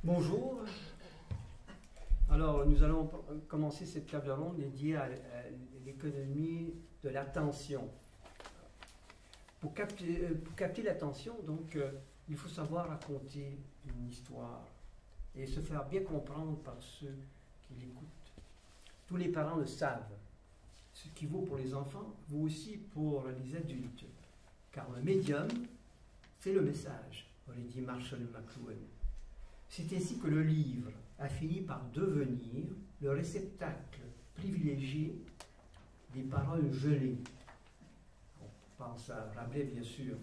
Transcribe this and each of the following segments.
Bonjour. Alors, nous allons commencer cette table ronde dédiée à l'économie de l'attention. Pour capter l'attention, donc, il faut savoir raconter une histoire et se faire bien comprendre par ceux qui l'écoutent. Tous les parents le savent. Ce qui vaut pour les enfants vaut aussi pour les adultes. Car le médium, c'est le message, aurait dit Marshall McLuhan. C'est ainsi que le livre a fini par devenir le réceptacle privilégié des paroles gelées. On pense à Rabelais, bien sûr.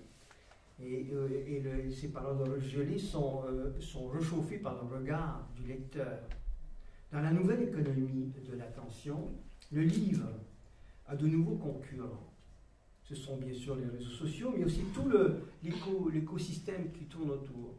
Ces paroles gelées sont réchauffées par le regard du lecteur. Dans la nouvelle économie de l'attention, le livre a de nouveaux concurrents. Ce sont bien sûr les réseaux sociaux, mais aussi tout l'écosystème qui tourne autour.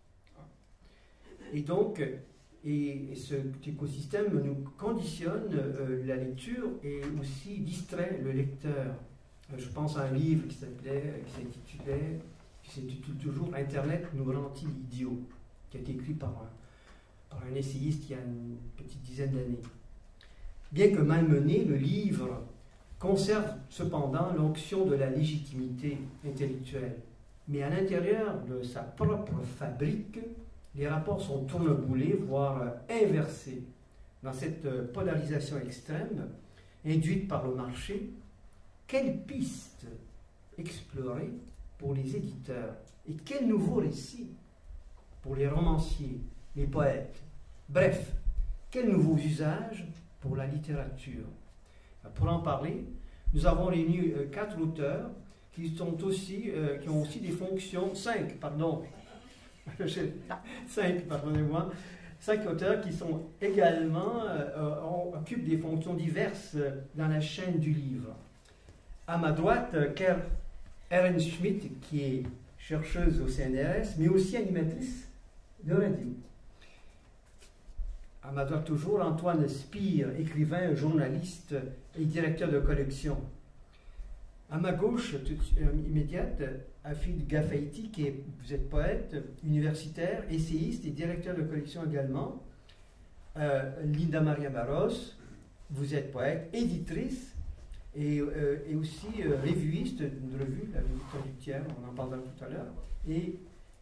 Et donc, cet écosystème nous conditionne la lecture et aussi distrait le lecteur. Je pense à un livre qui s'intitule toujours « Internet nous rend-il idiots ?» qui a été écrit par un essayiste il y a une petite dizaine d'années. Bien que malmené, le livre conserve cependant l'onction de la légitimité intellectuelle. Mais à l'intérieur de sa propre fabrique, les rapports sont tourneboulés, voire inversés. Dans cette polarisation extrême, induite par le marché, quelles pistes explorer pour les éditeurs et quels nouveaux récits pour les romanciers, les poètes? Bref, quels nouveaux usages pour la littérature? Pour en parler, nous avons réuni 4 auteurs qui ont aussi des fonctions, 5 auteurs qui sont également occupent des fonctions diverses dans la chaîne du livre. À ma droite, Erin Schmidt, qui est chercheuse au CNRS, mais aussi animatrice de radio. À ma droite toujours, Antoine Spire, écrivain, journaliste et directeur de collection. À ma gauche, immédiate, Afid Gafaiti, vous êtes poète, universitaire, essayiste et directeur de collection également. Linda Maria Barros, vous êtes poète, éditrice et aussi revuiste d'une revue, la revue Traductière, on en parlera tout à l'heure. Et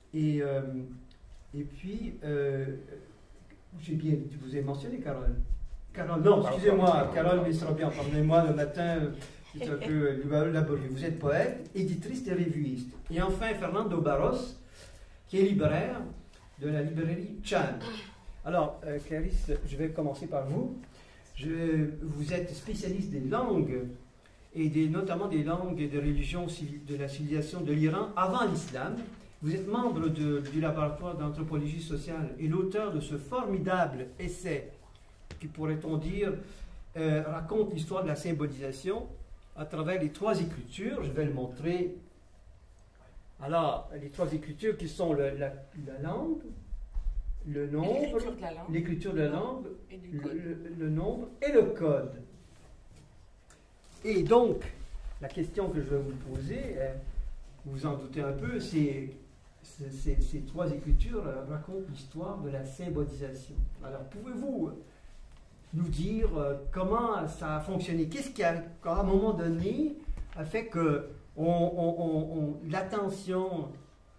puis, je vous ai mentionné Carole. Non, excusez-moi, Carole Mesrabian, pardonnez-moi, le matin, c'est un peu laborieux. Vous êtes poète, éditrice et revuiste. Et enfin, Fernando Barros, qui est libraire de la librairie Chan. Alors, Clarisse, je vais commencer par vous. Vous êtes spécialiste des langues, et notamment des langues et des religions de la civilisation de l'Iran avant l'islam. Vous êtes membre du laboratoire d'anthropologie sociale et l'auteur de ce formidable essai qui, pourrait-on dire, raconte l'histoire de la symbolisation à travers les 3 écritures. Je vais le montrer. Alors, les 3 écritures qui sont la langue, le nombre, l'écriture de la langue, le nombre et le code. Et donc, la question que je vais vous poser, vous vous en doutez un peu, c'est ces 3 écritures racontent l'histoire de la symbolisation. Alors, pouvez-vous nous dire comment ça a fonctionné? Qu'est-ce qui, à un moment donné, a fait que l'attention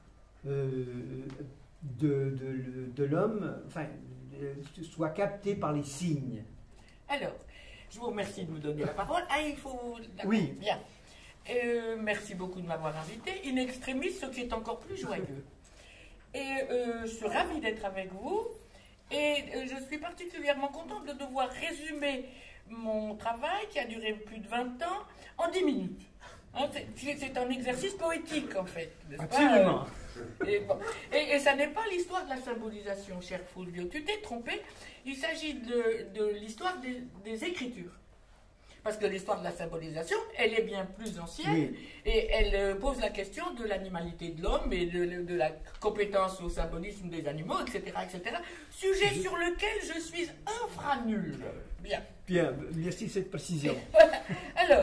de l'homme soit captée par les signes? Alors, je vous remercie de me donner la parole. Ah, il faut... Oui. Bien. Merci beaucoup de m'avoir invité. In extremis, ce qui est encore plus joyeux. Et je suis ravie d'être avec vous. Et je suis particulièrement contente de devoir résumer mon travail, qui a duré plus de 20 ans, en 10 minutes. Hein, c'est un exercice poétique, en fait. Absolument. Et ça n'est pas l'histoire de la symbolisation, cher Fulvio. Tu t'es trompé. Il s'agit de l'histoire des écritures. Parce que l'histoire de la symbolisation, elle est bien plus ancienne, oui. Et elle pose la question de l'animalité de l'homme et de la compétence au symbolisme des animaux, etc., etc. Sujet sur lequel je suis infranul. Bien. Bien, merci de cette précision. Voilà. Alors,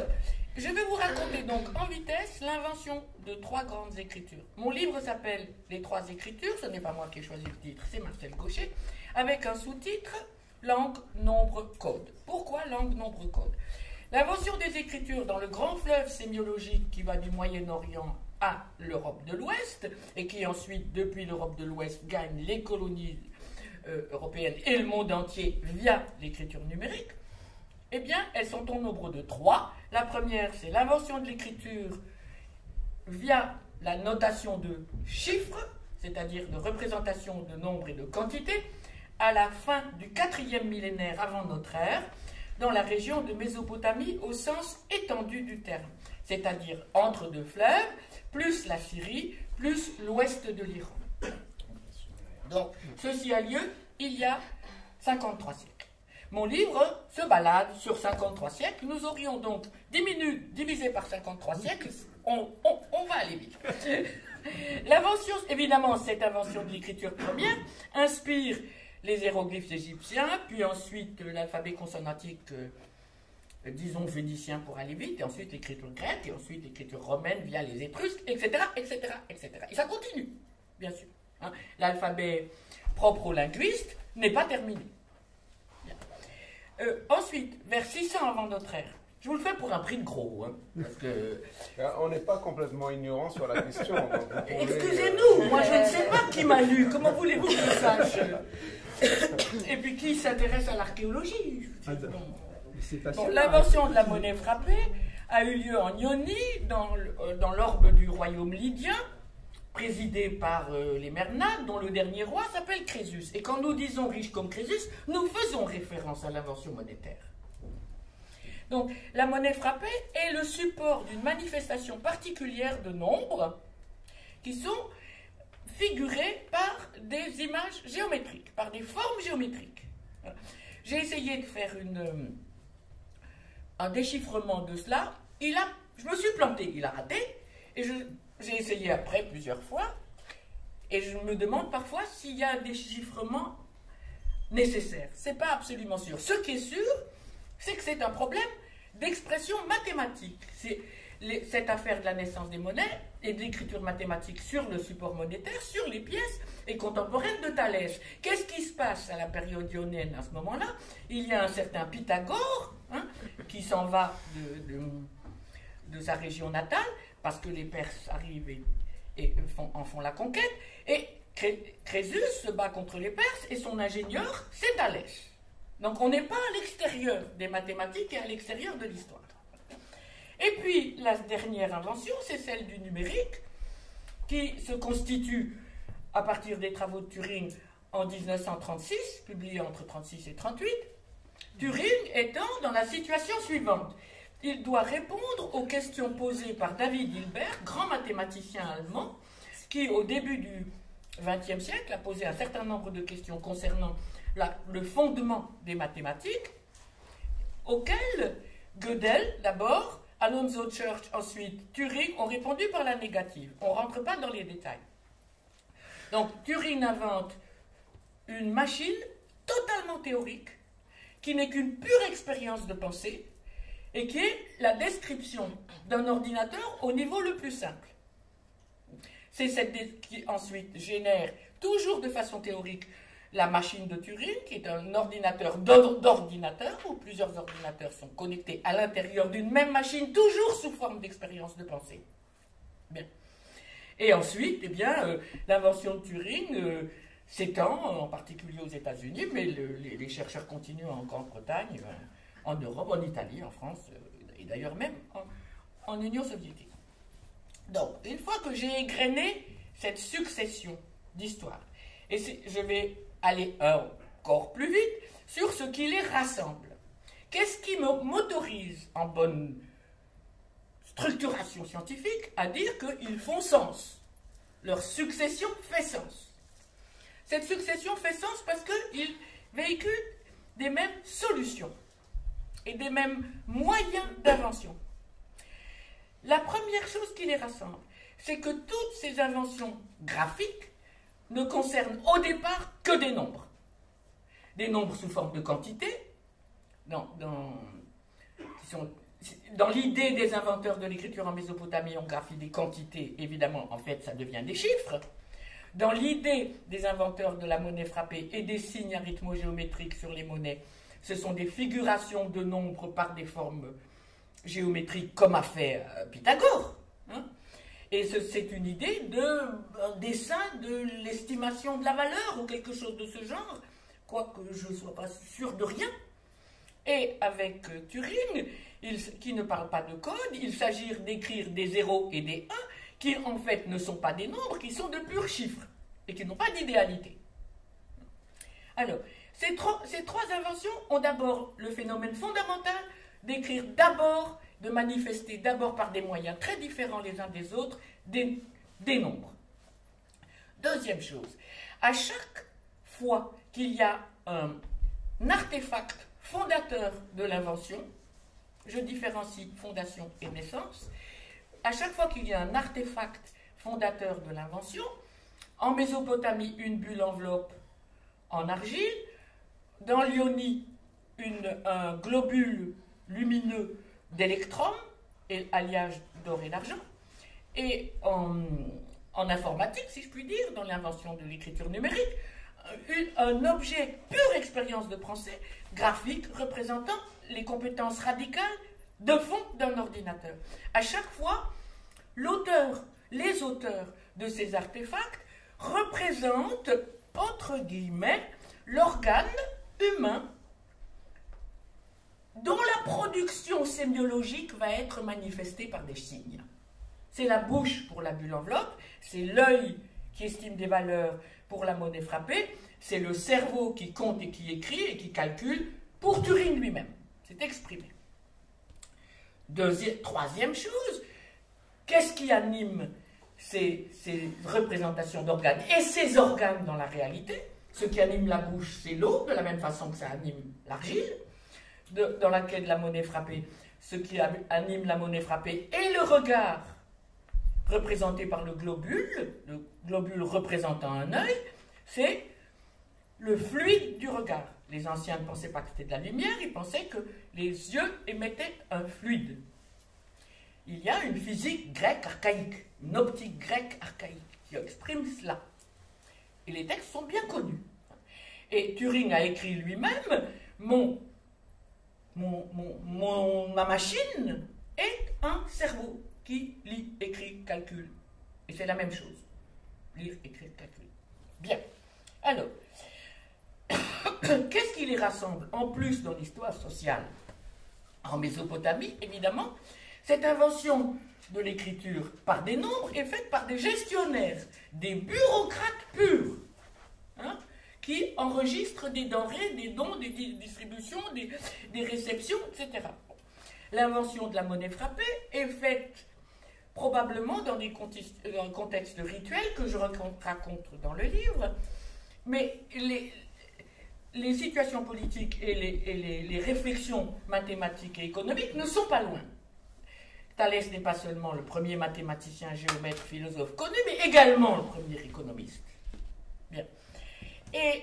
Je vais vous raconter donc en vitesse l'invention de 3 grandes écritures. Mon livre s'appelle Les 3 écritures, ce n'est pas moi qui ai choisi le titre, c'est Marcel Gaucher, avec un sous-titre Langue, nombre, code. Pourquoi langue, nombre, code? L'invention des écritures dans le grand fleuve sémiologique qui va du Moyen-Orient à l'Europe de l'Ouest, et qui ensuite, depuis l'Europe de l'Ouest, gagne les colonies européennes et le monde entier via l'écriture numérique, eh bien, elles sont au nombre de 3. La première, c'est l'invention de l'écriture via la notation de chiffres, c'est-à-dire de représentation de nombres et de quantités, à la fin du 4e millénaire avant notre ère, dans la région de Mésopotamie au sens étendu du terme, c'est-à-dire entre 2 fleuves, plus la Syrie, plus l'ouest de l'Iran. Donc, ceci a lieu il y a 53 siècles. Mon livre se balade sur 53 siècles. Nous aurions donc 10 minutes divisées par 53 siècles. On va aller vite. L'invention, évidemment, cette invention de l'écriture première inspire les hiéroglyphes égyptiens, puis ensuite l'alphabet consonantique, disons phénicien pour aller vite, et ensuite l'écriture grecque, et ensuite l'écriture romaine via les Étrusques, etc., etc., etc. Et ça continue, bien sûr. Hein. L'alphabet propre aux linguistes n'est pas terminé. Ensuite, vers 600 avant notre ère, je vous le fais pour un prix de gros, hein, parce que... On n'est pas complètement ignorant sur la question. Excusez-nous, moi je ne sais pas qui m'a lu, comment voulez-vous que je sache? Et puis qui s'intéresse à l'archéologie? L'invention de la monnaie frappée a eu lieu en Ionie, dans l'orbe du royaume lydien, présidé par les Mernades, dont le dernier roi s'appelle Crésus. Et quand nous disons riche comme Crésus, nous faisons référence à l'invention monétaire. Donc, la monnaie frappée est le support d'une manifestation particulière de nombres qui sont figurés par des images géométriques, par des formes géométriques. J'ai essayé de faire un déchiffrement de cela. Je me suis planté, il a raté, et j'ai essayé après plusieurs fois, et je me demande parfois s'il y a un déchiffrement nécessaire. Ce n'est pas absolument sûr. Ce qui est sûr, c'est que c'est un problème d'expression mathématique. C'est cette affaire de la naissance des monnaies et de l'écriture mathématique sur le support monétaire, sur les pièces, est contemporaine de Thalès. Qu'est-ce qui se passe à la période ionienne à ce moment-là? Il y a un certain Pythagore, hein, qui s'en va de sa région natale, parce que les Perses arrivent et en font la conquête, et Crésus se bat contre les Perses, et son ingénieur, c'est Thalès. Donc on n'est pas à l'extérieur des mathématiques et à l'extérieur de l'histoire. Et puis la dernière invention, c'est celle du numérique, qui se constitue à partir des travaux de Turing en 1936, publiés entre 1936 et 1938. Turing étant dans la situation suivante. Il doit répondre aux questions posées par David Hilbert, grand mathématicien allemand, qui au début du XXe siècle a posé un certain nombre de questions concernant le fondement des mathématiques, auxquelles Gödel d'abord, Alonzo Church ensuite, Turing ont répondu par la négative. On ne rentre pas dans les détails. Donc Turing invente une machine totalement théorique, qui n'est qu'une pure expérience de pensée, et qui est la description d'un ordinateur au niveau le plus simple. C'est cette qui ensuite génère, toujours de façon théorique, la machine de Turing, qui est un ordinateur d'ordinateur, où plusieurs ordinateurs sont connectés à l'intérieur d'une même machine, toujours sous forme d'expérience de pensée. Bien. Et ensuite, eh bien, l'invention de Turing s'étend, en particulier aux États-Unis, mais les chercheurs continuent en Grande-Bretagne, en Europe, en Italie, en France, et d'ailleurs même en Union soviétique. Donc, une fois que j'ai égrené cette succession d'histoires, et je vais aller encore plus vite sur ce qui les rassemble. Qu'est-ce qui m'autorise, en bonne structuration scientifique, à dire qu'ils font sens? Leur succession fait sens. Cette succession fait sens parce qu'ils véhiculent des mêmes solutions et des mêmes moyens d'invention. La première chose qui les rassemble, c'est que toutes ces inventions graphiques ne concernent au départ que des nombres. Des nombres sous forme de quantité, qui sont dans l'idée des inventeurs de l'écriture en Mésopotamie, on graphie des quantités, évidemment, en fait, ça devient des chiffres. Dans l'idée des inventeurs de la monnaie frappée et des signes arithmo-géométriques sur les monnaies, ce sont des figurations de nombres par des formes géométriques comme a fait Pythagore. Hein. Et c'est une idée d'un dessin de l'estimation de la valeur ou quelque chose de ce genre, quoique je ne sois pas sûr de rien. Et avec Turing, qui ne parle pas de code, il s'agit d'écrire des 0 et des 1 qui en fait ne sont pas des nombres, qui sont de purs chiffres et qui n'ont pas d'idéalité. Alors, ces trois inventions ont d'abord le phénomène fondamental d'écrire d'abord, de manifester d'abord par des moyens très différents les uns des autres des nombres. Deuxième chose, à chaque fois qu'il y a un artefact fondateur de l'invention, je différencie fondation et naissance, à chaque fois qu'il y a un artefact fondateur de l'invention, en Mésopotamie, une bulle enveloppe en argile, dans l'Ionie, un globule lumineux d'électrons, et alliage d'or et d'argent, et en informatique, si je puis dire, dans l'invention de l'écriture numérique, un objet pure expérience de pensée graphique représentant les compétences radicales de fond d'un ordinateur. À chaque fois, les auteurs de ces artefacts représentent, entre guillemets, l'organe humain dont la production sémiologique va être manifestée par des signes. C'est la bouche pour la bulle enveloppe, c'est l'œil qui estime des valeurs pour la monnaie frappée, c'est le cerveau qui compte et qui écrit et qui calcule pour Turing lui-même. C'est exprimé. Troisième chose, qu'est-ce qui anime ces représentations d'organes et ces organes dans la réalité? Ce qui anime la bouche, c'est l'eau, de la même façon que ça anime l'argile, dans laquelle la monnaie frappée, ce qui anime la monnaie frappée et le regard, représenté par le globule représentant un œil, c'est le fluide du regard. Les anciens ne pensaient pas que c'était de la lumière, ils pensaient que les yeux émettaient un fluide. Il y a une physique grecque archaïque, une optique grecque archaïque qui exprime cela. Et les textes sont bien connus. Et Turing a écrit lui-même ma machine est un cerveau qui lit, écrit, calcule. Et c'est la même chose. Lire, écrire, calculer. Bien. Alors, qu'est-ce qui les rassemble en plus dans l'histoire sociale? En Mésopotamie, évidemment, cette invention de l'écriture par des nombres est faite par des gestionnaires, des bureaucrates purs, hein, qui enregistrent des denrées, des dons, des distributions, des réceptions, etc. L'invention de la monnaie frappée est faite probablement dans des contextes rituels que je raconte dans le livre, mais les situations politiques et les réflexions mathématiques et économiques ne sont pas loin. Thalès n'est pas seulement le premier mathématicien, géomètre, philosophe connu, mais également le premier économiste. Bien. Et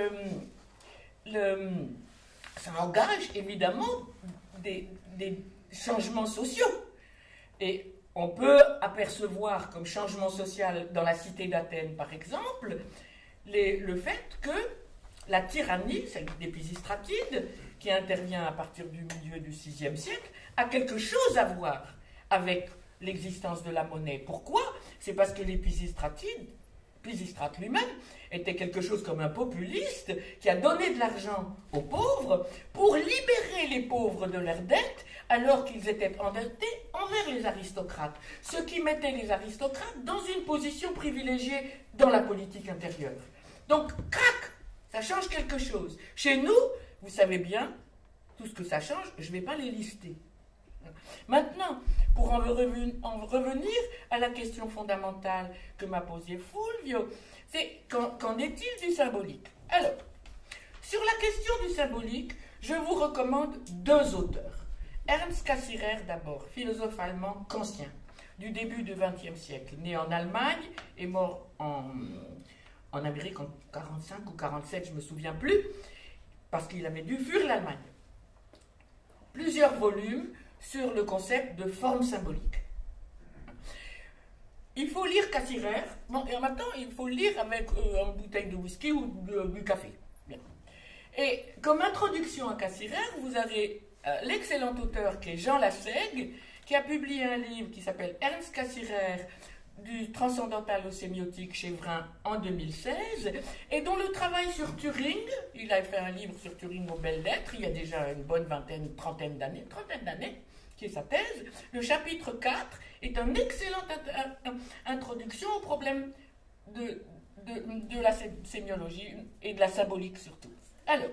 ça engage évidemment des changements sociaux. Et on peut apercevoir comme changement social dans la cité d'Athènes, par exemple, le fait que la tyrannie, celle des Pisistratides, qui intervient à partir du milieu du VIe siècle, a quelque chose à voir avec l'existence de la monnaie. Pourquoi? C'est parce que les Pisistrate lui-même était quelque chose comme un populiste qui a donné de l'argent aux pauvres pour libérer les pauvres de leurs dettes alors qu'ils étaient endettés envers les aristocrates, ce qui mettait les aristocrates dans une position privilégiée dans la politique intérieure. Donc, crac, ça change quelque chose. Chez nous, vous savez bien, tout ce que ça change, je ne vais pas les lister. Maintenant, pour en revenir à la question fondamentale que m'a posée Fulvio, c'est qu'en est-il du symbolique? Alors, sur la question du symbolique, je vous recommande deux auteurs. Ernst Cassirer d'abord, philosophe allemand kantien, du début du XXe siècle, né en Allemagne et mort en Amérique en 1945 ou 1947, je ne me souviens plus, parce qu'il avait dû fuir l'Allemagne. Plusieurs volumes sur le concept de forme symbolique. Il faut lire Cassirer, bon, et en même temps, il faut le lire avec une bouteille de whisky ou du café. Bien. Et comme introduction à Cassirer, vous avez l'excellent auteur qui est Jean Lassègue, qui a publié un livre qui s'appelle Ernst Cassirer, du transcendantal au sémiotique chez Vrin en 2016, et dont le travail sur Turing, il a fait un livre sur Turing aux belles lettres, il y a déjà une bonne trentaine d'années, qui est sa thèse. Le chapitre 4 est une excellente introduction au problème de la sémiologie et de la symbolique surtout. Alors,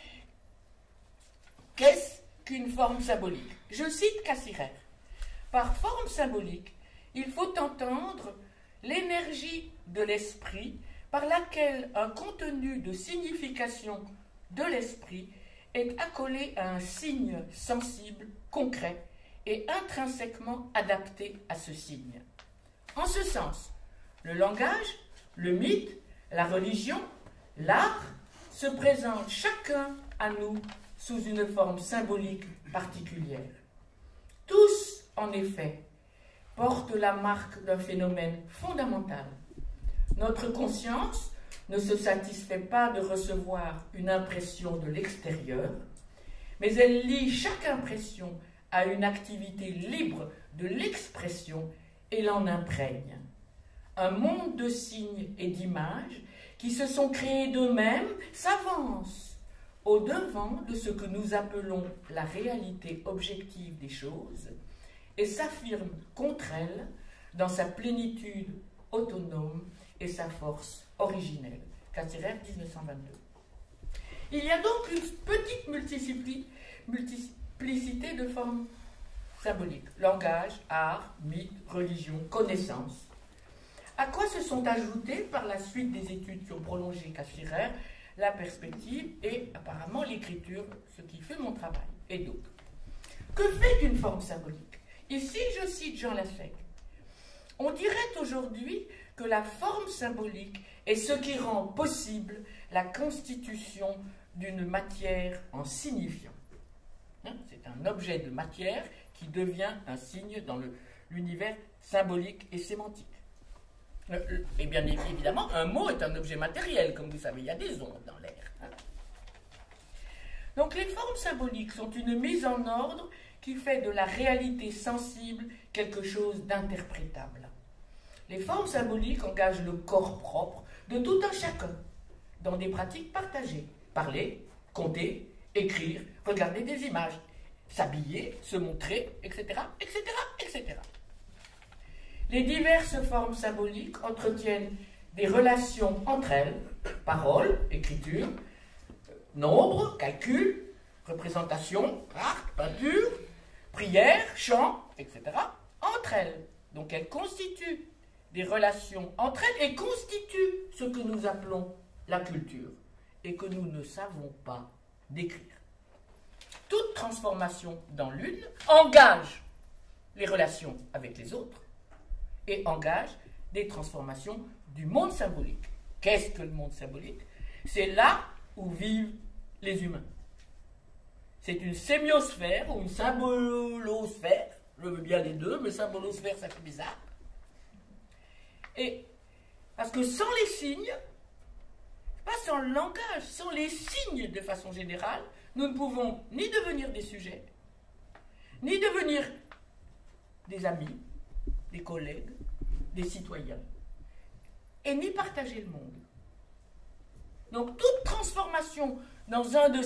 qu'est-ce qu'une forme symbolique? Je cite Cassirer. Par forme symbolique, il faut entendre l'énergie de l'esprit par laquelle un contenu de signification de l'esprit est accolé à un signe sensible, concret et intrinsèquement adapté à ce signe. En ce sens, le langage, le mythe, la religion, l'art se présentent chacun à nous sous une forme symbolique particulière. Tous, en effet, portent la marque d'un phénomène fondamental. Notre conscience ne se satisfait pas de recevoir une impression de l'extérieur, mais elle lie chaque impression à une activité libre de l'expression et l'en imprègne. Un monde de signes et d'images qui se sont créés d'eux-mêmes s'avance au-devant de ce que nous appelons la réalité objective des choses et s'affirme contre elle dans sa plénitude autonome et sa force originelle. Cassirer, 1922. Il y a donc une petite multiplicité de formes symboliques. Langage, art, mythe, religion, connaissance. À quoi se sont ajoutées par la suite des études qui ont prolongé Cassirer la perspective et apparemment l'écriture, ce qui fait mon travail, et d'autres. Que fait une forme symbolique? Ici, je cite Jean Lassègue. On dirait aujourd'hui que la forme symbolique est ce qui rend possible la constitution d'une matière en signifiant. C'est un objet de matière qui devient un signe dans l'univers symbolique et sémantique. Et bien évidemment, un mot est un objet matériel, comme vous savez, il y a des ondes dans l'air. Donc les formes symboliques sont une mise en ordre qui fait de la réalité sensible quelque chose d'interprétable. Les formes symboliques engagent le corps propre de tout un chacun dans des pratiques partagées. Parler, compter, écrire, regarder des images, s'habiller, se montrer, etc., etc., etc. Les diverses formes symboliques entretiennent des relations entre elles, parole, écriture, nombre, calcul, représentation, art, peinture, prière, chant, etc., entre elles. Donc elles constituent des relations entre elles et constituent ce que nous appelons la culture et que nous ne savons pas décrire. Toute transformation dans l'une engage les relations avec les autres et engage des transformations du monde symbolique. Qu'est-ce que le monde symbolique? C'est là où vivent les humains. C'est une sémiosphère ou une symbolosphère, je veux bien les deux, mais symbolosphère ça fait bizarre. Et parce que sans les signes, pas sans le langage, sans les signes de façon générale, nous ne pouvons ni devenir des sujets, ni devenir des amis, des collègues, des citoyens, et ni partager le monde. Donc toute transformation dans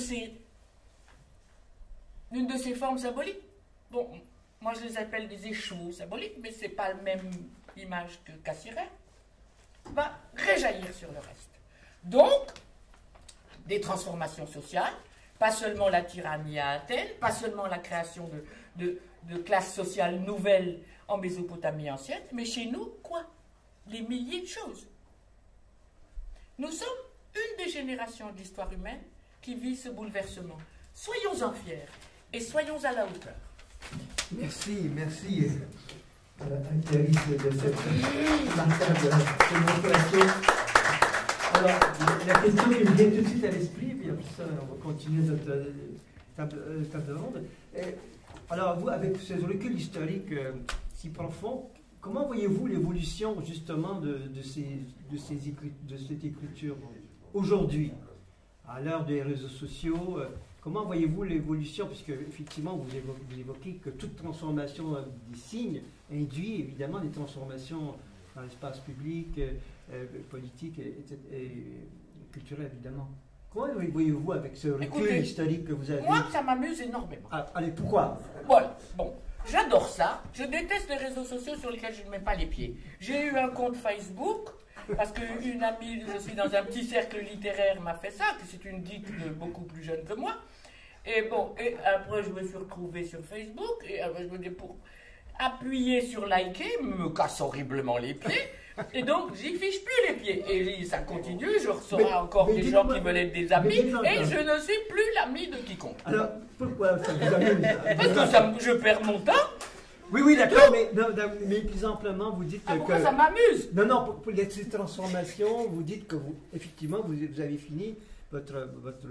une de ces formes symboliques, bon, moi je les appelle des échos symboliques, mais ce n'est pas la même image que Cassirer, va réjaillir sur le reste. Donc, des transformations sociales, pas seulement la tyrannie à Athènes, pas seulement la création de classes sociales nouvelles en Mésopotamie ancienne, mais chez nous, quoi? Des milliers de choses. Nous sommes une des générations de l'histoire humaine qui vit ce bouleversement. Soyons-en fiers et soyons à la hauteur. Merci Clarisse de cette remarquable démonstration. Alors, la question qui me vient tout de suite à l'esprit, puis après ça, on va continuer notre table ronde. Alors, vous, avec ce recul historique si profond, comment voyez-vous l'évolution justement de cette écriture aujourd'hui, à l'heure des réseaux sociaux? Comment voyez-vous l'évolution? Puisque effectivement, vous évoquez que toute transformation des signes induit évidemment des transformations dans l'espace public, politique et culturel, évidemment. Comment voyez-vous avec ce recul historique que vous avez? Moi, ça m'amuse énormément. Ah, allez, pourquoi? Voilà, bon. J'adore ça. Je déteste les réseaux sociaux sur lesquels je ne mets pas les pieds. J'ai eu un compte Facebook, parce qu'une amie, je suis dans un petit cercle littéraire, m'a fait ça, que c'est une geek beaucoup plus jeune que moi. Et bon, et après je me suis retrouvé sur Facebook, et après je me dis, pour appuyer sur liker, me casse horriblement les pieds, et donc j'y fiche plus les pieds. Et ça continue, je reçois encore des gens qui veulent être des amis, et je ne suis plus l'ami de quiconque. Alors, pourquoi ça vous amuse? Parce que je perds mon temps. Oui, d'accord, mais plus amplement, vous dites pourquoi ça m'amuse? Non, pour les transformations, vous dites que effectivement, vous avez fini votre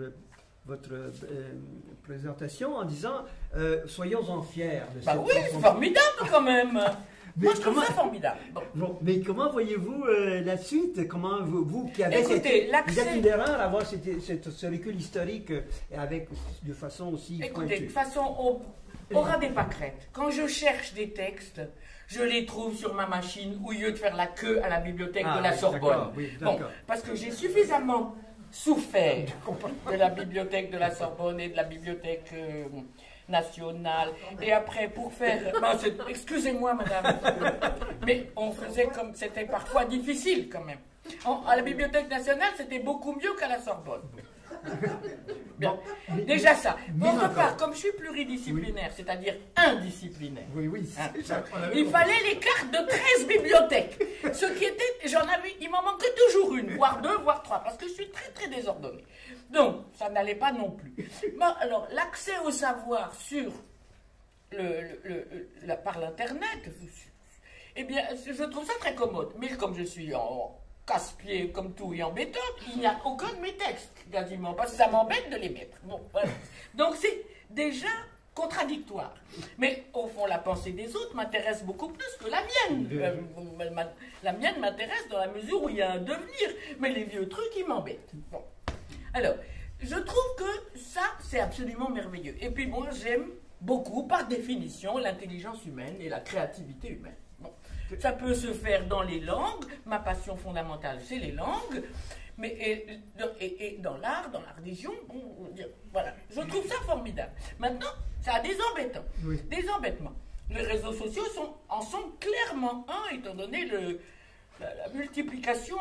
présentation en disant soyons-en fiers de cette oui, c'est formidable quand même. Mais moi, je trouve ça formidable. Bon, mais comment voyez-vous la suite? Comment vous qui avez Écoutez, vous êtes une erreur à avoir ce recul historique de façon aussi Écoutez, de toute façon, au ras des pâquerettes, quand je cherche des textes, je les trouve sur ma machine au lieu de faire la queue à la bibliothèque de la Sorbonne. Oui, bon, parce que j'ai suffisamment souffert de la bibliothèque de la Sorbonne et de la bibliothèque nationale. Et après, pour faire... excusez-moi, madame, mais on faisait comme... C'était parfois difficile, quand même. À la bibliothèque nationale, c'était beaucoup mieux qu'à la Sorbonne. Bien. Déjà ça. D'autre part, comme je suis pluridisciplinaire, c'est-à-dire indisciplinaire, il fallait les cartes de 13 bibliothèques. Ce qui était, il m'en manquait toujours une, voire deux, voire trois, parce que je suis très très désordonné. Donc, ça n'allait pas non plus. Bon, alors, l'accès au savoir sur par l'internet, eh bien, je trouve ça très commode. Mais comme je suis en casse-pied comme tout et en béton, il n'y a aucun de mes textes, quasiment, parce que ça m'embête de les mettre. Bon, voilà. Donc c'est déjà contradictoire. Mais au fond, la pensée des autres m'intéresse beaucoup plus que la mienne. La mienne m'intéresse dans la mesure où il y a un devenir, mais les vieux trucs, ils m'embêtent. Bon. Alors, je trouve que ça, c'est absolument merveilleux. Et puis moi, j'aime beaucoup, par définition, l'intelligence humaine et la créativité humaine. Bon. Ça peut se faire dans les langues, ma passion fondamentale c'est les langues, mais et dans l'art, dans la religion, voilà. Je trouve ça formidable. Maintenant, ça a des embêtants, des embêtements. Les réseaux sociaux en sont clairement un, étant donné la multiplication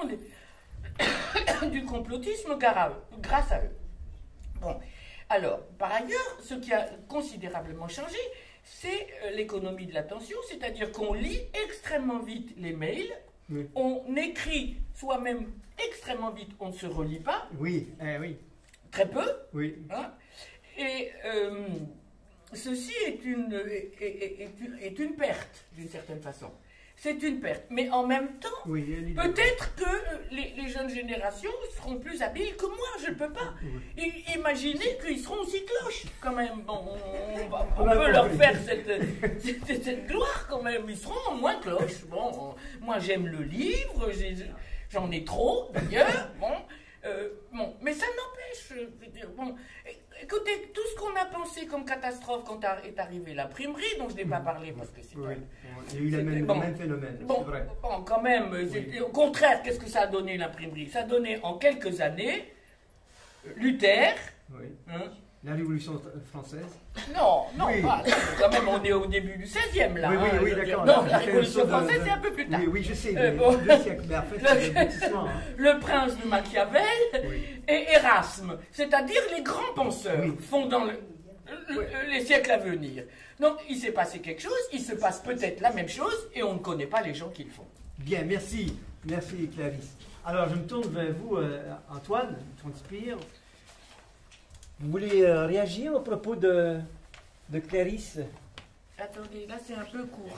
du complotisme grâce à eux. Bon, alors, par ailleurs, ce qui a considérablement changé, c'est l'économie de l'attention, c'est-à-dire qu'on lit extrêmement vite les mails, on écrit soi-même extrêmement vite, on ne se relit pas. Très peu. Hein, et ceci est une perte, d'une certaine façon. C'est une perte. Mais en même temps, peut-être que les jeunes générations seront plus habiles que moi, je ne peux pas. Imaginez qu'ils seront aussi cloches, quand même. Bon, on peut leur faire cette gloire, quand même. Ils seront moins cloches. Bon, moi, j'aime le livre, j'en ai trop, d'ailleurs. Bon, mais ça n'empêche. Bon, écoutez, tout ce qu'on a pensé comme catastrophe quand est arrivée l'imprimerie, dont je n'ai pas parlé parce que c'est... il y a eu le même phénomène, c'est vrai. Bon, quand même, au contraire, qu'est-ce que ça a donné l'imprimerie? Ça a donné en quelques années Luther. La Révolution française. Non, pas. Quand même, on est au début du 16e, là. Oui, d'accord. Non, la Révolution française, c'est un peu plus tard. Oui, je sais. Mais en fait, c'est l'aboutissement. Le prince de Machiavel et Erasme, c'est-à-dire les grands penseurs fondant les siècles à venir. Donc, il s'est passé quelque chose, il se passe peut-être la même chose, et on ne connaît pas les gens qui le font. Bien, merci. Merci, Clarisse. Alors, je me tourne vers vous, Antoine, Transpire. Vous voulez réagir au propos de Clarisse? Attendez, là c'est un peu court.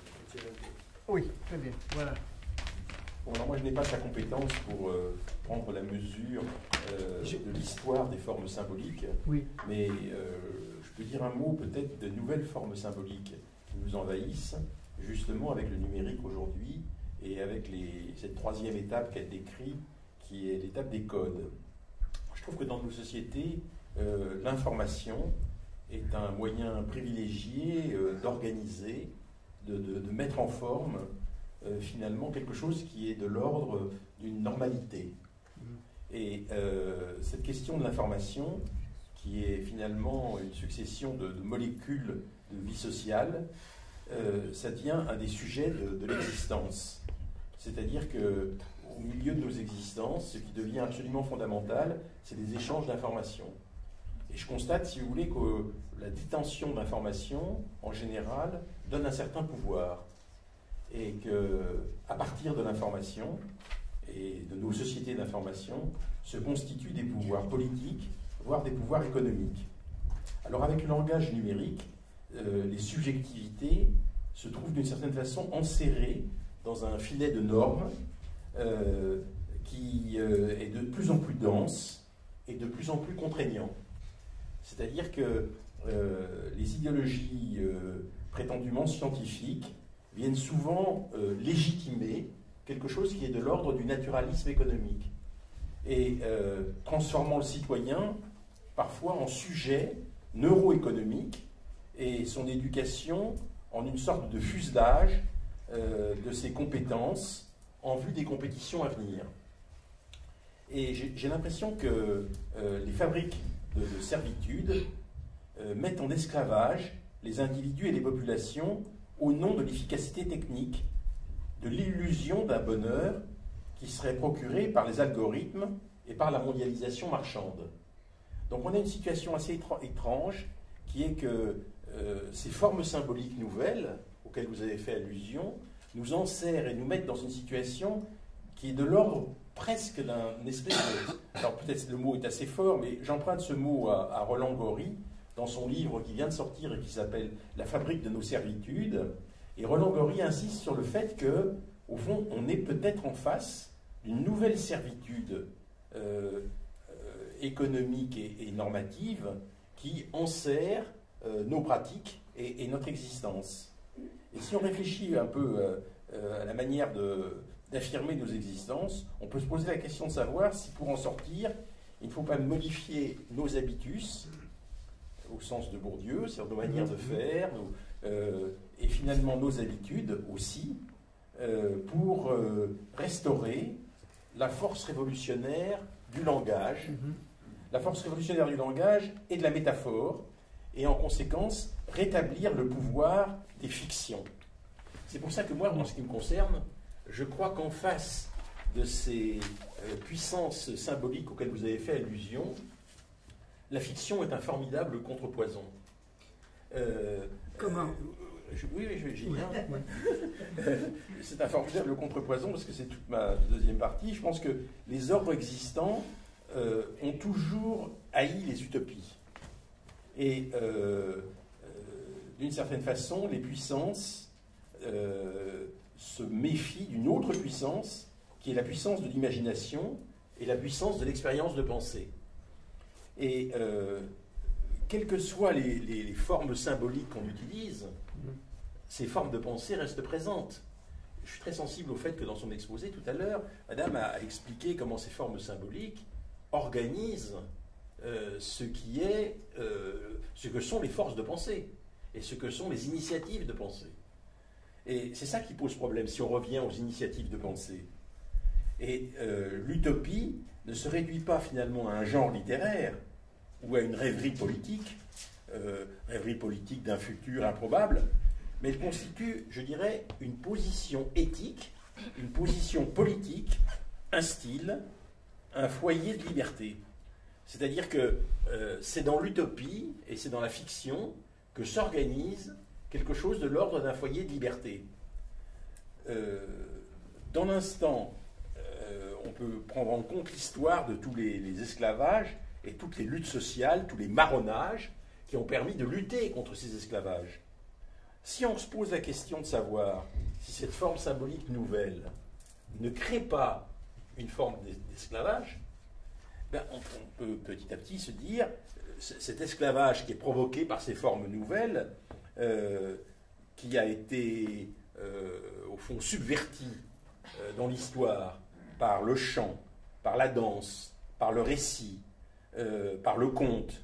Oui, très bien, voilà. Bon, alors moi je n'ai pas sa compétence pour prendre la mesure de l'histoire des formes symboliques, Oui. mais je peux dire un mot peut-être de nouvelles formes symboliques qui nous envahissent, justement avec le numérique aujourd'hui et avec cette troisième étape qu'elle décrit, qui est l'étape des codes. Je trouve que dans nos sociétés, l'information est un moyen privilégié d'organiser, de mettre en forme finalement quelque chose qui est de l'ordre d'une normalité. Et cette question de l'information, qui est finalement une succession de molécules de vie sociale, ça devient un des sujets de l'existence. C'est-à-dire qu'au milieu de nos existences, ce qui devient absolument fondamental, c'est les échanges d'informations. Et je constate, si vous voulez, que la détention d'informations, en général, donne un certain pouvoir. Et qu'à partir de l'information et de nos sociétés d'information, se constituent des pouvoirs politiques, voire des pouvoirs économiques. Alors avec le langage numérique, les subjectivités se trouvent d'une certaine façon enserrées dans un filet de normes qui est de plus en plus dense et de plus en plus contraignant. C'est-à-dire que les idéologies prétendument scientifiques viennent souvent légitimer quelque chose qui est de l'ordre du naturalisme économique et transformant le citoyen parfois en sujet neuroéconomique et son éducation en une sorte de fuselage de ses compétences en vue des compétitions à venir. Et j'ai l'impression que les fabriques de servitude mettent en esclavage les individus et les populations au nom de l'efficacité technique, de l'illusion d'un bonheur qui serait procuré par les algorithmes et par la mondialisation marchande. Donc on a une situation assez étrange qui est que ces formes symboliques nouvelles, auxquelles vous avez fait allusion, nous enserrent et nous mettent dans une situation qui est de l'ordre presque d'un espèce de... Alors peut-être le mot est assez fort, mais j'emprunte ce mot à Roland Gori dans son livre qui vient de sortir et qui s'appelle « La fabrique de nos servitudes ». Et Roland Gori insiste sur le fait que, au fond, on est peut-être en face d'une nouvelle servitude économique et normative qui enserre nos pratiques et notre existence. Et si on réfléchit un peu à la manière d'affirmer nos existences, on peut se poser la question de savoir si pour en sortir, il ne faut pas modifier nos habitus, au sens de Bourdieu, c'est-à-dire nos manières de faire, et finalement nos habitudes aussi, pour restaurer la force révolutionnaire du langage, la force révolutionnaire du langage et de la métaphore, et en conséquence rétablir le pouvoir des fictions. C'est pour ça que moi, en ce qui me concerne, je crois qu'en face de ces puissances symboliques auxquelles vous avez fait allusion, la fiction est un formidable contrepoison. Comment Oui, j'y viens. C'est un formidable contrepoison parce que c'est toute ma deuxième partie. Je pense que les ordres existants ont toujours haï les utopies. Et d'une certaine façon, les puissances se méfient d'une autre puissance qui est la puissance de l'imagination et la puissance de l'expérience de pensée. Et quelles que soient les formes symboliques qu'on utilise, ces formes de pensée restent présentes. Je suis très sensible au fait que dans son exposé tout à l'heure, Madame a expliqué comment ces formes symboliques organisent ce que sont les forces de pensée et ce que sont les initiatives de pensée. Et c'est ça qui pose problème si on revient aux initiatives de pensée. Et l'utopie ne se réduit pas finalement à un genre littéraire ou à une rêverie politique d'un futur improbable, mais elle constitue, je dirais, une position éthique, une position politique, un style, un foyer de liberté. C'est-à-dire que c'est dans l'utopie et c'est dans la fiction que s'organise quelque chose de l'ordre d'un foyer de liberté. Dans l'instant, on peut prendre en compte l'histoire de tous les esclavages et toutes les luttes sociales, tous les marronnages qui ont permis de lutter contre ces esclavages. Si on se pose la question de savoir si cette forme symbolique nouvelle ne crée pas une forme d'esclavage, ben on peut petit à petit se dire, cet esclavage qui est provoqué par ces formes nouvelles, qui a été au fond subverti dans l'histoire par le chant, par la danse, par le récit, par le conte,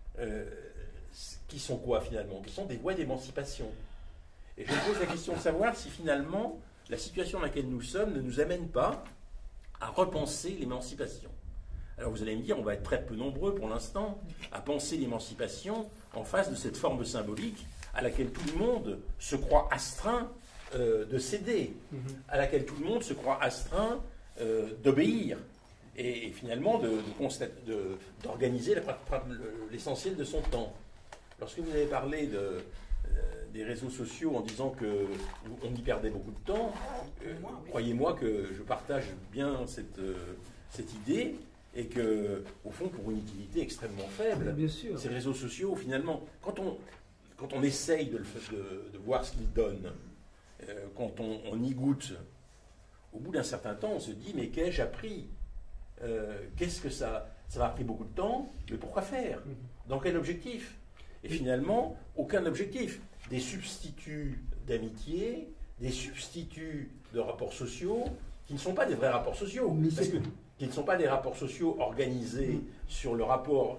qui sont quoi finalement? Qui sont des voies d'émancipation. Et je me pose la question de savoir si finalement la situation dans laquelle nous sommes ne nous amène pas à repenser l'émancipation. Alors vous allez me dire, on va être très peu nombreux pour l'instant à penser l'émancipation en face de cette forme symbolique à laquelle tout le monde se croit astreint de céder, à laquelle tout le monde se croit astreint d'obéir, et finalement d'organiser l'essentiel de son temps. Lorsque vous avez parlé des réseaux sociaux en disant qu'on y perdait beaucoup de temps, croyez-moi que je partage bien cette idée, et que, au fond, pour une utilité extrêmement faible, bien sûr. Ces réseaux sociaux, finalement, quand on essaye de voir ce qu'ils donnent, quand on y goûte, au bout d'un certain temps, on se dit, mais qu'ai-je appris? Qu'est-ce que ça m'a pris beaucoup de temps, mais pourquoi faire? Dans quel objectif? Et finalement, aucun objectif. Des substituts d'amitié, des substituts de rapports sociaux, qui ne sont pas des vrais rapports sociaux. Qui ne sont pas des rapports sociaux organisés sur le rapport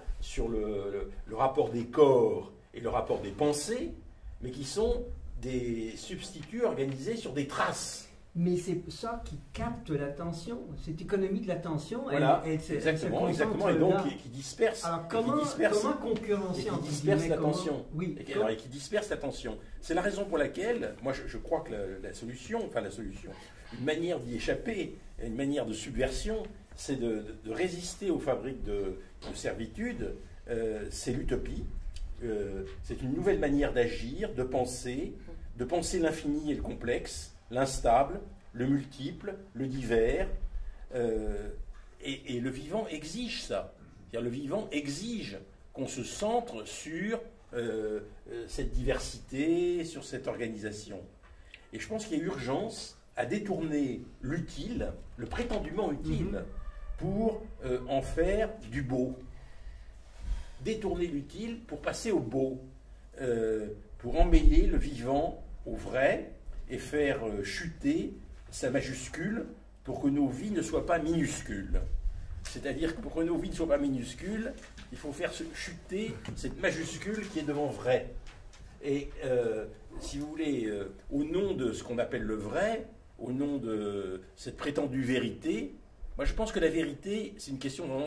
des corps et le rapport des pensées, mais qui sont des substituts organisés sur des traces. Mais c'est ça qui capte l'attention, cette économie de l'attention. Voilà, exactement, et donc qui disperse. Alors comment concurrencer et qui disperse l'attention. Oui. Et qui disperse l'attention. C'est la raison pour laquelle, moi je crois que la solution, une manière d'y échapper, une manière de subversion, c'est de résister aux fabriques de servitude. C'est l'utopie. C'est une nouvelle manière d'agir, de penser l'infini et le complexe, l'instable, le multiple, le divers, et le vivant exige ça. C'est-à-dire le vivant exige qu'on se centre sur cette diversité, sur cette organisation. Et je pense qu'il y a urgence à détourner l'utile, le prétendument utile, pour en faire du beau. Détourner l'utile pour passer au beau, pour emmêler le vivant au vrai, et faire chuter sa majuscule pour que nos vies ne soient pas minuscules. C'est-à-dire que pour que nos vies ne soient pas minuscules, il faut faire chuter cette majuscule qui est devant vrai. Et si vous voulez, au nom de ce qu'on appelle le vrai, au nom de cette prétendue vérité, moi je pense que la vérité, c'est une question vraiment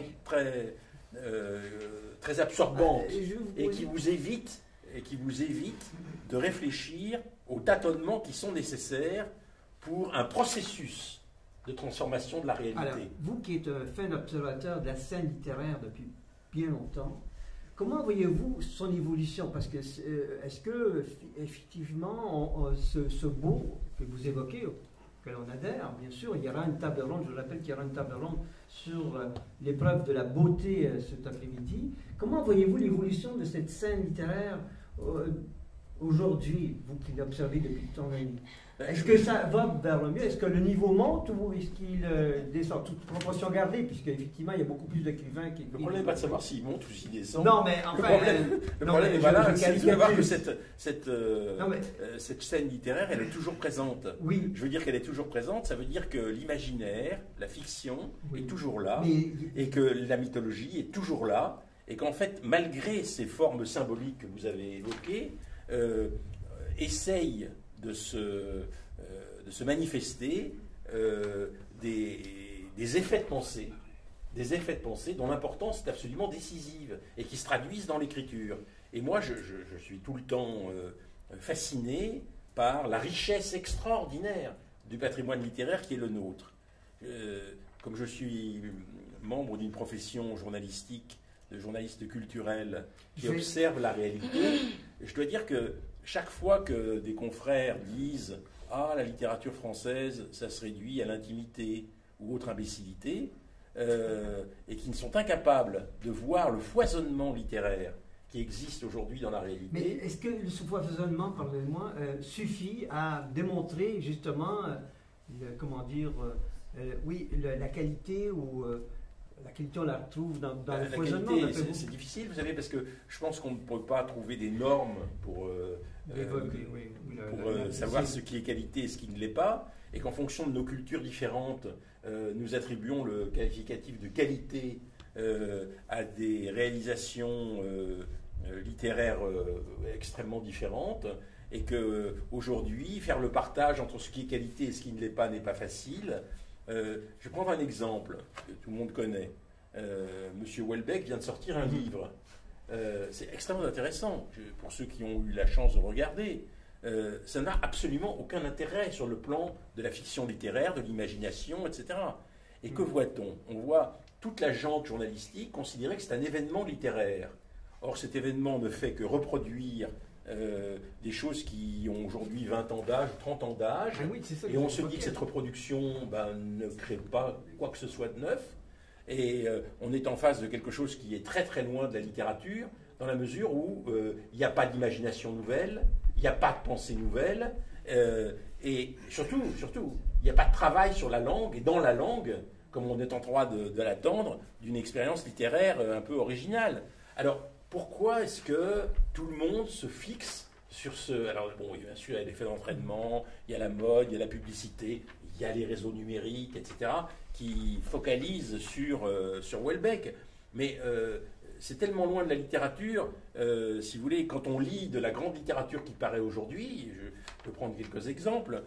très absorbante et qui vous évite de réfléchir aux tâtonnements qui sont nécessaires pour un processus de transformation de la réalité. Alors, vous qui êtes un fin observateur de la scène littéraire depuis bien longtemps, comment voyez-vous son évolution? Parce que est-ce que effectivement ce beau que vous évoquez, auquel on adhère, bien sûr, il y aura une table ronde, je rappelle qu'il y aura une table ronde sur l'épreuve de la beauté cet après-midi. Comment voyez-vous l'évolution de cette scène littéraire aujourd'hui, vous qui l'observez depuis tant d'années? Est-ce que ça va vers le mieux? Est-ce que le niveau monte ou est-ce qu'il descend? Toute proportion gardée, puisqu'effectivement il y a beaucoup plus d'écrivains qui... Le problème n'est pas de savoir s'il monte ou s'il descend. Non, mais enfin... Le problème est là, c'est de voir que cette scène littéraire, elle est toujours présente. Oui. Je veux dire qu'elle est toujours présente, ça veut dire que l'imaginaire, la fiction est toujours là, et que la mythologie est toujours là, et qu'en fait, malgré ces formes symboliques que vous avez évoquées, essaye de se manifester des effets de pensée dont l'importance est absolument décisive et qui se traduisent dans l'écriture. Et moi, je suis tout le temps fasciné par la richesse extraordinaire du patrimoine littéraire qui est le nôtre. Comme je suis membre d'une profession journalistique, de journaliste culturel qui observe la réalité, je dois dire que chaque fois que des confrères disent « Ah, la littérature française, ça se réduit à l'intimité » ou autre imbécilité, et qui ne sont incapables de voir le foisonnement littéraire qui existe aujourd'hui dans la réalité. Mais est-ce que ce foisonnement, pardonnez-moi, suffit à démontrer justement, la qualité ou La qualité, on la retrouve dans le La foisonnement. qualité, c'est difficile, vous savez, parce que je pense qu'on ne peut pas trouver des normes pour, savoir ce qui est qualité et ce qui ne l'est pas, et qu'en fonction de nos cultures différentes, nous attribuons le qualificatif de qualité à des réalisations littéraires extrêmement différentes, et qu'aujourd'hui, faire le partage entre ce qui est qualité et ce qui ne l'est pas n'est pas facile. Je vais prendre un exemple que tout le monde connaît. Monsieur Houellebecq vient de sortir un livre. C'est extrêmement intéressant pour ceux qui ont eu la chance de regarder. Ça n'a absolument aucun intérêt sur le plan de la fiction littéraire, de l'imagination, etc. Et que voit-on? On voit toute la gente journalistique considérer que c'est un événement littéraire. Or, cet événement ne fait que reproduire des choses qui ont aujourd'hui 20 ans d'âge, 30 ans d'âge, et on se dit que cette reproduction ne crée pas quoi que ce soit de neuf, et on est en face de quelque chose qui est très très loin de la littérature, dans la mesure où il n'y a pas d'imagination nouvelle, il n'y a pas de pensée nouvelle, et surtout, il n'y a pas de travail sur la langue, et dans la langue, comme on est en droit de l'attendre, d'une expérience littéraire un peu originale. Alors, pourquoi est-ce que tout le monde se fixe sur ce... Alors, bon, bien sûr, il y a l'effet d'entraînement, il y a la mode, il y a la publicité, il y a les réseaux numériques, etc., qui focalisent sur Houellebecq. Mais c'est tellement loin de la littérature, si vous voulez, quand on lit de la grande littérature qui paraît aujourd'hui, je peux prendre quelques exemples,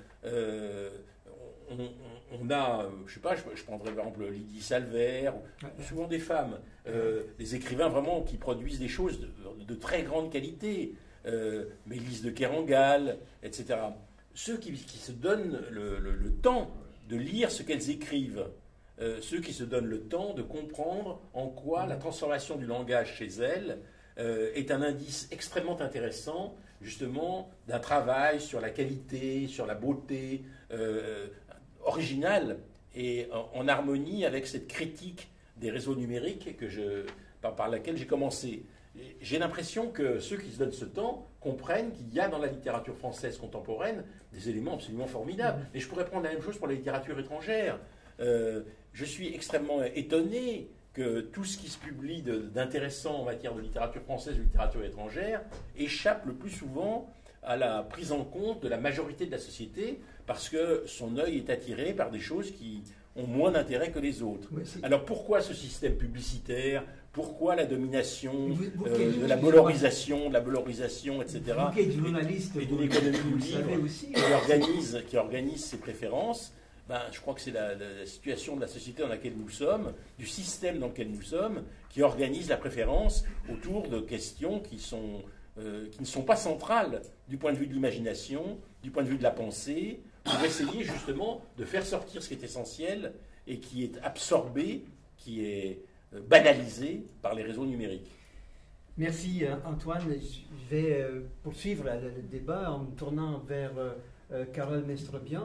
on a, je sais pas, je prendrais par exemple Lydie Salver, souvent des femmes, des écrivains vraiment qui produisent des choses de très grande qualité, Mélisse de Kerangal, etc. Ceux qui se donnent le temps de lire ce qu'elles écrivent, ceux qui se donnent le temps de comprendre en quoi la transformation du langage chez elles est un indice extrêmement intéressant, justement, d'un travail sur la qualité, sur la beauté, originale et en harmonie avec cette critique des réseaux numériques par laquelle j'ai commencé. J'ai l'impression que ceux qui se donnent ce temps comprennent qu'il y a dans la littérature française contemporaine des éléments absolument formidables. Et je pourrais prendre la même chose pour la littérature étrangère. Je suis extrêmement étonné que tout ce qui se publie d'intéressant en matière de littérature française ou de littérature étrangère échappe le plus souvent à la prise en compte de la majorité de la société, parce que son œil est attiré par des choses qui ont moins d'intérêt que les autres. Oui, alors pourquoi ce système publicitaire? Pourquoi la domination de la valorisation, etc. Vous qui êtes journaliste, et d'une économie libre qui organise ses préférences. Je crois que c'est la situation de la société dans laquelle nous sommes, du système dans lequel nous sommes, qui organise la préférence autour de questions qui ne sont pas centrales du point de vue de l'imagination, du point de vue de la pensée, pour essayer justement de faire sortir ce qui est essentiel et qui est absorbé, qui est banalisé par les réseaux numériques. Merci Antoine. Je vais poursuivre le débat en me tournant vers Carole Mestrobian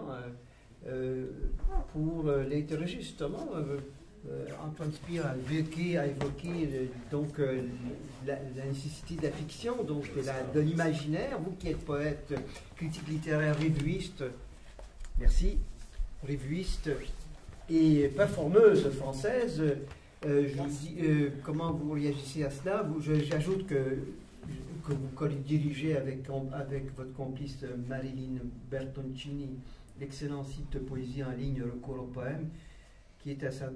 pour l'interroger justement. Antoine Spire a évoqué donc la nécessité de la fiction, donc de l'imaginaire. Vous qui êtes poète, critique littéraire, revuiste, merci, revuiste et performeuse française, comment vous réagissez à cela? J'ajoute que vous dirigez avec votre complice Marilyn Bertoncini l'excellent site de poésie en ligne Recours au poème, qui est à sa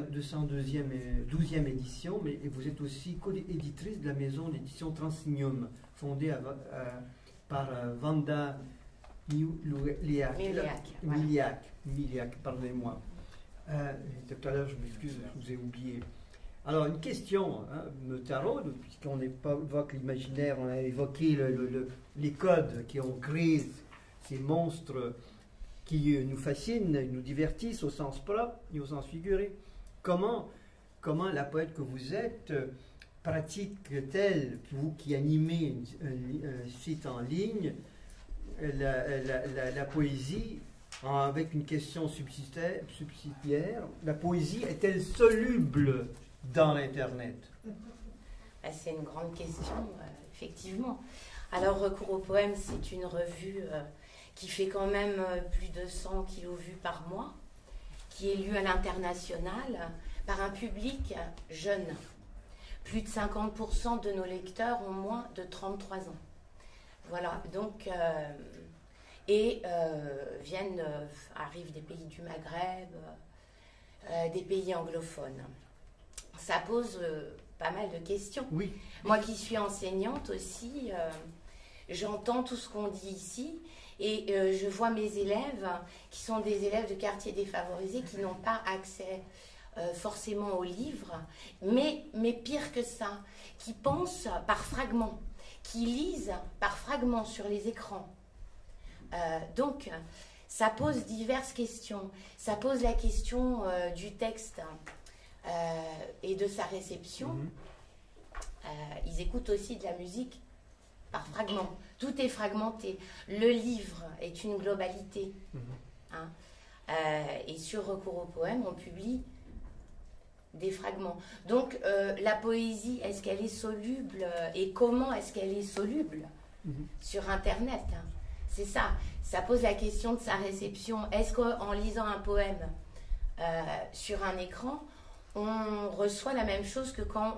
12e édition, mais vous êtes aussi co-éditrice de la maison d'édition Transignium, fondée par Vanda Miliak, pardonnez-moi. Tout à l'heure, je m'excuse, je vous ai oublié. Alors, une question me taraude, puisqu'on évoque l'imaginaire, on a évoqué les codes qui ont créé ces monstres qui nous fascinent, nous divertissent au sens propre et au sens figuré. Comment la poète que vous êtes pratique-t-elle, vous qui animez un site en ligne, la poésie avec une question subsidiaire? La poésie est-elle soluble dans l'Internet? C'est une grande question, effectivement. Alors, Recours au poème, c'est une revue qui fait quand même plus de 100 kilos vus par mois, qui est lue à l'international par un public jeune. Plus de 50% de nos lecteurs ont moins de 33 ans. Voilà, donc, arrivent des pays du Maghreb, des pays anglophones. Ça pose pas mal de questions. Oui. Moi qui suis enseignante aussi, j'entends tout ce qu'on dit ici et je vois mes élèves qui sont des élèves de quartiers défavorisés qui n'ont pas accès forcément aux livres, mais pire que ça, qui pensent par fragments, qui lisent par fragments sur les écrans. Donc, ça pose diverses questions. Ça pose la question du texte et de sa réception. Ils écoutent aussi de la musique par fragments. Tout est fragmenté. Le livre est une globalité. Hein. Et sur Recours au poème, on publie des fragments. Donc, la poésie, est-ce qu'elle est soluble et comment est-ce qu'elle est soluble sur Internet, hein. C'est ça. Ça pose la question de sa réception. Est-ce qu'en lisant un poème sur un écran, on reçoit la même chose que quand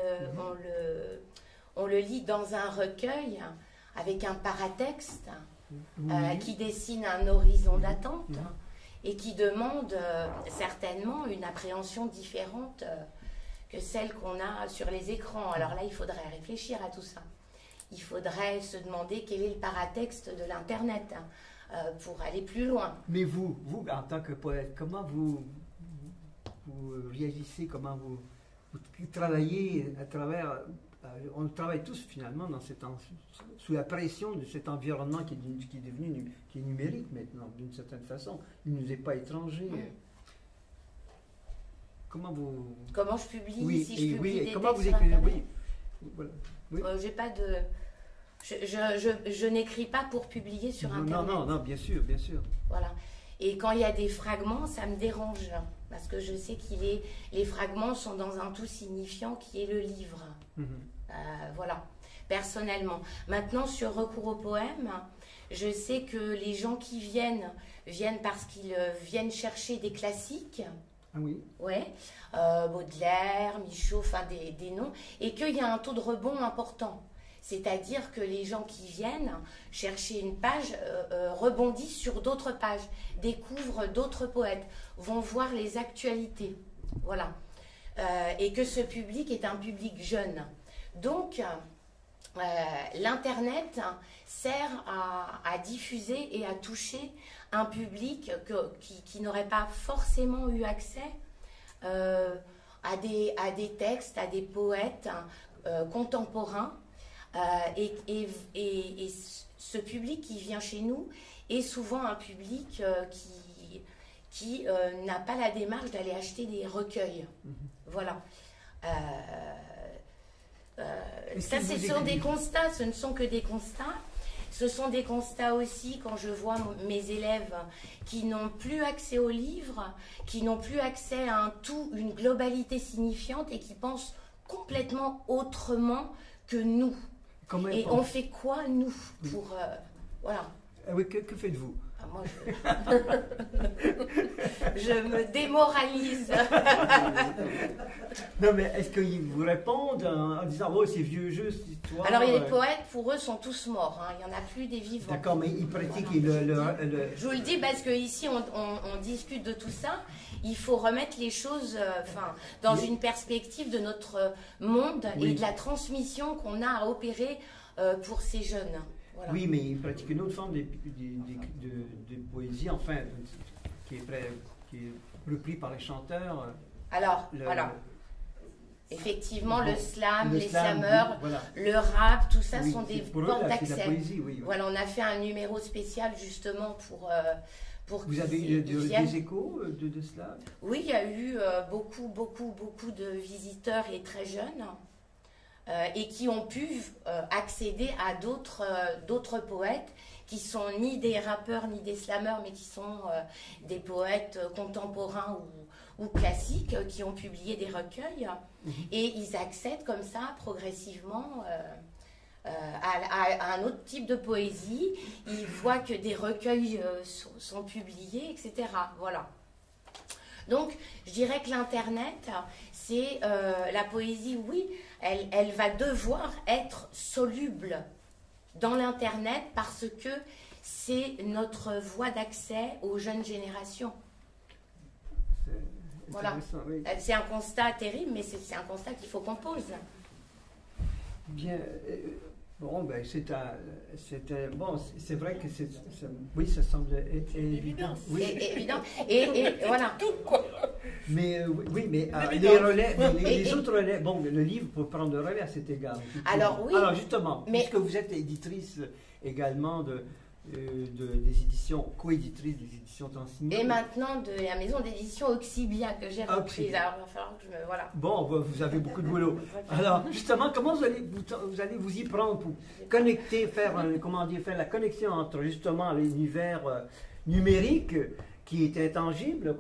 on le lit dans un recueil avec un paratexte qui dessine un horizon d'attente et qui demande certainement une appréhension différente que celle qu'on a sur les écrans. Alors là, il faudrait réfléchir à tout ça. Il faudrait se demander quel est le paratexte de l'Internet pour aller plus loin. Mais vous, en tant que poète, comment vous réagissez, comment vous travaillez à travers... on travaille tous finalement sous la pression de cet environnement qui est devenu qui est numérique maintenant, d'une certaine façon. Il ne nous est pas étranger. Comment je publie, oui, si je publie des comment textes vous écrivez? sur Oui. Voilà. Oui. J'ai pas de... Je n'écris pas pour publier sur Internet. Non, bien sûr, bien sûr. Voilà. Et quand il y a des fragments, ça me dérange. Parce que je sais les fragments sont dans un tout signifiant qui est le livre. Voilà, personnellement. Maintenant, sur Recours au poème, je sais que les gens qui viennent parce qu'ils viennent chercher des classiques. Ah oui. Ouais. Baudelaire, Michaud, enfin des noms. Et qu'il y a un taux de rebond important. C'est-à-dire que les gens qui viennent chercher une page rebondissent sur d'autres pages, découvrent d'autres poètes, vont voir les actualités. Voilà. Et que ce public est un public jeune. Donc, l'Internet sert à diffuser et à toucher un public qui n'aurait pas forcément eu accès à des textes, à des poètes contemporains. Et ce public qui vient chez nous est souvent un public qui n'a pas la démarche d'aller acheter des recueils. Voilà. Ça, ce sont des constats, ce ne sont que des constats. Ce sont des constats aussi quand je vois mes élèves qui n'ont plus accès aux livres, qui n'ont plus accès à une globalité signifiante et qui pensent complètement autrement que nous. Et on fait quoi, nous, pour... voilà. Oui, que faites-vous? Moi, je me démoralise. Non, mais est-ce qu'ils vous répondent en disant « Oh, c'est vieux jeu, cette histoire ». Alors, les poètes, pour eux, sont tous morts. Hein. Il n'y en a plus des vivants. D'accord, mais ils pratiquent Je vous le dis parce qu'ici, on discute de tout ça. Il faut remettre les choses dans une perspective de notre monde et de la transmission qu'on a à opérer pour ces jeunes. Voilà. Oui, mais il pratique une autre forme de poésie, enfin, qui est repris par les chanteurs. Alors, voilà. Effectivement, le slam, les slam, slammeurs, voilà. Le rap, tout ça sont des portes d'accès. Oui. Voilà, on a fait un numéro spécial justement pour vous avez eu des échos de cela? Oui, il y a eu beaucoup de visiteurs et très jeunes. Et qui ont pu accéder à d'autres poètes qui sont ni des rappeurs ni des slammeurs, mais qui sont des poètes contemporains ou classiques qui ont publié des recueils. Et ils accèdent comme ça progressivement à un autre type de poésie. Ils voient que des recueils sont publiés, etc. Voilà. Donc, je dirais que l'Internet, c'est la poésie, oui, elle va devoir être soluble dans l'Internet parce que c'est notre voie d'accès aux jeunes générations. Voilà. Oui. C'est un constat terrible, mais c'est un constat qu'il faut qu'on pose. Bien. Bon, ben bon, c'est vrai que oui, ça semble évident. Oui. Évident. Et voilà. Tout, quoi. Mais oui, mais L'évidence. les relais, les autres relais, bon, le livre peut prendre le relais à cet égard. Alors oui. Alors justement, mais, puisque vous êtes éditrice également des éditions, co-éditrice des éditions Transigny. Et maintenant de la maison d'édition Oxybia que j'ai reprise. Alors il va falloir que je me... Voilà. Bon, vous avez beaucoup de boulot. Alors justement, comment vous allez vous y prendre pour connecter, faire la connexion entre justement l'univers numérique qui est intangible,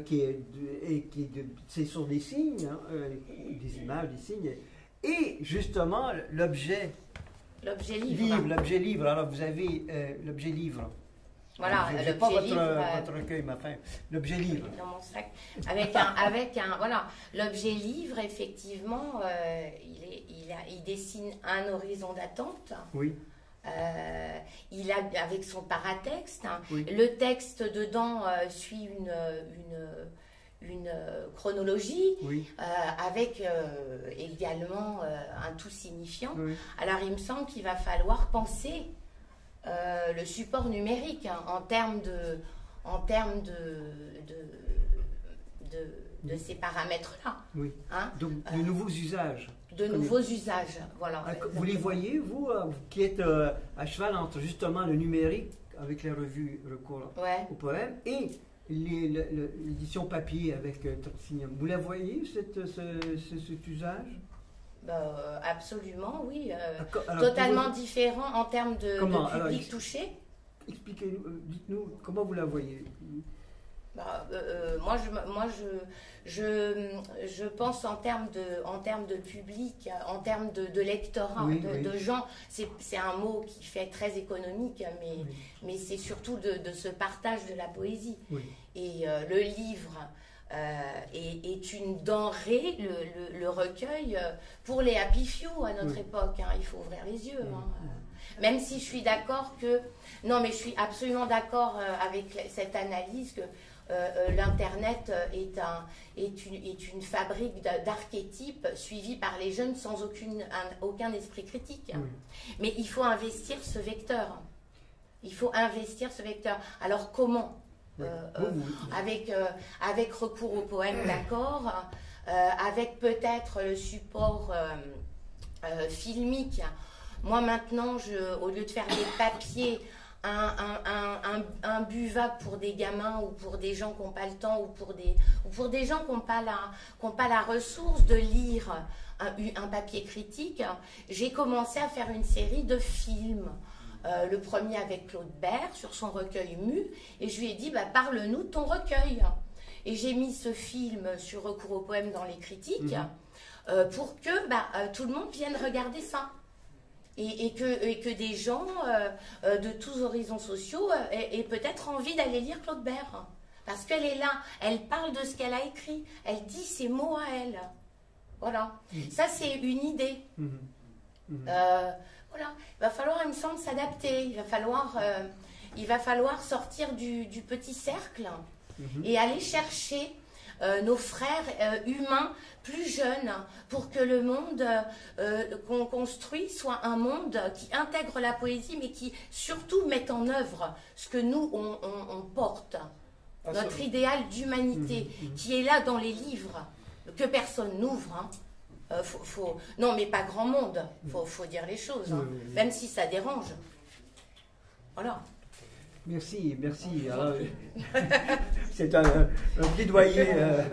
c'est sur des signes, hein, des images, des signes, et justement l'objet livre. L'objet livre. Alors vous avez l'objet livre. Voilà, je n'ai pas votre recueil, ma fin. L'objet livre. Dans mon sac. Voilà, l'objet livre, effectivement, il dessine un horizon d'attente. Oui. Il a avec son paratexte. Oui. Le texte dedans suit une chronologie, oui. avec également un tout signifiant. Oui. Alors il me semble qu'il va falloir penser le support numérique en termes de ces paramètres-là. Oui. Hein? Donc de nouveaux usages. De nouveaux usages, voilà. Vous les voyez, vous, qui êtes à cheval entre justement le numérique avec les revues recours au poème et l'édition papier avec Transigny. Vous la voyez, cet usage? Absolument, oui. Alors, totalement différent en termes de public touché. Expliquez-nous, dites-nous, comment vous la voyez? Moi, je pense en termes de public, en termes de lectorat, de gens. C'est un mot qui fait très économique, mais c'est surtout de ce partage de la poésie. Oui. Et le livre est une denrée, le recueil, pour les happy few à notre époque. Hein, il faut ouvrir les yeux. Hein. Même si je suis d'accord que... Non, mais je suis absolument d'accord avec cette analyse que l'Internet est une fabrique d'archétypes suivie par les jeunes sans aucun esprit critique. Oui. Mais il faut investir ce vecteur. Alors comment avec recours au poème, d'accord, avec peut-être le support filmique. Moi maintenant, au lieu de faire des papiers, un buvable pour des gamins ou pour des gens qui n'ont pas le temps ou pour des gens qui n'ont pas la ressource de lire un papier critique, j'ai commencé à faire une série de films. Le premier avec Claude Bert sur son recueil Mu, et je lui ai dit parle-nous de ton recueil. Et j'ai mis ce film sur recours au poème dans les critiques pour que tout le monde vienne regarder ça. Et que des gens de tous horizons sociaux aient peut-être envie d'aller lire Claude Bert. Parce qu'elle est là, elle parle de ce qu'elle a écrit, elle dit ses mots à elle. Voilà. Ça, c'est une idée. Voilà. Il va falloir, il me semble, s'adapter. Il va falloir sortir du petit cercle et aller chercher nos frères humains plus jeunes pour que le monde qu'on construit soit un monde qui intègre la poésie mais qui surtout mette en œuvre ce que nous on porte, notre idéal d'humanité qui est là dans les livres que personne n'ouvre. Hein. Non, mais pas grand monde. Faut dire les choses, hein, même si ça dérange. Voilà. Merci. Alors, c'est un plaidoyer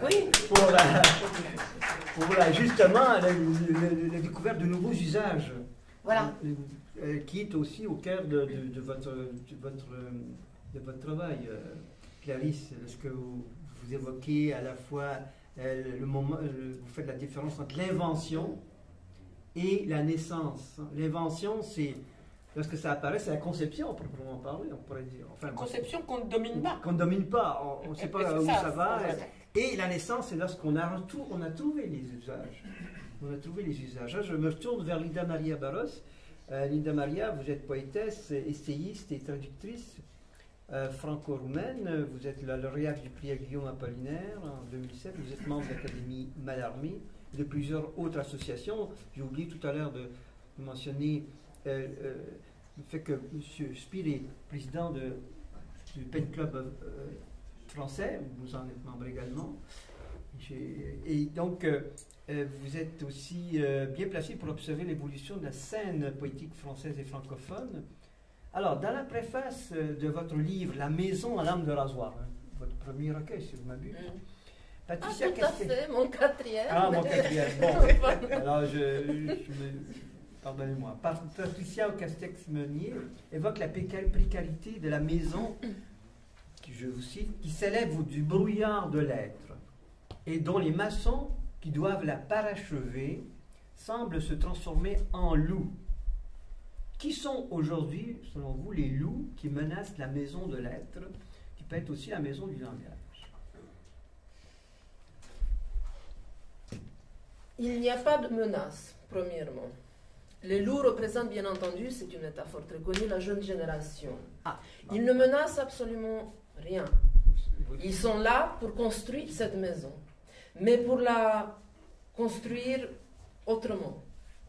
pour justement la découverte de nouveaux usages. Voilà. Qui est aussi au cœur de votre travail, Clarisse. Ce que vous évoquez à la fois le moment, vous faites la différence entre l'invention et la naissance. L'invention, c'est lorsque ça apparaît, c'est la conception, proprement parler, on pourrait dire. Enfin, conception qu'on ne domine pas. Qu'on ne domine pas, on ne sait pas où ça va. Et la naissance, c'est lorsqu'on a, on a trouvé les usages. On a trouvé les usages. Là, je me tourne vers Linda Maria Barros. Linda Maria, vous êtes poétesse, essayiste et traductrice franco-roumaine. Vous êtes la lauréate du prix Guillaume Apollinaire en 2007. Vous êtes membre de l'Académie Mallarmé et de plusieurs autres associations. J'ai oublié tout à l'heure de mentionner le fait que M. Spiel est président du Pen Club français. Vous en êtes membre également. Et donc, vous êtes aussi bien placé pour observer l'évolution de la scène poétique française et francophone. Alors, dans la préface de votre livre, La maison à l'âme de rasoir, hein, votre premier recueil, si vous m'abusez, Patricia tout à fait, mon quatrième. Ah, mon quatrième, bon. Alors, pardonnez-moi. Patricia Castex-Meunier évoque la précarité de la maison, je vous cite, qui s'élève du brouillard de l'être et dont les maçons qui doivent la parachever semblent se transformer en loups. Qui sont aujourd'hui, selon vous, les loups qui menacent la maison de l'être, qui peut être aussi la maison du langage? Il n'y a pas de menace, premièrement. Les loups représentent, bien entendu, c'est une métaphore très connue, la jeune génération. Ils ne menacent absolument rien. Ils sont là pour construire cette maison, mais pour la construire autrement.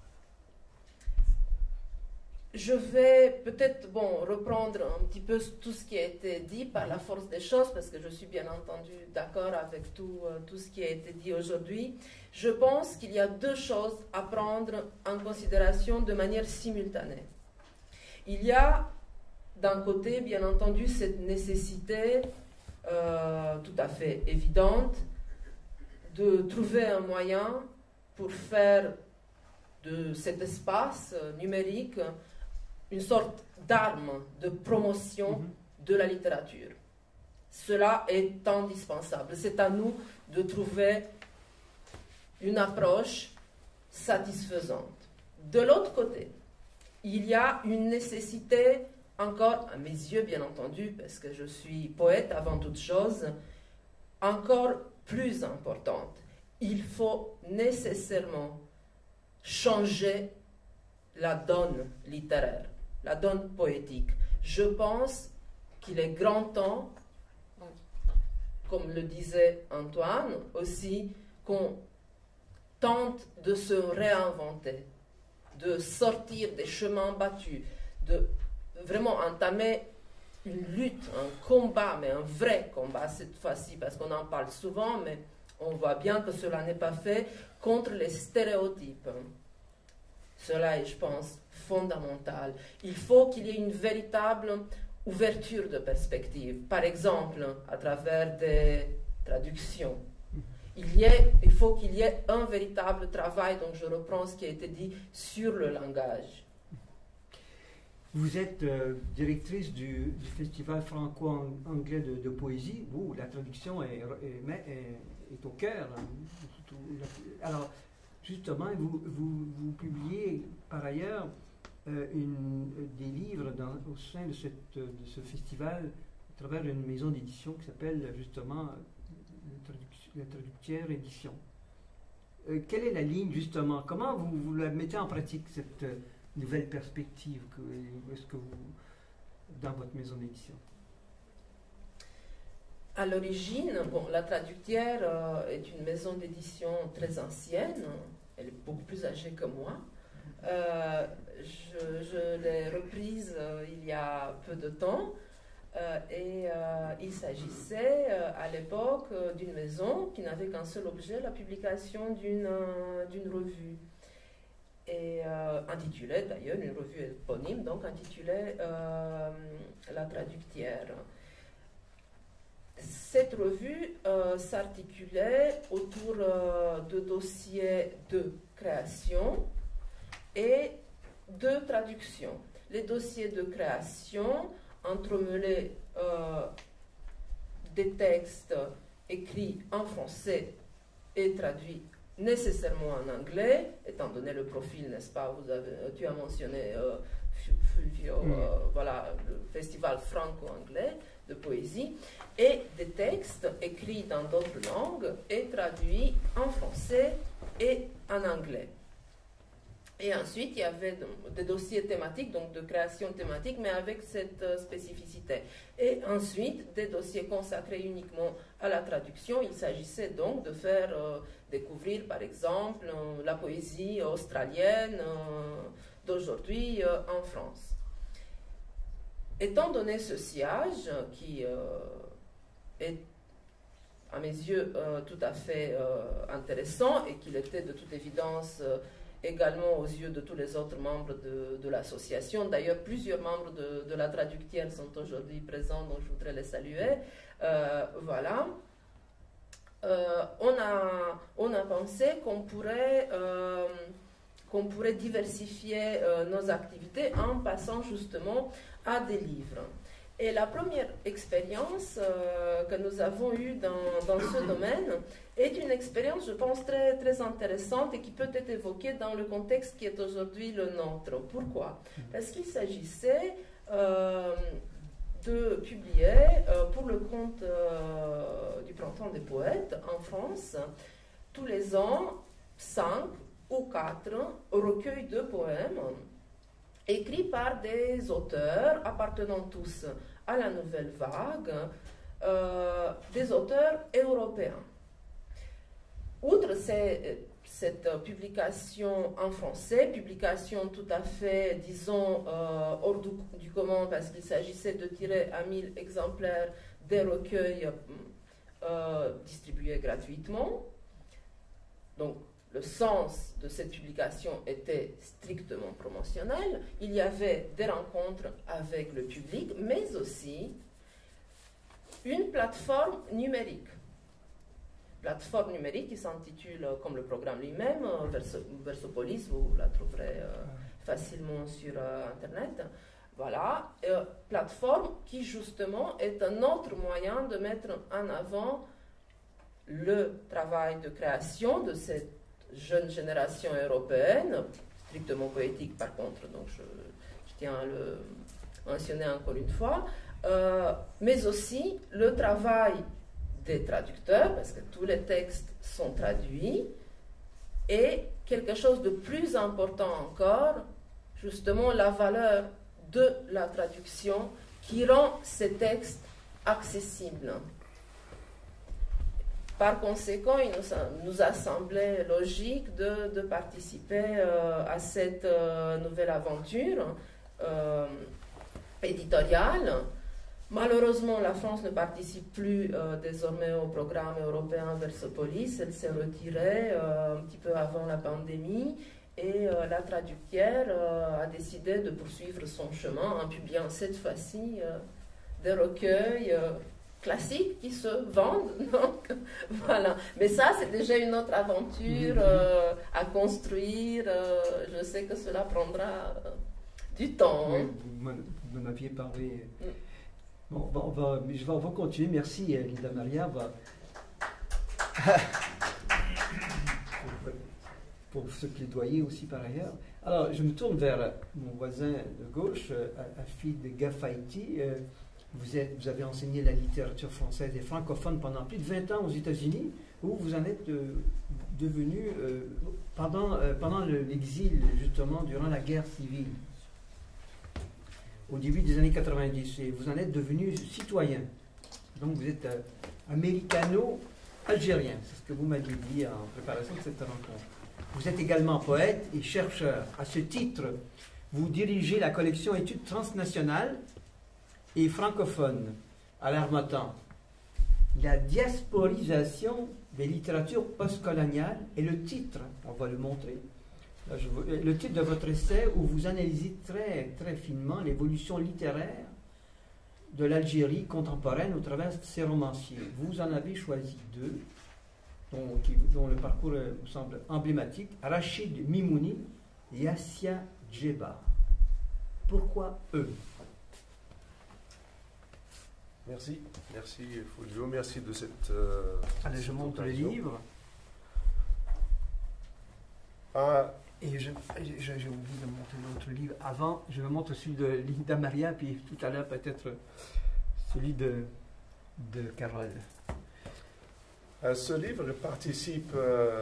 Je vais peut-être reprendre un petit peu tout ce qui a été dit par la force des choses, parce que je suis bien entendu d'accord avec tout ce qui a été dit aujourd'hui. Je pense qu'il y a deux choses à prendre en considération de manière simultanée. Il y a d'un côté, bien entendu, cette nécessité tout à fait évidente de trouver un moyen pour faire de cet espace numérique une sorte d'arme de promotion de la littérature. Cela est indispensable. C'est à nous de trouver une approche satisfaisante. De l'autre côté, il y a une nécessité, encore à mes yeux bien entendu, parce que je suis poète avant toute chose, encore plus importante. Il faut nécessairement changer la donne littéraire, la donne poétique. Je pense qu'il est grand temps, comme le disait Antoine aussi, qu'on tente de se réinventer, de sortir des chemins battus, de vraiment entamer une lutte, un combat, mais un vrai combat cette fois-ci, parce qu'on en parle souvent, mais on voit bien que cela n'est pas fait, contre les stéréotypes. Cela est, je pense, fondamental. Il faut qu'il y ait une véritable ouverture de perspective, par exemple, à travers des traductions. Il faut qu'il y ait un véritable travail, donc je reprends ce qui a été dit, sur le langage. Vous êtes directrice du festival franco-anglais de poésie, où la traduction est au cœur. Alors, justement, vous publiez par ailleurs des livres au sein de ce festival à travers une maison d'édition qui s'appelle justement la Traductière Édition. Quelle est la ligne justement? Comment vous la mettez en pratique, cette nouvelle perspective dans votre maison d'édition? À l'origine, la Traductière est une maison d'édition très ancienne. Elle est beaucoup plus âgée que moi. Je l'ai reprise il y a peu de temps. Il s'agissait à l'époque d'une maison qui n'avait qu'un seul objet, la publication d'une revue. Et intitulée, d'ailleurs, une revue éponyme, donc intitulée La Traductière. Cette revue s'articulait autour de dossiers de création et de traduction. Les dossiers de création entremêlaient des textes écrits en français et traduits nécessairement en anglais, étant donné le profil, n'est-ce pas, tu as mentionné Fulvio, voilà, le festival franco-anglais de poésie, et des textes écrits dans d'autres langues et traduits en français et en anglais. Et ensuite, il y avait des dossiers thématiques, donc de création thématique, mais avec cette spécificité. Et ensuite, des dossiers consacrés uniquement à la traduction. Il s'agissait donc de faire découvrir, par exemple, la poésie australienne d'aujourd'hui en France. Étant donné ce sillage, qui est à mes yeux tout à fait intéressant et qu'il était de toute évidence également aux yeux de tous les autres membres de l'association. D'ailleurs, plusieurs membres de la traductière sont aujourd'hui présents, donc je voudrais les saluer. Voilà. On a pensé qu'on pourrait diversifier nos activités en passant justement à des livres. Et la première expérience que nous avons eue dans ce domaine est une expérience, je pense, très, très intéressante et qui peut être évoquée dans le contexte qui est aujourd'hui le nôtre. Pourquoi? Parce qu'il s'agissait de publier pour le compte du Printemps des Poètes en France, tous les ans, 5 ou 4 recueils de poèmes écrits par des auteurs appartenant tous à la nouvelle vague, des auteurs européens. Outre cette publication en français, publication tout à fait, disons, hors du commun, parce qu'il s'agissait de tirer à 1000 exemplaires des recueils distribués gratuitement. Donc, le sens de cette publication était strictement promotionnel. Il y avait des rencontres avec le public, mais aussi une plateforme numérique. Plateforme numérique qui s'intitule, comme le programme lui-même, Versopolis, vous la trouverez facilement sur Internet. Voilà, plateforme qui justement est un autre moyen de mettre en avant le travail de création de cette jeune génération européenne, strictement poétique par contre, donc je tiens à le mentionner encore une fois, mais aussi le travail des traducteurs, parce que tous les textes sont traduits, et quelque chose de plus important encore, justement la valeur de la traduction qui rend ces textes accessibles. Par conséquent, il nous a semblé logique de participer à cette nouvelle aventure éditoriale. Malheureusement, la France ne participe plus désormais au programme européen Versopolis. Elle s'est retirée un petit peu avant la pandémie et la traductière a décidé de poursuivre son chemin en publiant cette fois-ci des recueils classiques qui se vendent. Donc, voilà. Mais ça, c'est déjà une autre aventure à construire. Je sais que cela prendra du temps. Oui, vous m'en aviez parlé. Bon, on va continuer. Merci, Linda Maria. Pour ce plaidoyer aussi par ailleurs. Alors, je me tourne vers mon voisin de gauche, Afid Gafaiti. Vous avez enseigné la littérature française et francophone pendant plus de 20 ans aux États-Unis, où vous en êtes devenu pendant l'exil, justement, durant la guerre civile, au début des années 90, et vous en êtes devenu citoyen. Donc vous êtes américano-algérien, c'est ce que vous m'aviez dit en préparation de cette rencontre. Vous êtes également poète et chercheur. À ce titre, vous dirigez la collection Études transnationales et francophones à l'Harmattan. La diasporisation des littératures postcoloniales est le titre, on va le montrer, le titre de votre essai où vous analysez très, très finement l'évolution littéraire de l'Algérie contemporaine au travers de ses romanciers. Vous en avez choisi 2, dont le parcours vous semble emblématique, Rachid Mimouni et Assia Djeba. Pourquoi eux? Merci Fulvio, merci de cette allez, je montre le livre. Et j'ai oublié de montrer l'autre livre avant. Je me montre celui de Linda Maria, puis tout à l'heure peut-être celui de Carole. Ce livre participe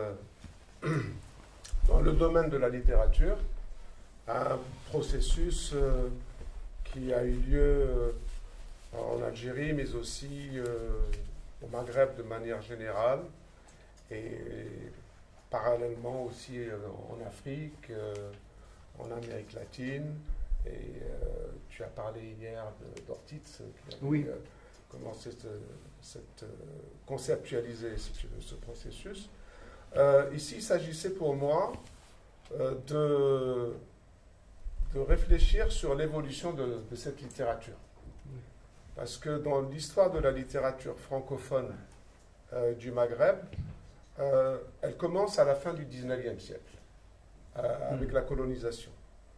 dans le domaine de la littérature à un processus qui a eu lieu en Algérie, mais aussi au Maghreb de manière générale, et parallèlement aussi en Afrique, en Amérique latine. Et tu as parlé hier d'Ortiz, qui a commencé conceptualiser ce processus. Ici, il s'agissait pour moi de réfléchir sur l'évolution de cette littérature. Parce que dans l'histoire de la littérature francophone du Maghreb, elle commence à la fin du XIXe siècle, avec la colonisation.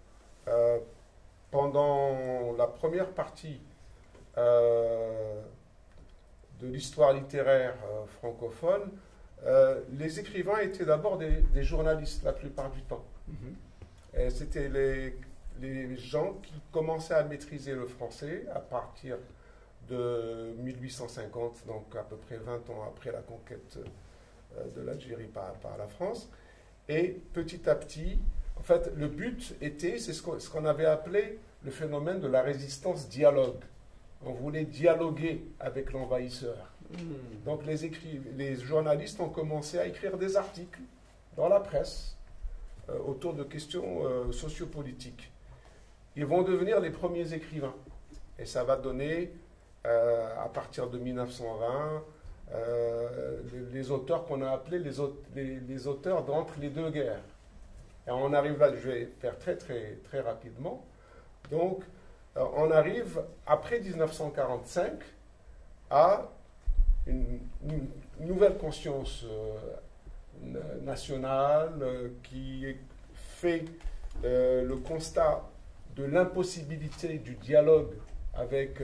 Pendant la première partie de l'histoire littéraire francophone, les écrivains étaient d'abord des journalistes la plupart du temps. C'était les gens qui commençaient à maîtriser le français à partir de 1850, donc à peu près 20 ans après la conquête de l'Algérie par la France. Et petit à petit, en fait, le but était, c'est ce qu'on avait appelé le phénomène de la résistance dialogue. On voulait dialoguer avec l'envahisseur. Donc les journalistes ont commencé à écrire des articles dans la presse autour de questions sociopolitiques. Ils vont devenir les premiers écrivains. Et ça va donner, à partir de 1920, les auteurs qu'on a appelés les auteurs d'entre les deux guerres. Et on arrive là, je vais faire très très très rapidement. Donc, on arrive après 1945 à une nouvelle conscience nationale qui fait le constat de l'impossibilité du dialogue avec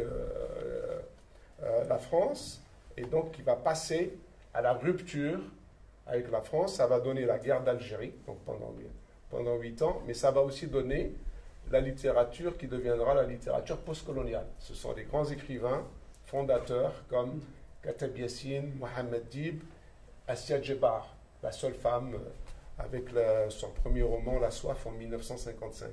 la France, et donc qui va passer à la rupture avec la France. Ça va donner la guerre d'Algérie, donc pendant 8 ans, mais ça va aussi donner la littérature qui deviendra la littérature postcoloniale. Ce sont des grands écrivains fondateurs comme Kateb Yassine, Mohamed Dib, Assia Djebar, la seule femme avec son premier roman La Soif en 1955.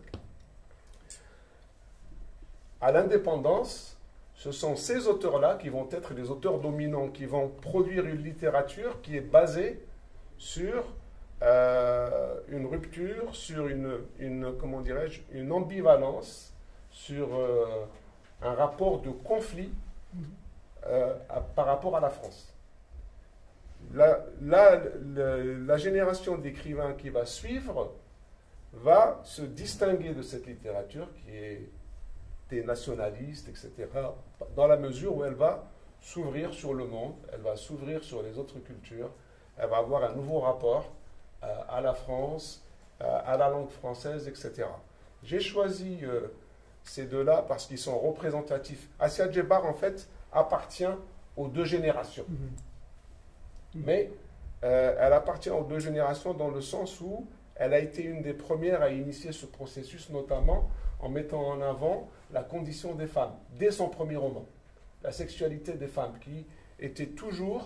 À l'indépendance, ce sont ces auteurs-là qui vont être les auteurs dominants, qui vont produire une littérature qui est basée sur une rupture, sur comment dirais-je, une ambivalence, sur un rapport de conflit par rapport à la France. La génération d'écrivains qui va suivre va se distinguer de cette littérature qui est nationaliste, etc., dans la mesure où elle va s'ouvrir sur le monde, elle va s'ouvrir sur les autres cultures, elle va avoir un nouveau rapport à la France, à la langue française, etc. J'ai choisi ces deux-là parce qu'ils sont représentatifs. Assia Djebar, en fait, appartient aux deux générations. Mais elle appartient aux deux générations dans le sens où elle a été une des premières à initier ce processus, notamment en mettant en avant la condition des femmes, dès son premier roman. La sexualité des femmes, qui était toujours,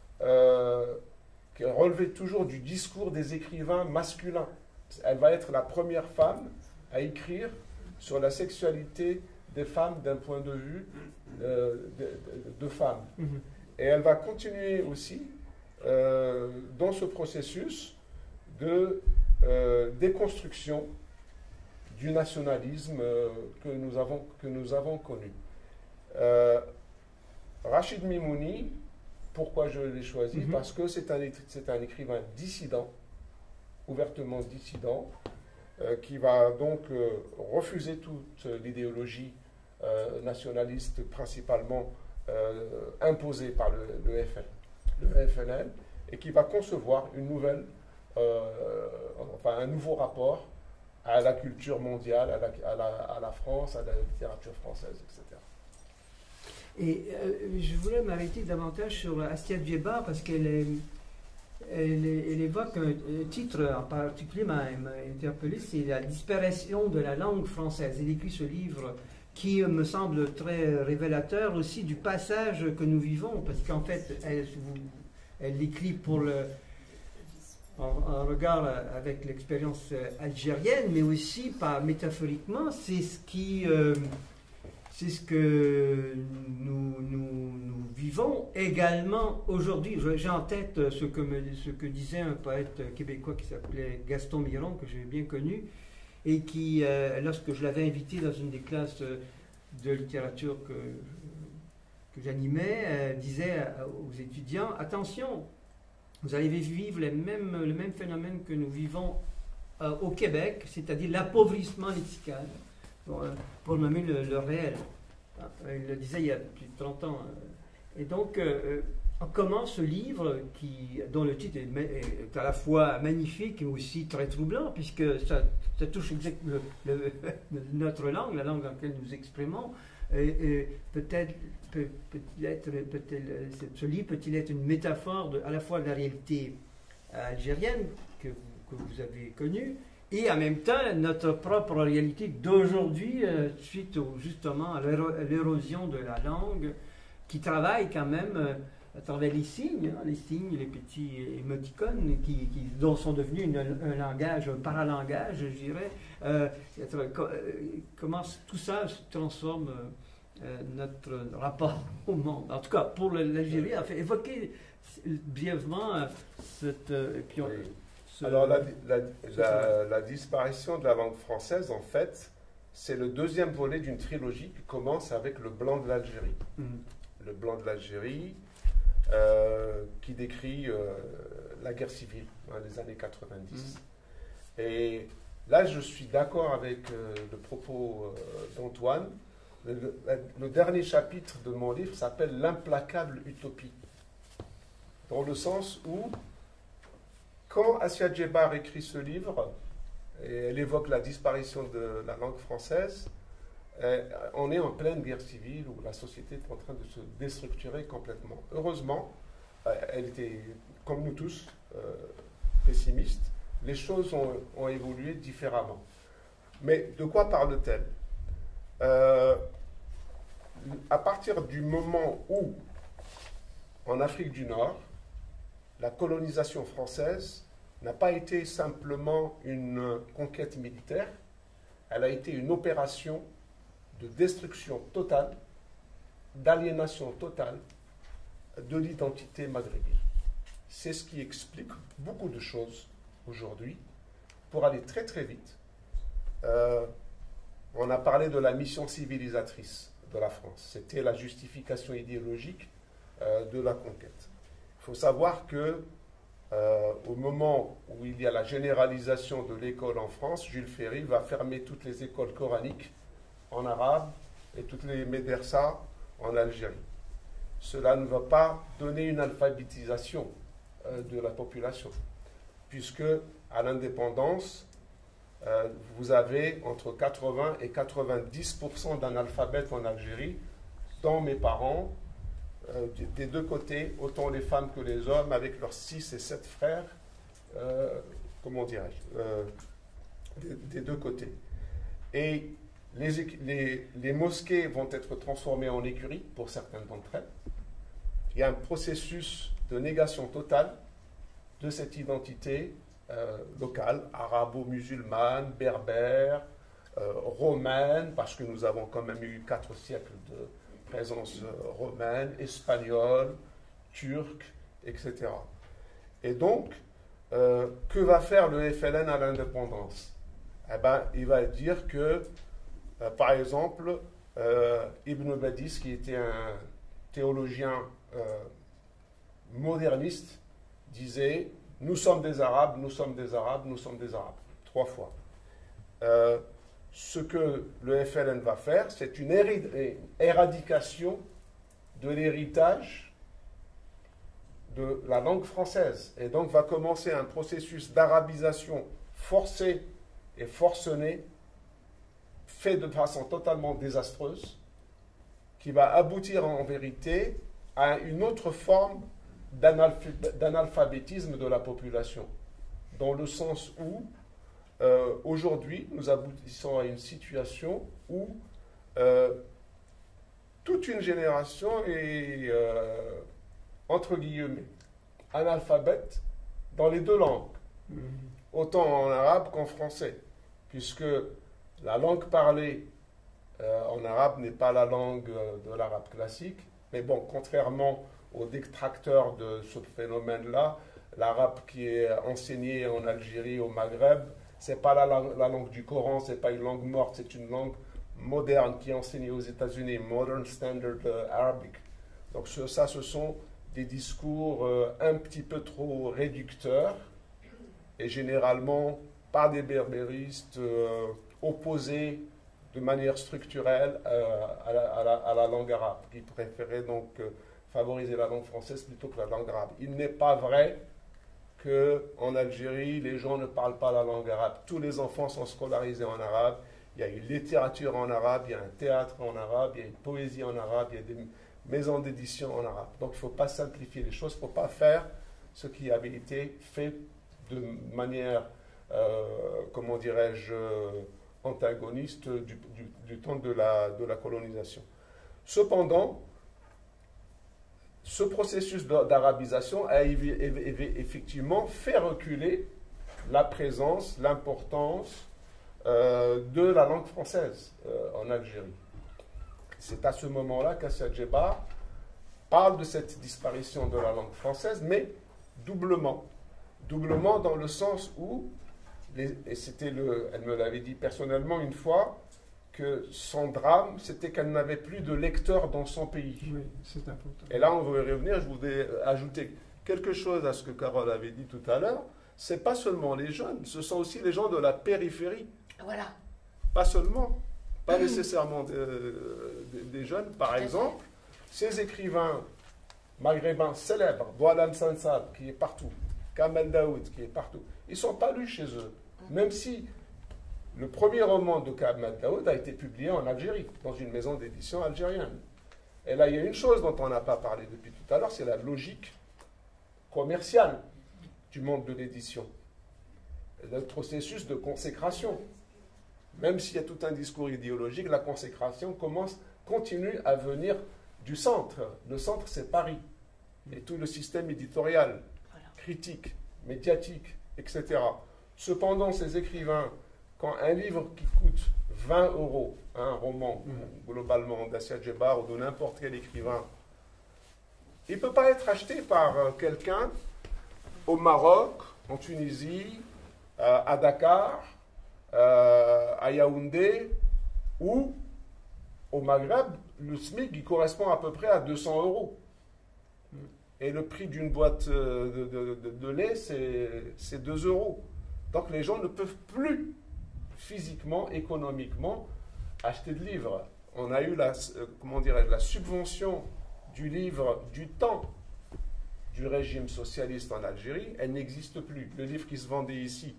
qui relevait toujours du discours des écrivains masculins. Elle va être la première femme à écrire sur la sexualité des femmes d'un point de vue de femmes. Et elle va continuer aussi dans ce processus de déconstruction du nationalisme que nous avons connu. Rachid Mimouni, pourquoi je l'ai choisi? Parce que c'est un écrivain dissident, ouvertement dissident, qui va donc refuser toute l'idéologie nationaliste principalement imposée par le FNL, et qui va concevoir une nouvelle, un nouveau rapport à la culture mondiale, à la France, à la littérature française, etc. Et je voulais m'arrêter davantage sur Assia Djebar parce qu'elle évoque un titre en particulier m'a interpellé, c'est la disparition de la langue française. Elle écrit ce livre qui me semble très révélateur aussi du passage que nous vivons, parce qu'en fait, elle l'écrit en regard avec l'expérience algérienne, mais aussi métaphoriquement, c'est ce que nous vivons également aujourd'hui. J'ai en tête ce que disait un poète québécois qui s'appelait Gaston Miron, que j'ai bien connu, et qui, lorsque je l'avais invité dans une des classes de littérature que j'animais, disait aux étudiants, attention, vous allez vivre le même phénomène que nous vivons au Québec, c'est-à-dire l'appauvrissement lexical, pour nommer le réel. Il le disait il y a plus de 30 ans. Et donc, comment ce livre, dont le titre est à la fois magnifique et aussi très troublant, puisque ça touche exactement notre langue, la langue dans laquelle nous exprimons, peut-être ce livre peut-il être une métaphore à la fois de la réalité algérienne que vous avez connue, et en même temps notre propre réalité d'aujourd'hui, suite justement à l'érosion de la langue, qui travaille quand même à travers les signes, les petits émoticônes dont sont devenus un langage, un paralangage, je dirais. Comment tout ça se transforme notre rapport au monde. En tout cas, pour l'Algérie, a fait évoquer brièvement cette... Alors, la disparition de la langue française, en fait, c'est le deuxième volet d'une trilogie qui commence avec le Blanc de l'Algérie. Le Blanc de l'Algérie, qui décrit la guerre civile dans les années 90. Et là, je suis d'accord avec le propos d'Antoine. Le dernier chapitre de mon livre s'appelle « L'implacable utopie », dans le sens où, quand Assia Djebar écrit ce livre, et elle évoque la disparition de la langue française, on est en pleine guerre civile où la société est en train de se déstructurer complètement. Heureusement, elle était, comme nous tous, pessimiste. Les choses ont évolué différemment. Mais de quoi parle-t-elle ? À partir du moment où, en Afrique du Nord, la colonisation française n'a pas été simplement une conquête militaire, elle a été une opération de destruction totale, d'aliénation totale de l'identité maghrébine. C'est ce qui explique beaucoup de choses aujourd'hui. Pour aller très très vite, on a parlé de la mission civilisatrice de la France. C'était la justification idéologique de la conquête. Il faut savoir que au moment où il y a la généralisation de l'école en France, Jules Ferry va fermer toutes les écoles coraniques en arabe et toutes les médersas en Algérie. Cela ne va pas donner une alphabétisation de la population, puisque à l'indépendance, vous avez entre 80 et 90% d'analphabètes en Algérie, dont mes parents, des deux côtés, autant les femmes que les hommes, avec leurs 6 et 7 frères, comment dirais-je, des deux côtés. Et les mosquées vont être transformées en écuries, pour certaines d'entre elles. Il y a un processus de négation totale de cette identité locale, arabo-musulmane, berbère, romaine, parce que nous avons quand même eu 4 siècles de présence romaine, espagnole, turque, etc. Et donc, que va faire le FLN à l'indépendance ? Eh bien, il va dire que, par exemple, Ibn Badis, qui était un théologien moderniste, disait « Nous sommes des Arabes, nous sommes des Arabes, nous sommes des Arabes », 3 fois. Ce que le FLN va faire, c'est une éradication de l'héritage de la langue française. Et donc va commencer un processus d'arabisation forcée et forcenée, fait de façon totalement désastreuse, qui va aboutir en vérité à une autre forme d'analphabétisme de la population, dans le sens où aujourd'hui, nous aboutissons à une situation où toute une génération est, entre guillemets, analphabète dans les deux langues, autant en arabe qu'en français, puisque la langue parlée en arabe n'est pas la langue de l'arabe classique, mais bon, contrairement aux détracteurs de ce phénomène-là, l'arabe qui est enseigné en Algérie, au Maghreb, c'est pas la langue du Coran, c'est pas une langue morte, c'est une langue moderne qui est enseignée aux États-Unis, Modern Standard Arabic. Donc ce sont des discours un petit peu trop réducteurs et généralement par des berbéristes opposés de manière structurelle à la langue arabe, qui préféraient donc favoriser la langue française plutôt que la langue arabe. Il n'est pas vrai qu'en Algérie, les gens ne parlent pas la langue arabe. Tous les enfants sont scolarisés en arabe. Il y a une littérature en arabe, il y a un théâtre en arabe, il y a une poésie en arabe, il y a des maisons d'édition en arabe. Donc il ne faut pas simplifier les choses, il ne faut pas faire ce qui avait été fait de manière, comment dirais-je, antagoniste du temps de la colonisation. Cependant, ce processus d'arabisation a effectivement fait reculer la présence, l'importance de la langue française en Algérie. C'est à ce moment-là qu'Assia Djebbar parle de cette disparition de la langue française, mais doublement. Doublement dans le sens où, elle me l'avait dit personnellement une fois, que son drame, c'était qu'elle n'avait plus de lecteurs dans son pays. Oui, c'est important. Et là, on veut y revenir, je voudrais ajouter quelque chose à ce que Carole avait dit tout à l'heure. C'est pas seulement les jeunes, ce sont aussi les gens de la périphérie. Voilà. Pas seulement, pas nécessairement des jeunes. Par exemple, ces écrivains maghrébins célèbres, Boualem Sansal, qui est partout, Kamel Daoud, qui est partout, ils ne sont pas lus chez eux. Même si le premier roman de Kamel Daoud a été publié en Algérie, dans une maison d'édition algérienne. Et là, il y a une chose dont on n'a pas parlé depuis tout à l'heure, c'est la logique commerciale du monde de l'édition. Le processus de consécration. Même s'il y a tout un discours idéologique, la consécration continue à venir du centre. Le centre, c'est Paris. Et tout le système éditorial, critique, médiatique, etc. Cependant, ces écrivains, quand un livre qui coûte 20 €, un roman, globalement, d'Assia Djebbar ou de n'importe quel écrivain, il ne peut pas être acheté par quelqu'un au Maroc, en Tunisie, à Dakar, à Yaoundé ou au Maghreb. Le SMIC il correspond à peu près à 200 €. Et le prix d'une boîte de lait, c'est 2 €. Donc les gens ne peuvent plus physiquement, économiquement, acheter de livres. On a eu la subvention du livre du temps du régime socialiste en Algérie, elle n'existe plus. Le livre qui se vendait ici,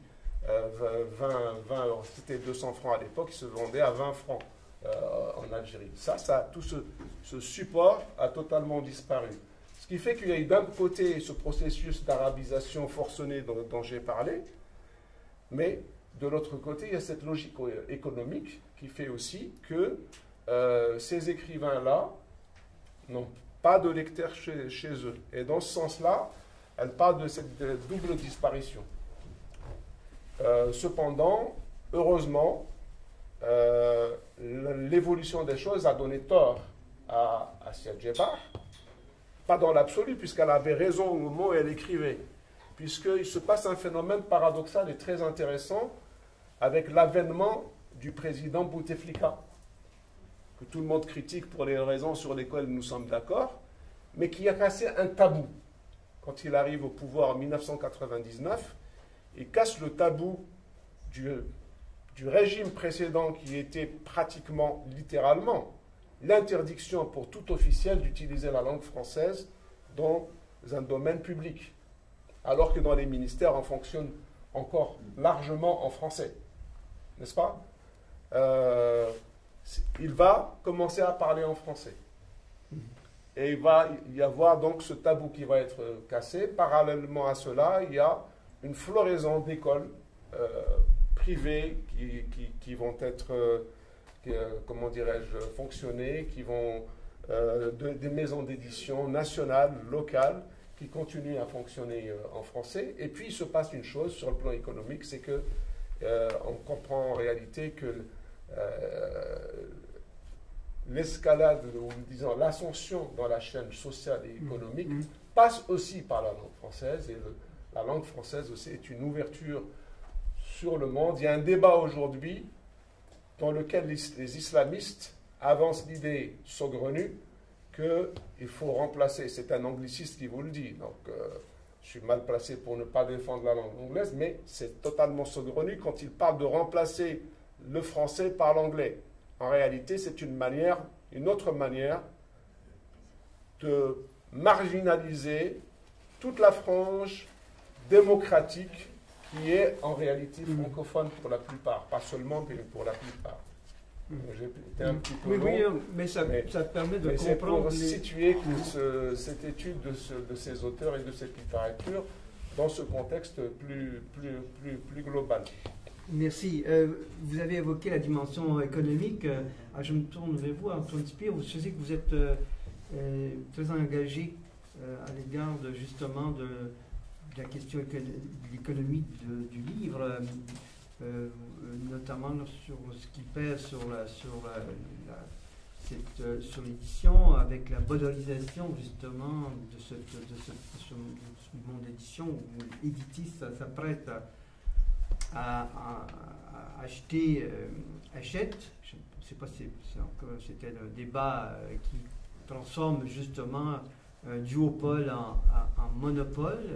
20 €, c'était 200 francs à l'époque, il se vendait à 20 francs en Algérie. Tout ce support a totalement disparu. Ce qui fait qu'il y a eu d'un côté ce processus d'arabisation forcenée dont j'ai parlé, mais de l'autre côté, il y a cette logique économique qui fait aussi que ces écrivains-là n'ont pas de lecteurs chez eux. Et dans ce sens-là, elle parle de cette double disparition. Cependant, heureusement, l'évolution des choses a donné tort à Assia Djebbar, pas dans l'absolu, puisqu'elle avait raison au moment où elle écrivait, puisqu'il se passe un phénomène paradoxal et très intéressant avec l'avènement du président Bouteflika, que tout le monde critique pour les raisons sur lesquelles nous sommes d'accord, mais qui a cassé un tabou. Quand il arrive au pouvoir en 1999, il casse le tabou du régime précédent qui était pratiquement, littéralement, l'interdiction pour tout officiel d'utiliser la langue française dans un domaine public, alors que dans les ministères, on fonctionne encore largement en français, n'est-ce pas? Il va commencer à parler en français. Et il va y avoir donc ce tabou qui va être cassé. Parallèlement à cela, il y a une floraison d'écoles privées qui vont être comment dirais-je, fonctionner, qui vont des maisons d'édition nationales, locales, qui continuent à fonctionner en français. Et puis il se passe une chose sur le plan économique, c'est que on comprend en réalité que l'escalade, ou disons l'ascension dans la chaîne sociale et économique passe aussi par la langue française, et la langue française aussi est une ouverture sur le monde. Il y a un débat aujourd'hui dans lequel les islamistes avancent l'idée saugrenue qu'il faut remplacer, c'est un angliciste qui vous le dit, donc je suis mal placé pour ne pas défendre la langue anglaise, mais c'est totalement saugrenu quand il parle de remplacer le français par l'anglais. En réalité, c'est une autre manière de marginaliser toute la frange démocratique qui est en réalité francophone pour la plupart, pas seulement, mais pour la plupart. J'ai été un petit peu long, mais ça permet de c'est comprendre pour situer cette étude de ces auteurs et de cette littérature dans ce contexte plus global. Merci. Vous avez évoqué la dimension économique. Je me tourne vers vous, Antoine Spire. Je sais que vous êtes très engagé à l'égard justement de la question de l'économie du livre, notamment sur ce qui pèse sur l'édition, avec la modernisation justement de ce monde d'édition où l'éditrice s'apprête à achète. Je ne sais pas si c'était le débat qui transforme justement un duopole en monopole.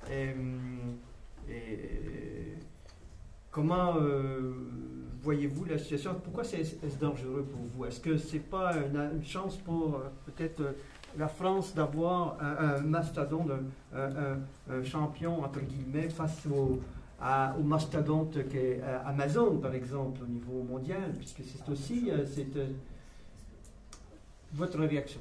Comment voyez-vous la situation? Pourquoi est-ce dangereux pour vous? Est-ce que ce n'est pas une chance pour peut-être la France d'avoir un mastodonte, un champion entre guillemets face au mastodonte qu'est Amazon, par exemple, au niveau mondial, puisque c'est aussi votre réaction?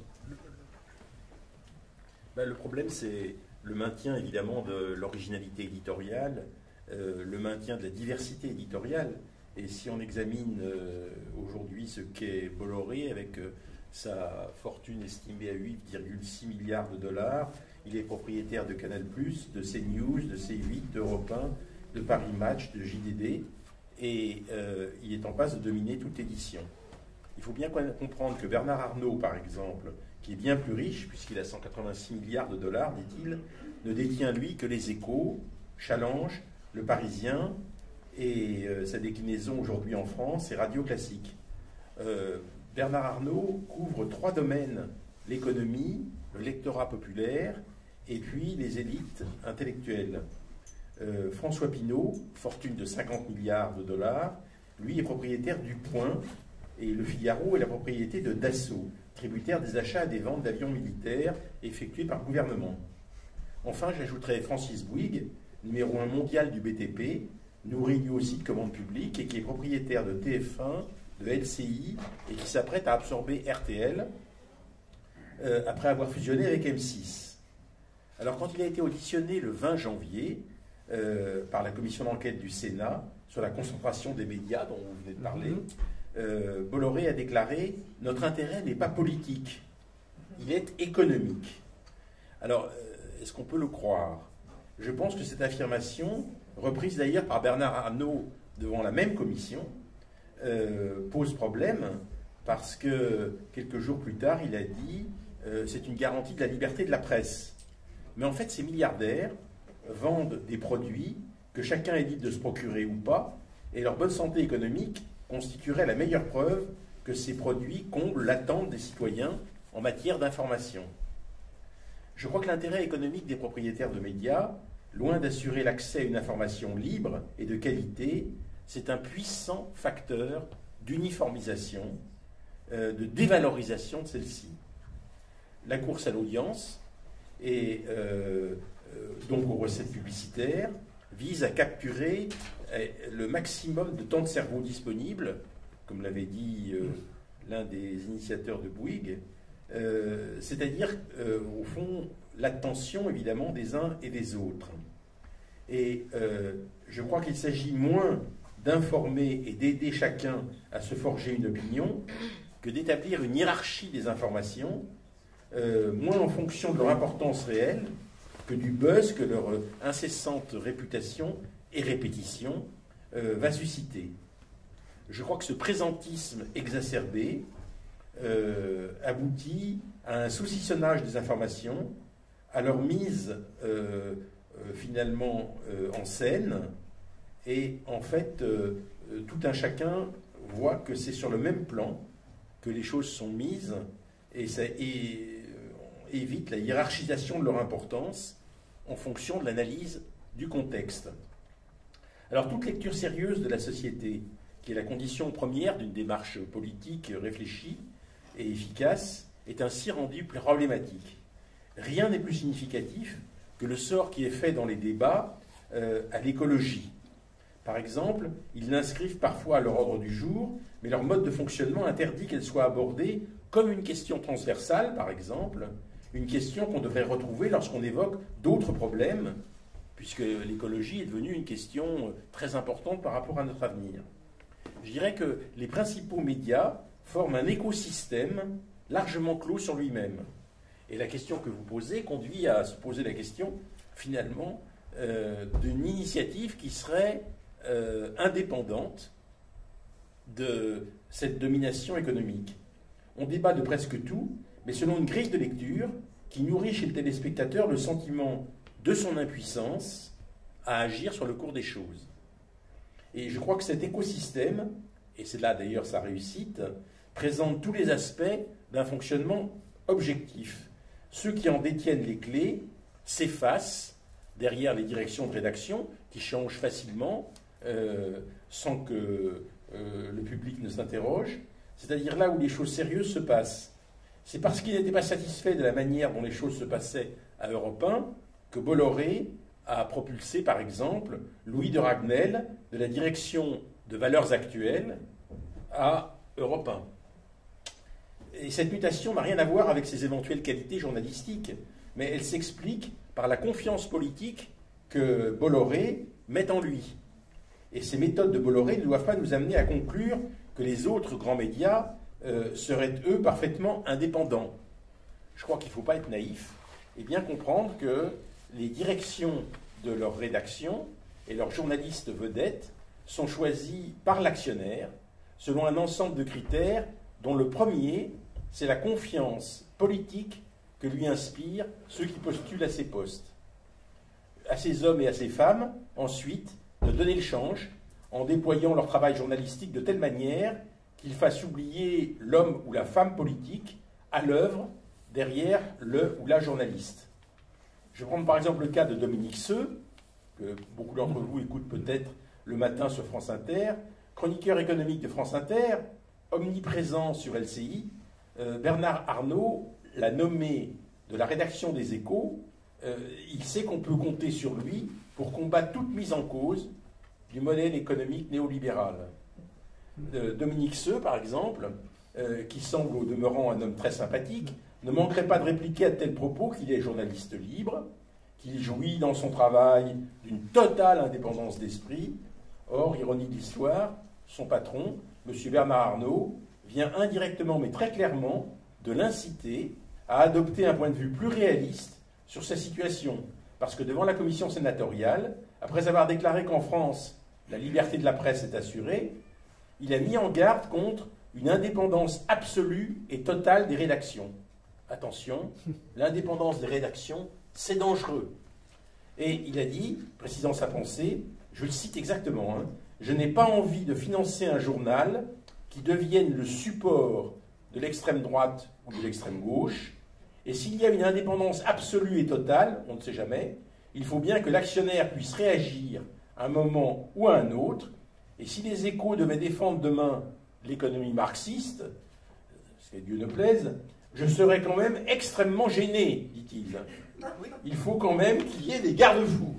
Le problème, c'est le maintien, évidemment, de l'originalité éditoriale, le maintien de la diversité éditoriale. Et si on examine aujourd'hui ce qu'est Bolloré, avec sa fortune estimée à 8,6 milliards de dollars, il est propriétaire de Canal+, de CNews, de C8, d'Europe 1, de Paris Match, de JDD, et il est en passe de dominer toute édition. Il faut bien comprendre que Bernard Arnault, par exemple, qui est bien plus riche, puisqu'il a 186 milliards de dollars, dit-il, ne détient, lui, que les Échos, Challenge, Le Parisien, et sa déclinaison aujourd'hui en France, c'est Radio Classique. Bernard Arnault couvre 3 domaines: l'économie, le lectorat populaire, et puis les élites intellectuelles. François Pinault, fortune de 50 milliards de dollars, lui est propriétaire du Point, et Le Figaro est la propriété de Dassault, tributaire des achats et des ventes d'avions militaires effectués par le gouvernement. Enfin, j'ajouterai Francis Bouygues, numéro 1 mondial du BTP, nourri lui aussi de commandes publiques, et qui est propriétaire de TF1, de LCI, et qui s'apprête à absorber RTL, après avoir fusionné avec M6. Alors, quand il a été auditionné le 20 janvier, par la commission d'enquête du Sénat sur la concentration des médias dont vous venez de parler, Bolloré a déclaré « Notre intérêt n'est pas politique, il est économique ». Alors, est-ce qu'on peut le croire? Je pense que cette affirmation, reprise d'ailleurs par Bernard Arnault devant la même commission, pose problème, parce que quelques jours plus tard, il a dit c'est une garantie de la liberté de la presse. Mais en fait, ces milliardaires vendent des produits que chacun est libre de se procurer ou pas, et leur bonne santé économique constituerait la meilleure preuve que ces produits comblent l'attente des citoyens en matière d'information. Je crois que l'intérêt économique des propriétaires de médias, loin d'assurer l'accès à une information libre et de qualité, c'est un puissant facteur d'uniformisation, de dévalorisation de celle-ci. La course à l'audience et donc aux recettes publicitaires vise à capturer le maximum de temps de cerveau disponible, comme l'avait dit l'un des initiateurs de Bouygues, c'est-à-dire au fond l'attention évidemment des uns et des autres. Et je crois qu'il s'agit moins d'informer et d'aider chacun à se forger une opinion que d'établir une hiérarchie des informations, moins en fonction de leur importance réelle que du buzz que leur incessante réputation et répétition va susciter. Je crois que ce présentisme exacerbé aboutit à un saucissonnage des informations, à leur mise finalement en scène, et en fait tout un chacun voit que c'est sur le même plan que les choses sont mises, et ça évite la hiérarchisation de leur importance en fonction de l'analyse du contexte. Alors toute lecture sérieuse de la société, qui est la condition première d'une démarche politique réfléchie et efficace, est ainsi rendue problématique. Rien n'est plus significatif que le sort qui est fait dans les débats à l'écologie. Par exemple, ils l'inscrivent parfois à leur ordre du jour, mais leur mode de fonctionnement interdit qu'elle soit abordée comme une question transversale, par exemple, une question qu'on devrait retrouver lorsqu'on évoque d'autres problèmes, puisque l'écologie est devenue une question très importante par rapport à notre avenir. Je dirais que les principaux médias forment un écosystème largement clos sur lui-même. Et la question que vous posez conduit à se poser la question, finalement, d'une initiative qui serait indépendante de cette domination économique. On débat de presque tout, mais selon une grille de lecture qui nourrit chez le téléspectateur le sentiment de son impuissance à agir sur le cours des choses. Et je crois que cet écosystème, et c'est là d'ailleurs sa réussite, présente tous les aspects d'un fonctionnement objectif. Ceux qui en détiennent les clés s'effacent derrière les directions de rédaction qui changent facilement sans que le public ne s'interroge, c'est-à-dire là où les choses sérieuses se passent. C'est parce qu'il n'était pas satisfait de la manière dont les choses se passaient à Europe 1 que Bolloré a propulsé, par exemple, Louis de Ragnel de la direction de Valeurs Actuelles à Europe 1. Et cette mutation n'a rien à voir avec ses éventuelles qualités journalistiques, mais elle s'explique par la confiance politique que Bolloré met en lui. Et ces méthodes de Bolloré ne doivent pas nous amener à conclure que les autres grands médias seraient, eux, parfaitement indépendants. Je crois qu'il ne faut pas être naïf et bien comprendre que les directions de leur rédaction et leurs journalistes vedettes sont choisis par l'actionnaire selon un ensemble de critères dont le premier, c'est la confiance politique que lui inspirent ceux qui postulent à ces postes. À ces hommes et à ces femmes, ensuite, de donner le change en déployant leur travail journalistique de telle manière qu'ils fassent oublier l'homme ou la femme politique à l'œuvre derrière le ou la journaliste. Je vais prendre par exemple le cas de Dominique Seux, que beaucoup d'entre vous écoutent peut-être le matin sur France Inter, chroniqueur économique de France Inter, omniprésent sur LCI. Bernard Arnault l'a nommé de la rédaction des Échos. Il sait qu'on peut compter sur lui pour combattre toute mise en cause du modèle économique néolibéral. Dominique Seux, par exemple, qui semble au demeurant un homme très sympathique, ne manquerait pas de répliquer à tel propos qu'il est journaliste libre, qu'il jouit dans son travail d'une totale indépendance d'esprit. Or, ironie de l'histoire, son patron, M. Bernard Arnault, vient indirectement mais très clairement de l'inciter à adopter un point de vue plus réaliste sur sa situation. Parce que devant la commission sénatoriale, après avoir déclaré qu'en France, la liberté de la presse est assurée, il a mis en garde contre une indépendance absolue et totale des rédactions. Attention, l'indépendance des rédactions, c'est dangereux. Et il a dit, précisant sa pensée, je le cite exactement, je n'ai pas envie de financer un journal qui devienne le support de l'extrême droite ou de l'extrême gauche, et s'il y a une indépendance absolue et totale, on ne sait jamais, il faut bien que l'actionnaire puisse réagir à un moment ou à un autre, et si les Échos devaient défendre demain l'économie marxiste, ce que Dieu ne plaise, je serais quand même extrêmement gêné, dit-il. Il faut quand même qu'il y ait des garde-fous.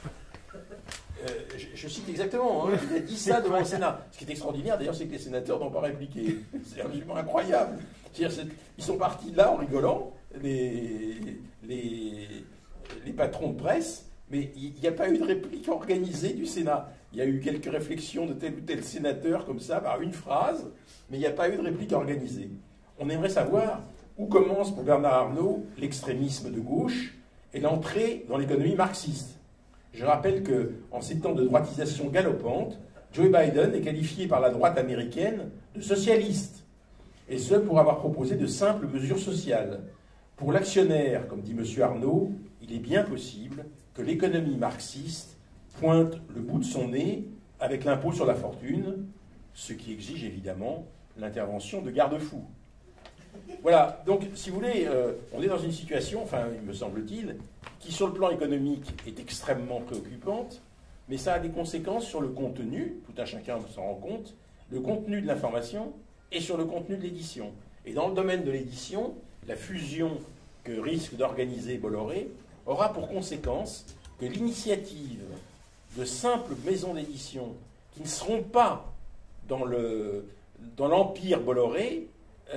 Je cite exactement, il a dit ça devant le Sénat. Ce qui est extraordinaire, d'ailleurs, c'est que les sénateurs n'ont pas répliqué. C'est absolument incroyable. Ils sont partis de là en rigolant, les patrons de presse, mais il n'y a pas eu de réplique organisée du Sénat. il y a eu quelques réflexions de tel ou tel sénateur, comme ça, par une phrase, mais il n'y a pas eu de réplique organisée. On aimerait savoir où commence pour Bernard Arnault l'extrémisme de gauche et l'entrée dans l'économie marxiste. Je rappelle qu'en ces temps de droitisation galopante, Joe Biden est qualifié par la droite américaine de socialiste, et ce pour avoir proposé de simples mesures sociales. Pour l'actionnaire, comme dit M. Arnault, il est bien possible que l'économie marxiste pointe le bout de son nez avec l'impôt sur la fortune, ce qui exige évidemment l'intervention de garde-fous. Voilà, donc si vous voulez, on est dans une situation, enfin il me semble-t-il, qui sur le plan économique est extrêmement préoccupante, mais ça a des conséquences sur le contenu, tout un chacun s'en rend compte, le contenu de l'information et sur le contenu de l'édition. Et dans le domaine de l'édition, la fusion que risque d'organiser Bolloré aura pour conséquence que l'initiative de simples maisons d'édition qui ne seront pas dans l'empire Bolloré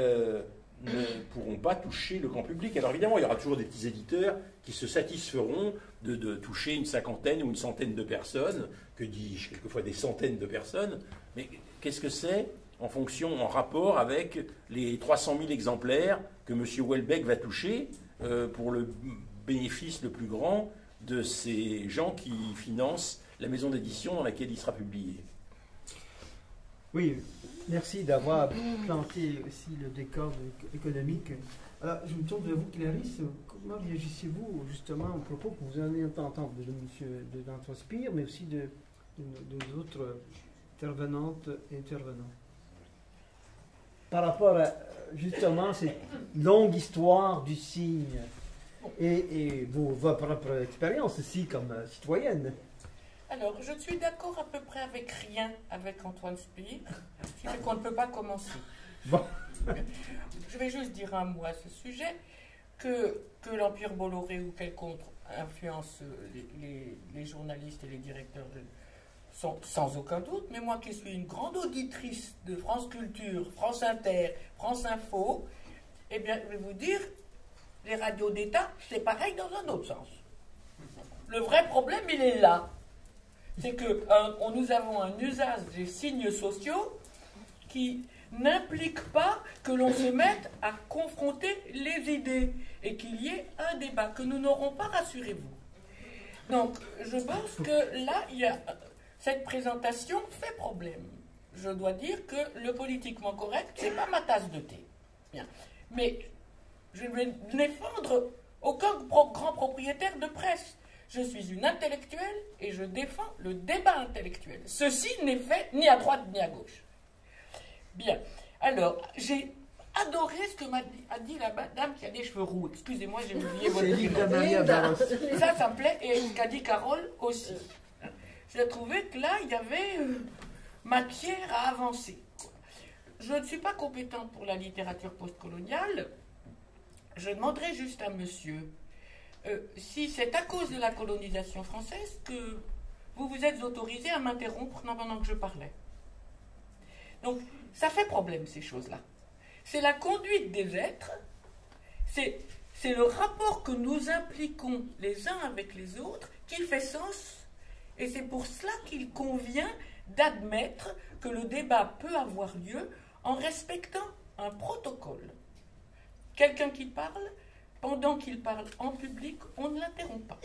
ne pourront pas toucher le grand public. Alors évidemment, il y aura toujours des petits éditeurs qui se satisferont de toucher une cinquantaine ou une centaine de personnes, que dis-je, quelquefois des centaines de personnes, mais qu'est-ce que c'est en rapport avec les 300 000 exemplaires que M. Houellebecq va toucher pour le bénéfice le plus grand de ces gens qui financent la maison d'édition dans laquelle il sera publié. Oui, merci d'avoir planté aussi le décor économique. Alors, je me tourne vers vous, Clarisse. Comment réagissez-vous justement aux propos que vous allez entendre d'Antoine Spire, mais aussi de autres intervenantes et intervenants, par rapport à justement cette longue histoire du signe et votre propre expérience aussi comme citoyenne? Alors, je suis d'accord à peu près avec rien avec Antoine Spire, ce qui fait qu'on ne peut pas commencer. Bon. Je vais juste dire un mot à ce sujet, que l'Empire Bolloré ou quelconque influence les journalistes et les directeurs sont sans aucun doute, mais moi qui suis une grande auditrice de France Culture, France Inter, France Info, eh bien, je vais vous dire, les radios d'État, c'est pareil dans un autre sens. Le vrai problème, il est là. C'est que nous avons un usage des signes sociaux qui n'implique pas que l'on se mette à confronter les idées et qu'il y ait un débat, que nous n'aurons pas, rassurez-vous. Donc, je pense que là, cette présentation fait problème. Je dois dire que le politiquement correct, c'est pas ma tasse de thé. Bien. Mais je ne vais défendre aucun grand propriétaire de presse. Je suis une intellectuelle et je défends le débat intellectuel. Ceci n'est fait ni à droite ni à gauche. Bien. Alors, j'ai adoré ce que a dit la dame qui a des cheveux roux. Excusez-moi, j'ai oublié votre nom. Ça me plaît. Et ce qu'a dit Carole aussi. J'ai trouvé que là, il y avait matière à avancer. Je ne suis pas compétente pour la littérature postcoloniale. Je demanderai juste à monsieur si c'est à cause de la colonisation française que vous vous êtes autorisé à m'interrompre pendant que je parlais. Donc, ça fait problème, ces choses-là. C'est la conduite des êtres, c'est le rapport que nous impliquons les uns avec les autres qui fait sens, et c'est pour cela qu'il convient d'admettre que le débat peut avoir lieu en respectant un protocole. Quelqu'un qui parle, pendant qu'il parle en public, on ne l'interrompt pas.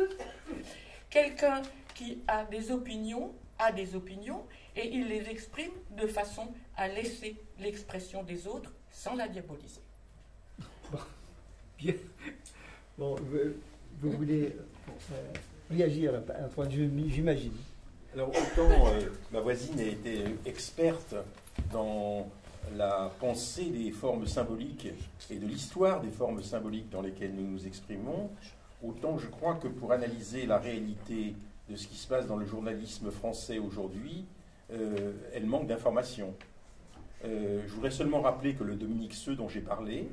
Quelqu'un qui a des opinions, et il les exprime de façon à laisser l'expression des autres sans la diaboliser. Bon, bien. Bon, vous voulez réagir, Antoine, j'imagine. Alors, autant ma voisine a été experte dans la pensée des formes symboliques et de l'histoire des formes symboliques dans lesquelles nous nous exprimons, autant je crois que pour analyser la réalité de ce qui se passe dans le journalisme français aujourd'hui, elle manque d'informations. Je voudrais seulement rappeler que le Dominique Seux dont j'ai parlé,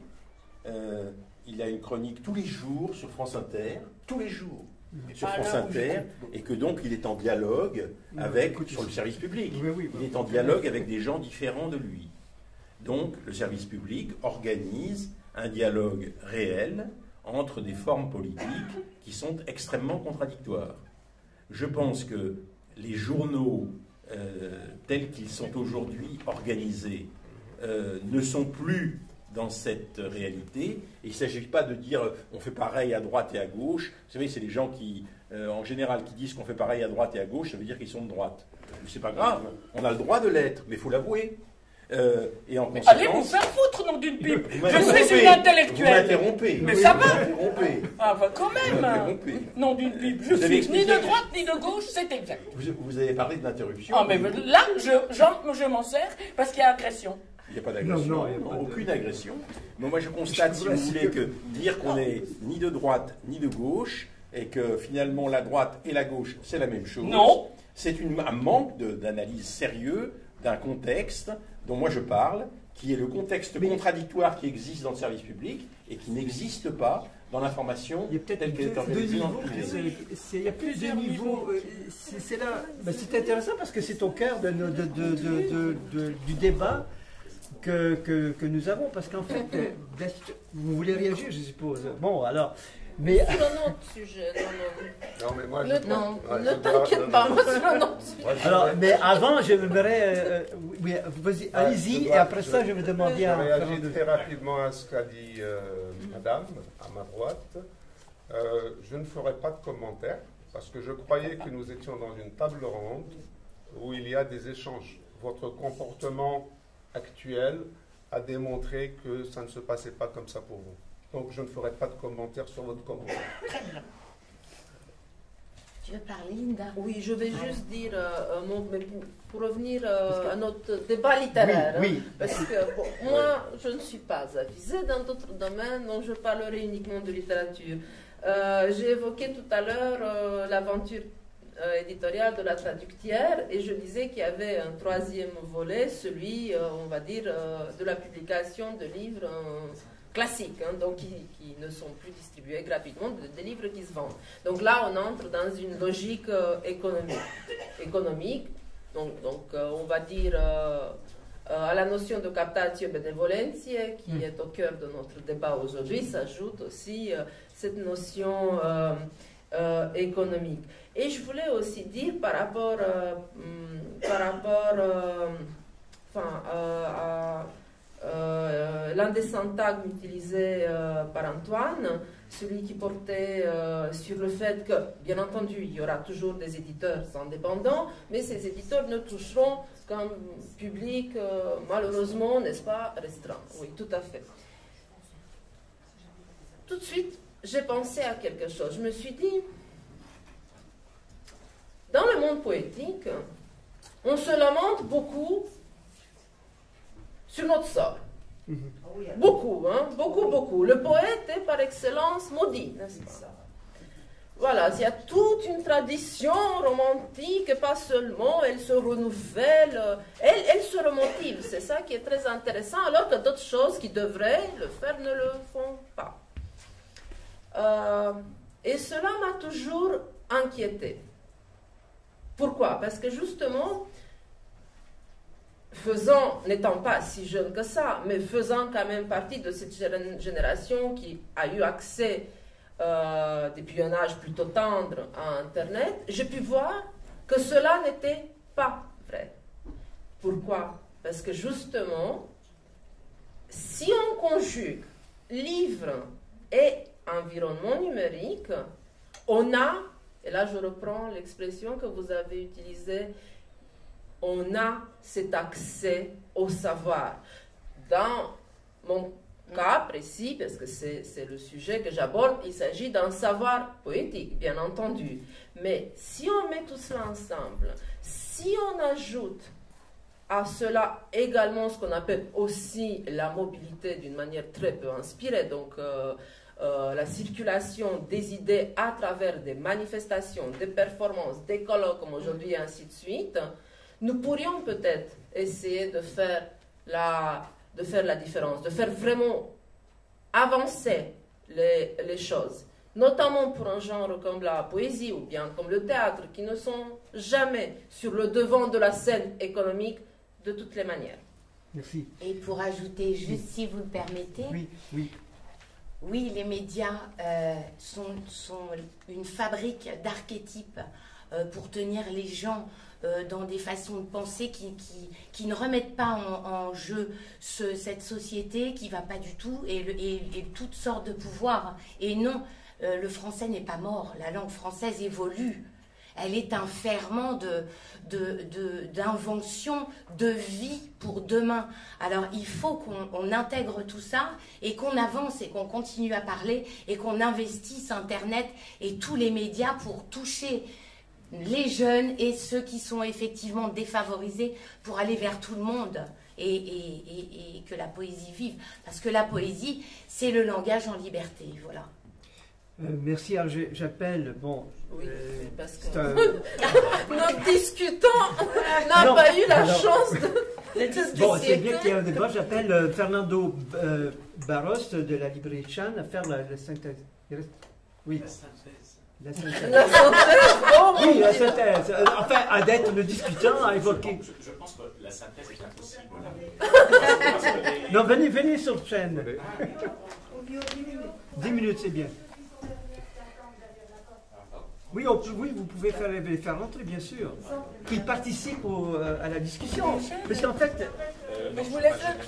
il a une chronique tous les jours sur France Inter, tous les jours sur France Inter, et que donc il est en dialogue sur le service public. Il est en dialogue avec des gens différents de lui. Donc le service public organise un dialogue réel entre des formes politiques qui sont extrêmement contradictoires. Je pense que les journaux tels qu'ils sont aujourd'hui organisés ne sont plus dans cette réalité. Et il ne s'agit pas de dire on fait pareil à droite et à gauche. Vous savez, c'est les gens qui, en général, qui disent qu'on fait pareil à droite et à gauche, ça veut dire qu'ils sont de droite. C'est pas grave, on a le droit de l'être, mais il faut l'avouer. Et en conséquence... Allez vous faire foutre, nom d'une pipe. Je suis une intellectuelle. Vous m'interrompez. Mais ça va. Ah, bah quand même. Nom d'une pipe. Je suis ni de droite ni de gauche, c'est exact. Vous avez parlé de l'interruption. Ah, mais là, je m'en sers parce qu'il y a agression. Il n'y a pas d'agression, aucune agression. Mais moi, je constate, si vous voulez, que dire qu'on n'est ni de droite ni de gauche, et que finalement la droite et la gauche, c'est la même chose. Non. C'est un manque d'analyse sérieux d'un contexte dont moi je parle, qui est le contexte contradictoire qui existe dans le service public et qui n'existe pas dans l'information telle qu'elle est organisée dans le privé. Il y a plusieurs niveaux. C'est là. C'est intéressant parce que c'est au cœur du débat que nous avons. Parce qu'en fait, vous voulez réagir, je suppose. Bon, alors. Mais... Sur un autre sujet, non, mais moi, ne t'inquiète pas, moi sur un autre sujet. Alors, mais avant, j'aimerais... oui, vas-y, allez-y, et après ça, je vais demander à... Je réagis très rapidement à ce qu'a dit madame, à ma droite. Je ne ferai pas de commentaires, parce que je croyais que nous étions dans une table ronde où il y a des échanges. Votre comportement actuel a démontré que ça ne se passait pas comme ça pour vous. Donc je ne ferai pas de commentaires sur votre commentaire. Très bien. Tu veux parler, Linda? Oui, je vais juste dire un mot, mais pour revenir à notre débat littéraire. Oui, oui. Parce que bon, moi, je ne suis pas avisée dans d'autres domaines, donc je parlerai uniquement de littérature. J'ai évoqué tout à l'heure l'aventure éditoriale de la traductière, et je disais qu'il y avait un troisième volet, celui, on va dire, de la publication de livres classiques, hein, donc qui ne sont plus distribués gratuitement, des livres qui se vendent. Donc là, on entre dans une logique économique. Donc on va dire à la notion de captatio benevolentiae, qui est au cœur de notre débat aujourd'hui, s'ajoute aussi cette notion économique. Et je voulais aussi dire par rapport à l'un des syntagmes utilisés par Antoine, celui qui portait sur le fait que, bien entendu, il y aura toujours des éditeurs indépendants, mais ces éditeurs ne toucheront qu'un public, malheureusement, n'est-ce pas, restreint. Oui, tout à fait. Tout de suite, j'ai pensé à quelque chose. Je me suis dit, dans le monde poétique, on se lamente beaucoup sur notre sort. Beaucoup, hein, beaucoup. Le poète est par excellence maudit, n'est-ce pas? Voilà, il y a toute une tradition romantique, et pas seulement, elle se renouvelle, elle se remotive, c'est ça qui est très intéressant, alors que d'autres choses qui devraient le faire ne le font pas. Et cela m'a toujours inquiété. Pourquoi? Parce que justement, n'étant pas si jeune que ça, mais faisant quand même partie de cette génération qui a eu accès depuis un âge plutôt tendre à Internet, j'ai pu voir que cela n'était pas vrai. Pourquoi? Parce que justement, si on conjugue livre et environnement numérique, on a, et là je reprends l'expression que vous avez utilisée, on a cet accès au savoir. Dans mon cas précis, parce que c'est le sujet que j'aborde, il s'agit d'un savoir poétique, bien entendu. Mais si on met tout cela ensemble, si on ajoute à cela également ce qu'on appelle aussi la mobilité d'une manière très peu inspirée, donc la circulation des idées à travers des manifestations, des performances, des colloques comme aujourd'hui et ainsi de suite, nous pourrions peut-être essayer de faire la différence, de faire vraiment avancer les choses, notamment pour un genre comme la poésie ou bien comme le théâtre, qui ne sont jamais sur le devant de la scène économique de toutes les manières. Merci. Et pour ajouter, juste si vous le permettez, oui, les médias sont une fabrique d'archétypes pour tenir les gens dans des façons de penser qui ne remettent pas en jeu cette société qui ne va pas du tout et toutes sortes de pouvoirs. Et non, le français n'est pas mort, la langue française évolue. Elle est un ferment d'invention, de vie pour demain. Alors il faut qu'on intègre tout ça et qu'on avance et qu'on continue à parler et qu'on investisse Internet et tous les médias pour toucher les jeunes et ceux qui sont effectivement défavorisés pour aller vers tout le monde et que la poésie vive. Parce que la poésie, c'est le langage en liberté. Voilà. Merci. Alors j'appelle, bon... Oui, parce que notre discutant n'a pas eu la chance de discuter. Bon, c'est bien qu'il y ait un débat. J'appelle Fernando Barros de la librairie Chan à faire la synthèse. Oui. La synthèse. La synthèse, oh, oui, la synthèse. Enfin, à d'être le discutant à évoquer. Je pense que la synthèse est impossible. Non, venez sur le chaîne. 10 minutes, c'est bien. Oui, vous pouvez les faire rentrer, bien sûr. Qu'ils participent à la discussion. Parce qu'en fait... Mais je vous laisse là.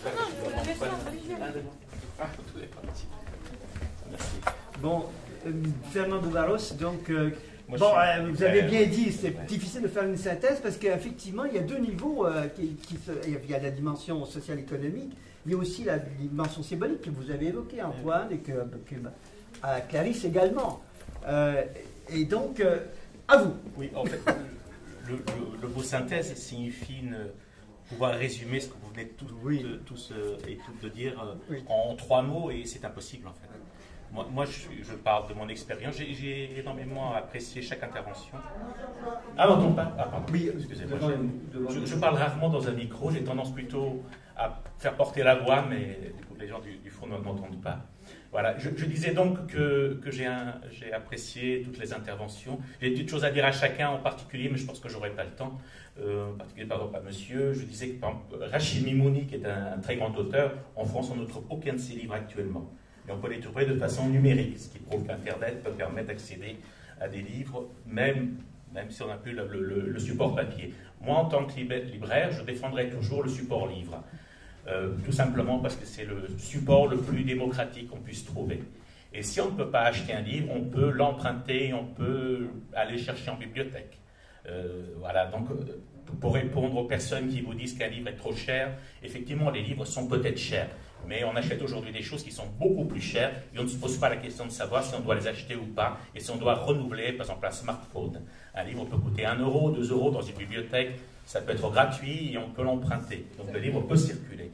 Bon, Fernando Barros, donc... vous avez bien dit, c'est difficile de faire une synthèse parce qu'effectivement, il y a deux niveaux. Il y a la dimension sociale-économique, il y a aussi la dimension symbolique que vous avez évoquée, Antoine, et que Clarisse également. Et donc, à vous. Oui, en fait, le mot synthèse signifie pouvoir résumer ce que vous venez tous et toutes de dire en 3 mots, et c'est impossible en fait. Moi je parle de mon expérience. J'ai énormément apprécié chaque intervention. Ah, on n'entend pas? Ah, pardon. Oui, excusez-moi. Je parle rarement dans un micro. J'ai tendance plutôt à faire porter la voix, mais les gens du fond ne m'entendent pas. Voilà. Je disais donc que j'ai apprécié toutes les interventions. J'ai des choses à dire à chacun en particulier, mais je pense que j'aurai pas le temps. En particulier, par exemple, à monsieur. Je disais que Rachid Mimouni, qui est un très grand auteur, en France, on ne trouve aucun de ses livres actuellement. Et on peut les trouver de façon numérique, ce qui prouve qu'Internet peut permettre d'accéder à des livres, même si on n'a plus le support papier. Moi, en tant que libraire, je défendrai toujours le support livre. Tout simplement parce que c'est le support le plus démocratique qu'on puisse trouver. Et si on ne peut pas acheter un livre, on peut l'emprunter, on peut aller chercher en bibliothèque. Voilà, donc pour répondre aux personnes qui vous disent qu'un livre est trop cher, effectivement, les livres sont peut-être chers. Mais on achète aujourd'hui des choses qui sont beaucoup plus chères et on ne se pose pas la question de savoir si on doit les acheter ou pas et si on doit renouveler, par exemple, un smartphone. Un livre peut coûter 1 euro, 2 euros dans une bibliothèque, ça peut être gratuit et on peut l'emprunter. Donc le livre peut circuler.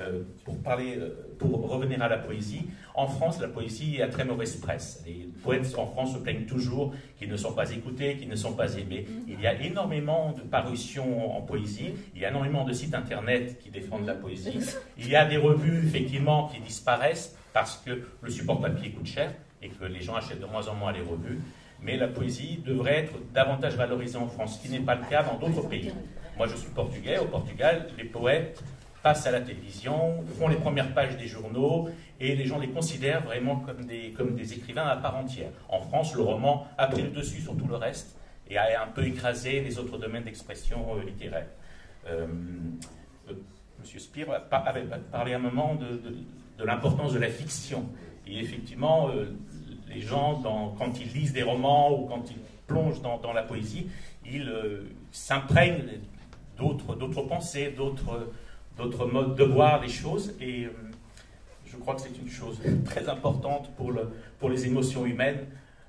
Pour revenir à la poésie, en France, la poésie a très mauvaise presse. Les poètes en France se plaignent toujours qu'ils ne sont pas écoutés, qu'ils ne sont pas aimés. Il y a énormément de parutions en poésie, il y a énormément de sites internet qui défendent la poésie. Il y a des revues, effectivement, qui disparaissent parce que le support papier coûte cher et que les gens achètent de moins en moins les revues. Mais la poésie devrait être davantage valorisée en France, ce qui n'est pas le cas dans d'autres pays. Moi, je suis portugais. Au Portugal, les poètes passent à la télévision, font les premières pages des journaux, et les gens les considèrent vraiment comme des écrivains à part entière. En France, le roman a pris le dessus sur tout le reste, et a un peu écrasé les autres domaines d'expression littéraire. Monsieur Spire avait parlé un moment de l'importance de la fiction. Et effectivement, les gens, quand ils lisent des romans ou quand ils plongent dans la poésie, ils s'imprègnent d'autres pensées, d'autres modes de voir les choses, et je crois que c'est une chose très importante pour les émotions humaines.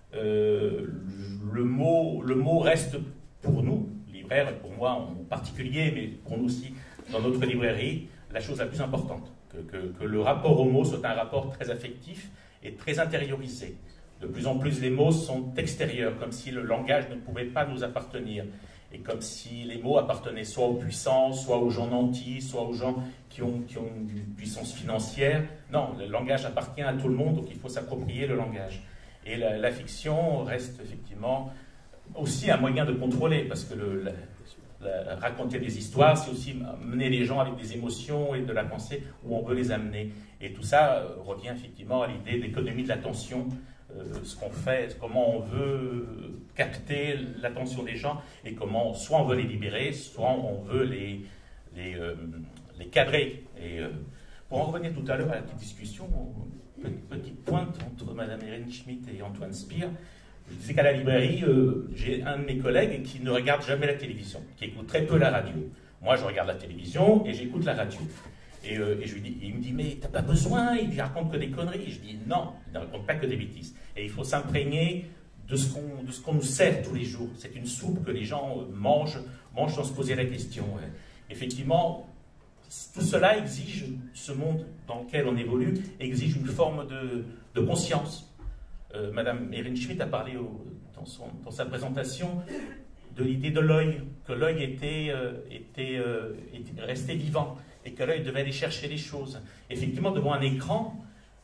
Le mot reste pour nous, libraires, et pour moi en particulier, mais pour nous aussi dans notre librairie, la chose la plus importante. Que le rapport au mot soit un rapport très affectif et très intériorisé. De plus en plus, les mots sont extérieurs, comme si le langage ne pouvait pas nous appartenir. Et comme si les mots appartenaient soit aux puissants, soit aux gens nantis, soit aux gens qui ont une puissance financière. Non, le langage appartient à tout le monde, donc il faut s'approprier le langage. Et la fiction reste effectivement aussi un moyen de contrôler, parce que raconter des histoires, c'est aussi mener les gens avec des émotions et de la pensée où on veut les amener. Et tout ça revient effectivement à l'idée d'économie de l'attention ce qu'on fait, comment on veut capter l'attention des gens et comment soit on veut les libérer, soit on veut les cadrer. Et pour en revenir tout à l'heure à la petite discussion, petite pointe entre Mme Irène Schmitt et Antoine Spire, je disais qu'à la librairie, j'ai un de mes collègues qui ne regarde jamais la télévision, qui écoute très peu la radio. Moi, je regarde la télévision et j'écoute la radio. Et je lui dis, il me dit, mais t'as pas besoin, il raconte que des conneries. Je dis, non, il ne raconte pas que des bêtises. Et il faut s'imprégner de ce qu'on nous sert tous les jours. C'est une soupe que les gens mangent sans se poser la question. Effectivement, tout cela exige, ce monde dans lequel on évolue, exige une forme de conscience. Madame Irène Schmitt a parlé dans sa présentation de l'idée de l'œil, que l'œil était resté vivant et que l'œil devait aller chercher les choses. Effectivement, devant un écran,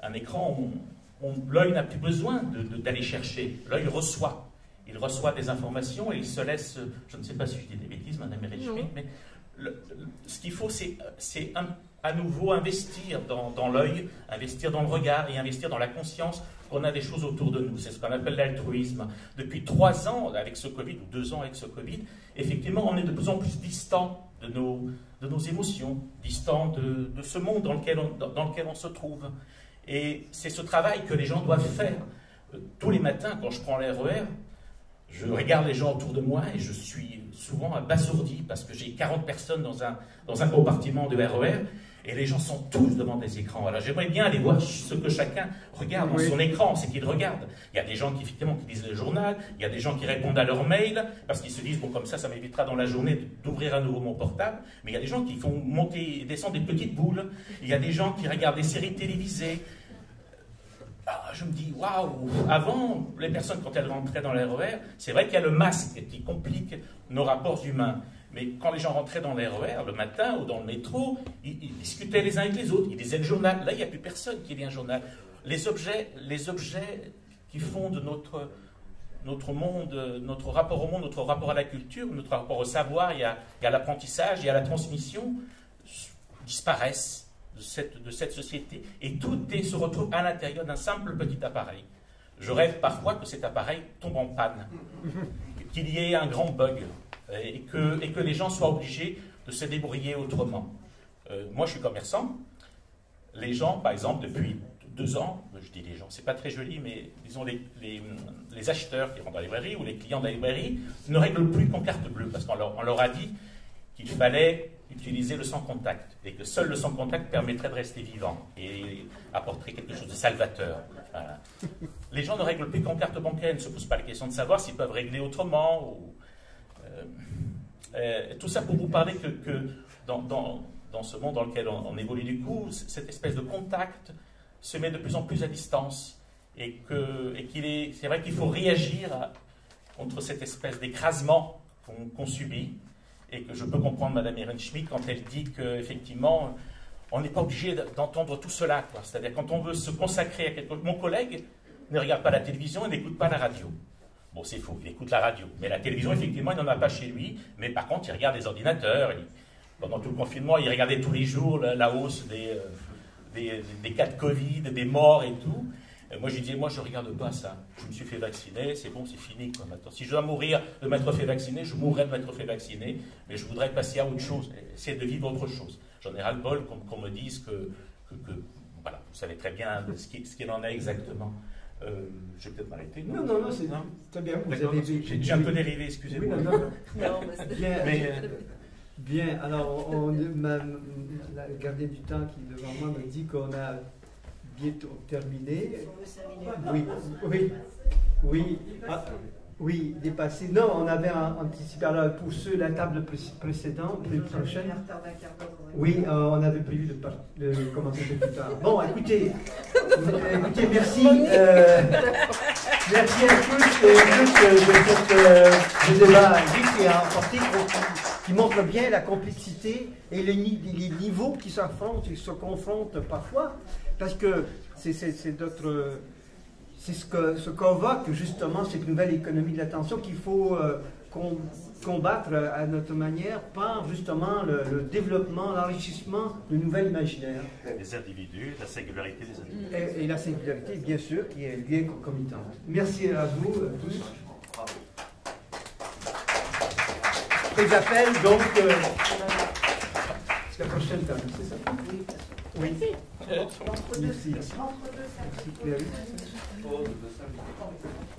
l'œil n'a plus besoin d'aller chercher. L'œil reçoit. Il reçoit des informations et il se laisse, je ne sais pas si je dis des bêtises, Madame Irène Schmitt, mais ce qu'il faut, c'est à nouveau investir dans l'œil, investir dans le regard et investir dans la conscience qu'on a des choses autour de nous. C'est ce qu'on appelle l'altruisme. Depuis 3 ans avec ce Covid, ou 2 ans avec ce Covid, effectivement, on est de plus en plus distant de nos émotions, distant de ce monde dans lequel on se trouve. Et c'est ce travail que les gens doivent faire. Tous les matins, quand je prends l'RER, je regarde les gens autour de moi et je suis souvent abasourdi parce que j'ai 40 personnes dans un compartiment de RER et les gens sont tous devant des écrans. Alors j'aimerais bien aller voir ce que chacun regarde dans son écran, c'est qu'il regarde. Il y a des gens qui effectivement qui lisent le journal, il y a des gens qui répondent à leurs mails parce qu'ils se disent bon comme ça m'évitera dans la journée d'ouvrir à nouveau mon portable. Mais il y a des gens qui font monter et descendre des petites boules. Il y a des gens qui regardent des séries télévisées. Je me dis, waouh, avant, les personnes, quand elles rentraient dans l'RER, c'est vrai qu'il y a le masque qui complique nos rapports humains. Mais quand les gens rentraient dans l'RER, le matin ou dans le métro, ils discutaient les uns avec les autres, ils lisaient le journal. Là, il n'y a plus personne qui lit un journal. Les objets qui font de notre monde, notre rapport au monde, notre rapport à la culture, notre rapport au savoir, il y a l'apprentissage, il y a la transmission, disparaissent de cette société. Et tout se retrouve à l'intérieur d'un simple petit appareil. Je rêve parfois que cet appareil tombe en panne, qu'il y ait un grand bug, et que les gens soient obligés de se débrouiller autrement. Moi, je suis commerçant. Les gens, par exemple, depuis 2 ans, je dis les gens, c'est pas très joli, mais disons les acheteurs qui rentrent dans la librairie ou les clients de la librairie ne règlent plus qu'en carte bleue, parce qu'on leur a dit qu'il fallait utiliser le sans-contact, et que seul le sans-contact permettrait de rester vivant et apporterait quelque chose de salvateur. Voilà. Les gens ne règlent plus qu'en carte bancaire, ne se posent pas la question de savoir s'ils peuvent régler autrement. Tout ça pour vous parler que dans ce monde dans lequel on évolue du coup, cette espèce de contact se met de plus en plus à distance, et c'est vrai qu'il faut réagir contre cette espèce d'écrasement qu'on subit. Et que je peux comprendre Mme Irène Schmitt quand elle dit qu'effectivement, on n'est pas obligé d'entendre tout cela. C'est-à-dire quand on veut se consacrer à quelque chose. Mon collègue ne regarde pas la télévision et n'écoute pas la radio. Bon, c'est faux, il écoute la radio. Mais la télévision, effectivement, il n'en a pas chez lui. Mais par contre, il regarde les ordinateurs. Pendant tout le confinement, il regardait tous les jours la hausse des cas de Covid, des morts et tout. Moi, je lui disais, moi, je ne regarde pas ça. Je me suis fait vacciner, c'est bon, c'est fini. Quoi, maintenant. Si je dois mourir de m'être fait vacciner, je mourrai de m'être fait vacciner, mais je voudrais passer à autre chose, essayer de vivre autre chose. J'en ai ras-le-bol qu'on me dise que voilà, vous savez très bien ce qu'il en est exactement. Je vais peut-être m'arrêter. Non, c'est très bien. J'ai un peu dérivé, excusez-moi. Oui, non. Bien, alors, la gardienne du temps qui, devant moi, me dit qu'on a bientôt terminé. Oui, dépassé. Non, on avait anticipé. Alors, pour la table précédente, les prochaines. Oui, on avait prévu de commencer un peu plus tard. Bon, écoutez, merci. Merci à tous de ce débat riche et apporté qui montre bien la complexité et les niveaux qui s'affrontent et se confrontent parfois. Parce que c'est ce convoque justement cette nouvelle économie de l'attention qu'il faut combattre à notre manière par justement le développement, l'enrichissement de nouvelles imaginaires. Les individus, la singularité des individus. Et la singularité, bien sûr, qui est liée concomitante. Merci à vous tous. Et j'appelle donc la prochaine table, c'est ça? Oui. Merci. Merci.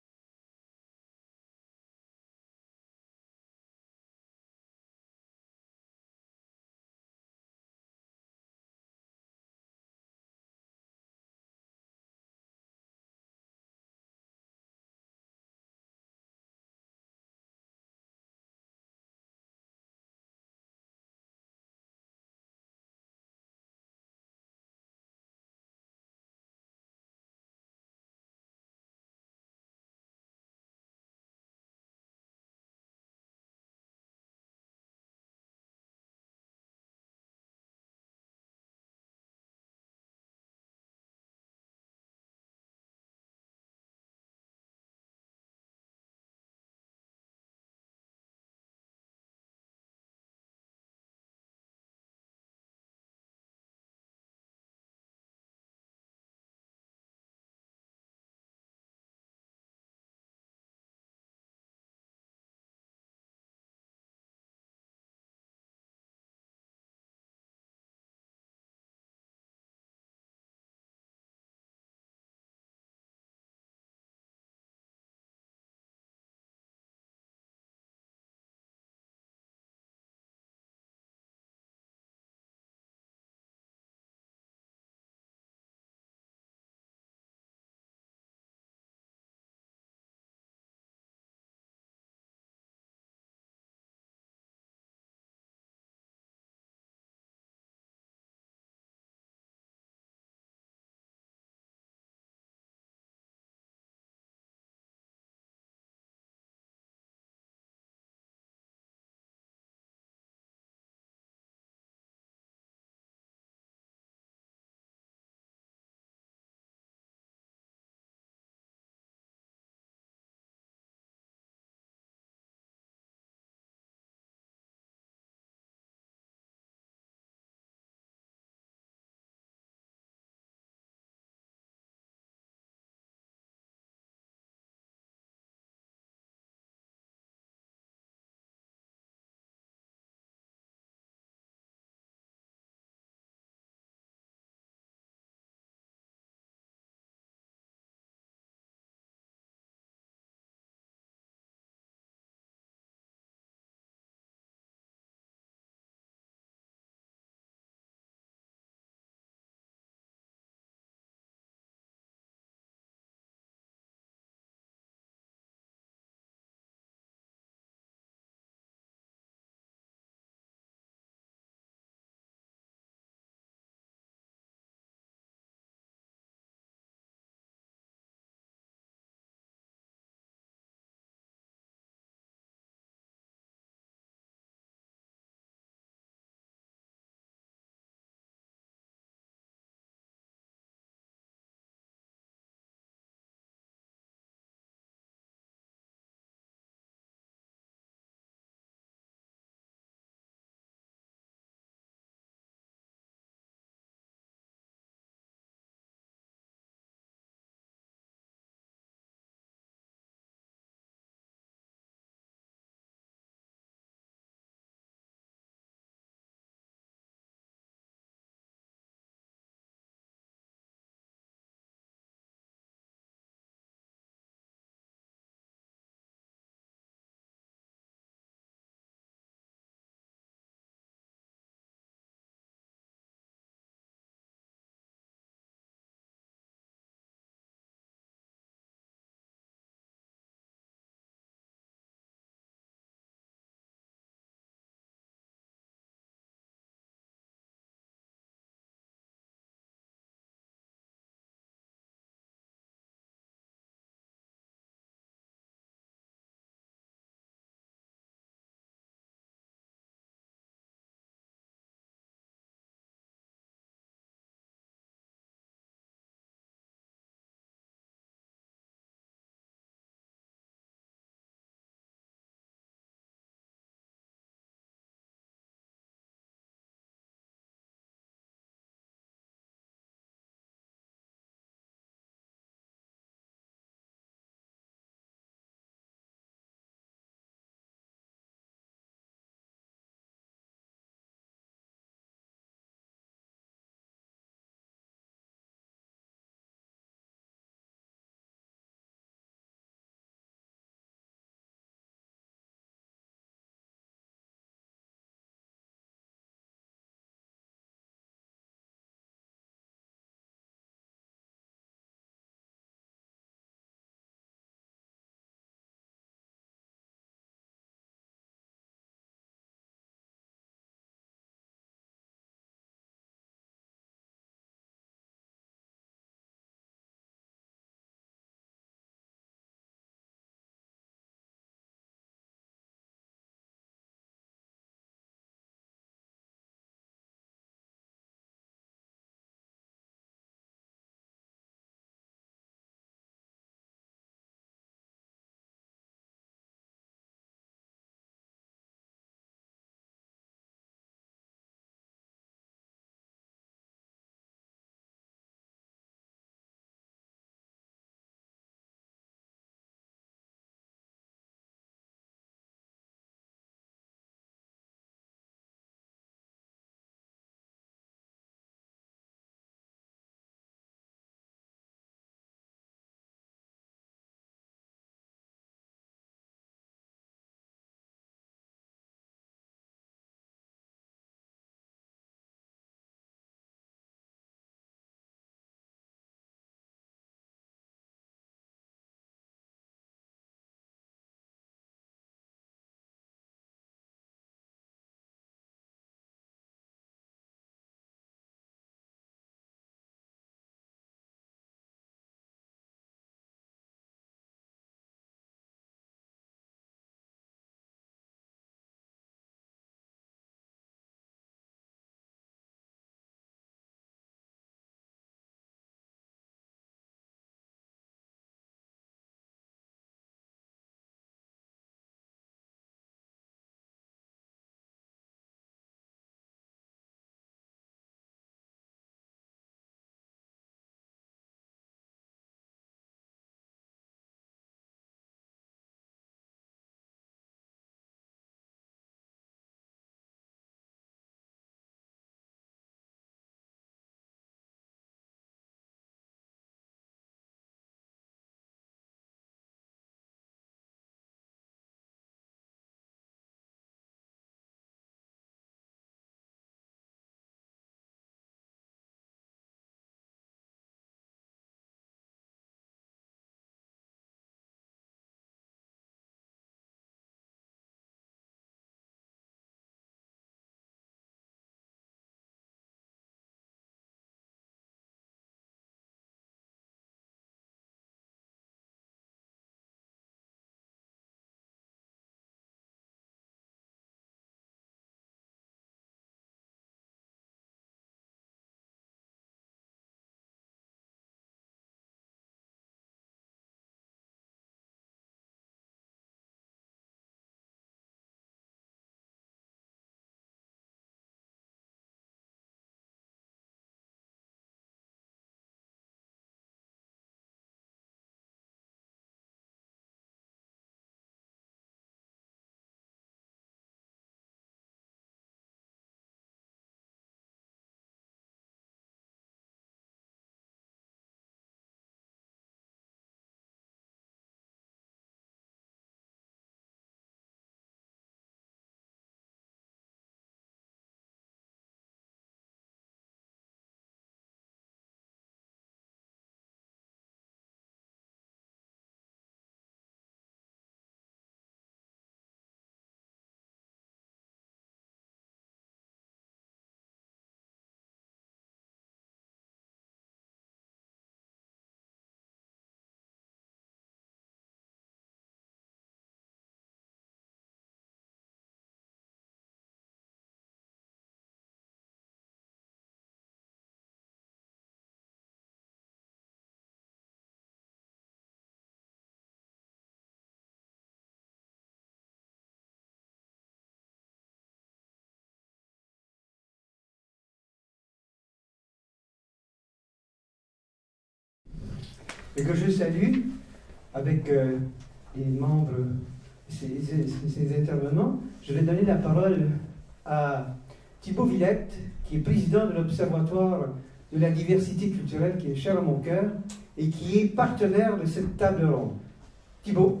et que je salue avec les membres, ces intervenants. Je vais donner la parole à Thibaut Villette, qui est président de l'Observatoire de la diversité culturelle, qui est cher à mon cœur, et qui est partenaire de cette table ronde. Thibaut.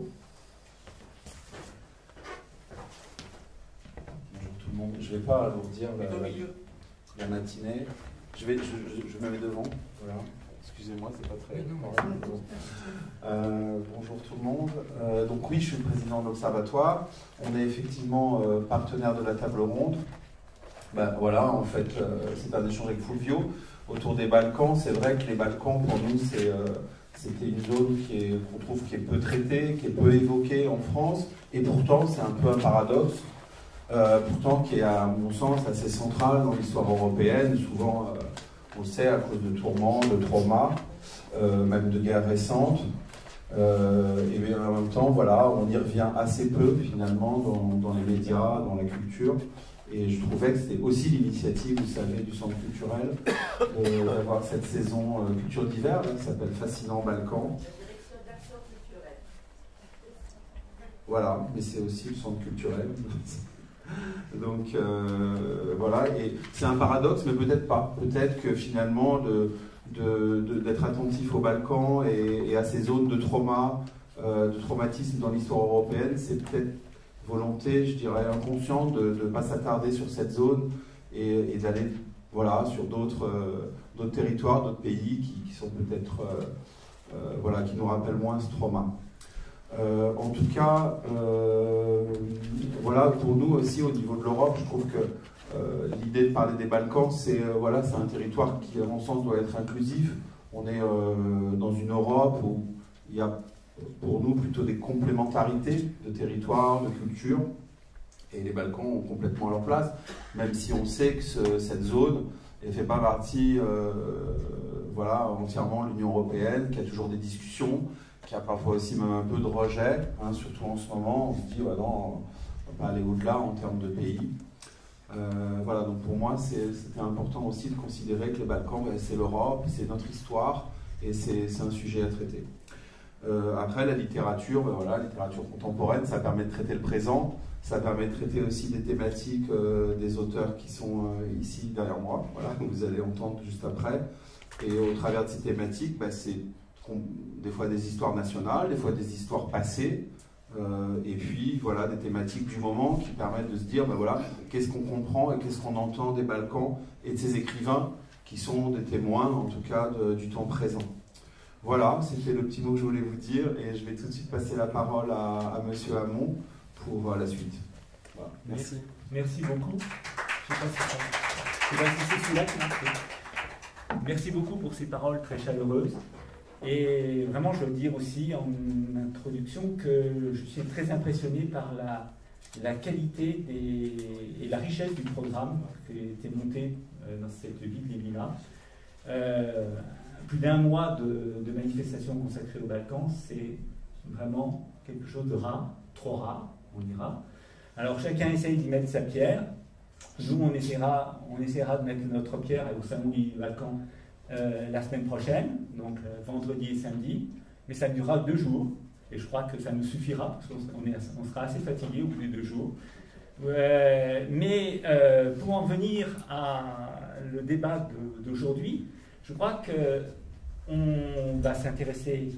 Bonjour tout le monde. Je ne vais pas alourdir la matinée. Je me mets devant. Voilà. Excusez-moi, c'est pas très. Bonjour tout le monde. Donc oui, je suis le président de l'Observatoire. On est effectivement partenaire de la table ronde. Ben, voilà, en fait, c'est un échange avec Fulvio autour des Balkans. C'est vrai que les Balkans, pour nous, c'était une zone qu'on trouve qui est peu traitée, qui est peu évoquée en France. Et pourtant, c'est un peu un paradoxe. Pourtant, qui est, à mon sens, assez central dans l'histoire européenne. Souvent, on le sait, à cause de tourments, de traumas, même de guerres récentes. Et bien, en même temps, voilà, on y revient assez peu, finalement, dans les médias, dans la culture. Et je trouvais que c'était aussi l'initiative, vous savez, du Centre culturel, d'avoir cette saison culture d'hiver, qui s'appelle Fascinant Balkan. La direction d'action culturelle. Voilà, mais c'est aussi le Centre culturel. Donc voilà, et c'est un paradoxe, mais peut-être pas. Peut-être que finalement, d'être attentif aux Balkans et à ces zones de trauma, de traumatisme dans l'histoire européenne, c'est peut-être volonté, je dirais, inconsciente de ne pas s'attarder sur cette zone et d'aller voilà, sur d'autres territoires, d'autres pays qui sont peut-être, voilà, qui nous rappellent moins ce trauma. En tout cas, voilà, pour nous aussi au niveau de l'Europe, je trouve que l'idée de parler des Balkans, c'est voilà, c'est un territoire qui, à mon sens, doit être inclusif. On est dans une Europe où il y a pour nous plutôt des complémentarités de territoires, de cultures, et les Balkans ont complètement leur place, même si on sait que cette zone ne fait pas partie voilà, entièrement de l'Union européenne, qu'il y a toujours des discussions, qu'il y a parfois aussi même un peu de rejet, hein, surtout en ce moment, on se dit, ouais, non, on ne va pas aller au-delà en termes de pays. Voilà, donc pour moi, c'était important aussi de considérer que les Balkans, ben, c'est l'Europe, c'est notre histoire, et c'est un sujet à traiter. Après, la littérature, ben voilà, la littérature contemporaine, ça permet de traiter le présent, ça permet de traiter aussi des thématiques des auteurs qui sont ici derrière moi, voilà, que vous allez entendre juste après. Et au travers de ces thématiques, ben, c'est des fois des histoires nationales, des fois des histoires passées, et puis voilà, des thématiques du moment qui permettent de se dire, ben voilà, qu'est-ce qu'on comprend et qu'est-ce qu'on entend des Balkans et de ces écrivains qui sont des témoins, en tout cas, du temps présent. Voilà, c'était le petit mot que je voulais vous dire, et je vais tout de suite passer la parole à Monsieur Hamon pour la suite. Voilà. Merci. Merci beaucoup. Je sais pas si c'est celui-là qui m'a fait. Merci beaucoup pour ces paroles très chaleureuses. Et vraiment, je veux dire aussi en introduction que je suis très impressionné par la qualité et la richesse du programme qui a été monté dans cette ville des Lilas. Plus d'un mois de manifestations consacrées aux Balkans, c'est vraiment quelque chose de rare, trop rare, on dira. Alors chacun essaye d'y mettre sa pierre. Nous, on essaiera de mettre notre pierre au Samouï Balkans la semaine prochaine, donc vendredi et samedi, mais ça durera 2 jours, et je crois que ça nous suffira, parce qu'on sera assez fatigué au bout des 2 jours. Mais pour en venir à le débat d'aujourd'hui, je crois qu'on va s'intéresser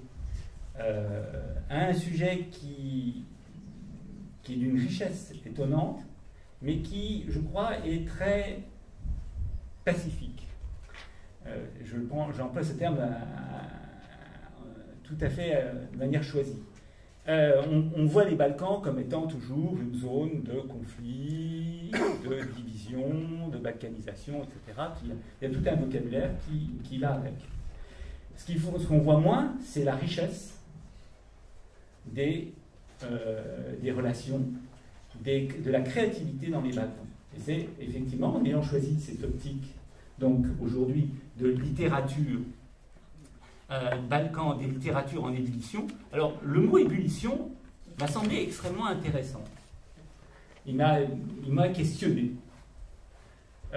à un sujet qui est d'une richesse étonnante, mais qui, je crois, est très pacifique. J'emploie ce terme tout à fait de manière choisie. On voit les Balkans comme étant toujours une zone de conflit, de division, de balkanisation, etc. Il y a tout un vocabulaire qui va avec. Ce qu'on voit moins, c'est la richesse des relations, de la créativité dans les Balkans. Et c'est effectivement en ayant choisi cette optique, donc aujourd'hui, de littérature, Balkans, des littératures en ébullition. Alors, le mot ébullition m'a semblé extrêmement intéressant. Il m'a questionné.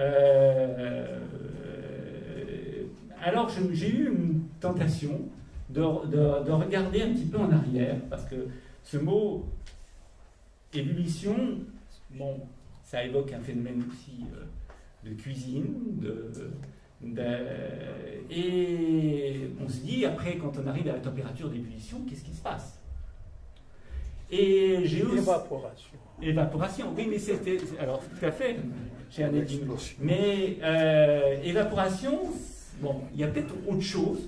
Alors, j'ai eu une tentation de regarder un petit peu en arrière, parce que ce mot ébullition, bon, ça évoque un phénomène aussi de cuisine, et on se dit, après, quand on arrive à la température d'ébullition, qu'est-ce qui se passe? Et j'ai aussi... Évaporation. Évaporation, oui, mais c'était... Alors, tout à fait, j'ai un équilibre. Mais évaporation, bon, il y a peut-être autre chose,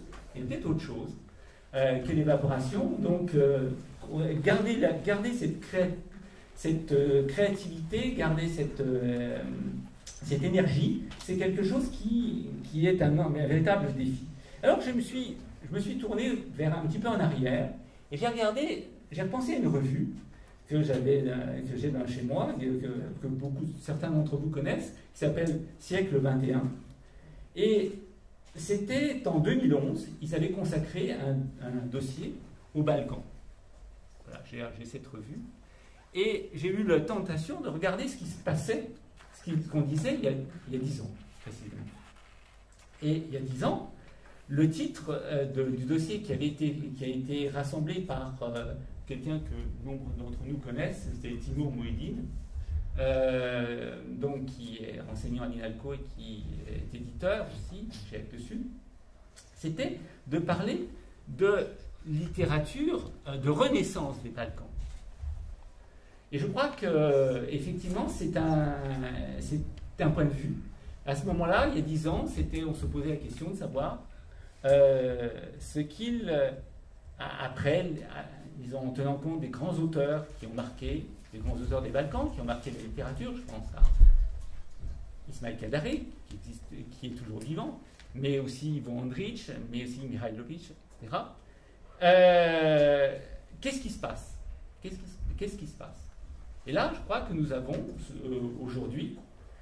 que l'évaporation. Donc, garder cette créativité, garder cette énergie, c'est quelque chose qui est un véritable défi. Alors, je me suis tourné vers un petit peu en arrière, et j'ai repensé à une revue que j'ai chez moi, que certains d'entre vous connaissent, qui s'appelle Siècle 21. Et c'était en 2011, ils avaient consacré un dossier au Balkan. Voilà, j'ai cette revue. Et j'ai eu la tentation de regarder ce qui se passait, qu'on disait il y a 10 ans, précisément. Et il y a 10 ans, le titre du dossier qui a été rassemblé par quelqu'un que nombre d'entre nous connaissent, c'était Timur Mouhidine, donc qui est enseignant à l'INALCO et qui est éditeur aussi chez Actes Sud, c'était de parler de littérature de renaissance des Balkans. Et je crois que effectivement c'est un point de vue. À ce moment-là, il y a 10 ans, on se posait la question de savoir ce qu'il, après, disons, en tenant compte des grands auteurs qui ont marqué, des grands auteurs des Balkans qui ont marqué la littérature, je pense à Ismail Kadare, qui est toujours vivant, mais aussi Ivo Andrić, mais aussi Mihailovic, etc. Qu'est-ce qui se passe? Qu'est-ce qui se passe? Et là, je crois que nous avons aujourd'hui,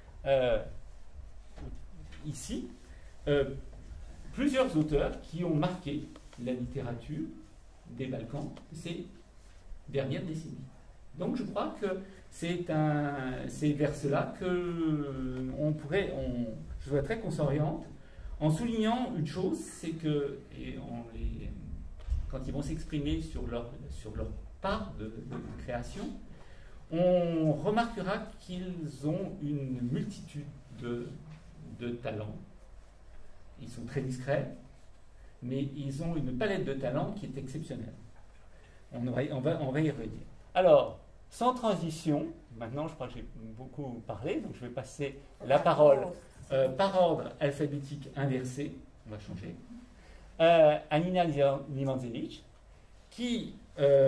ici, plusieurs auteurs qui ont marqué la littérature des Balkans ces dernières décennies. Donc je crois que c'est vers cela que je souhaiterais qu'on s'oriente, en soulignant une chose, c'est que quand ils vont s'exprimer sur leur part de création, on remarquera qu'ils ont une multitude de talents. Ils sont très discrets, mais ils ont une palette de talents qui est exceptionnelle. On va y revenir. Alors, sans transition, maintenant je crois que j'ai beaucoup parlé, donc je vais passer la parole par ordre alphabétique inversé, on va changer, à Nina Limanzelic, qui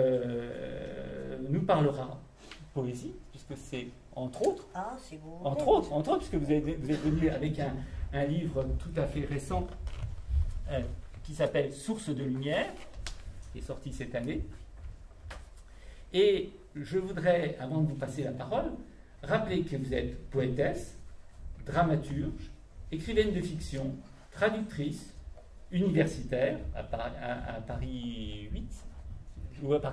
nous parlera poésie, puisque c'est entre autres, puisque vous êtes venu avec un livre tout à fait récent qui s'appelle Source de lumière, qui est sorti cette année. Et je voudrais, avant de vous passer la parole, rappeler que vous êtes poétesse, dramaturge, écrivaine de fiction, traductrice, universitaire à Paris 8, ou à Paris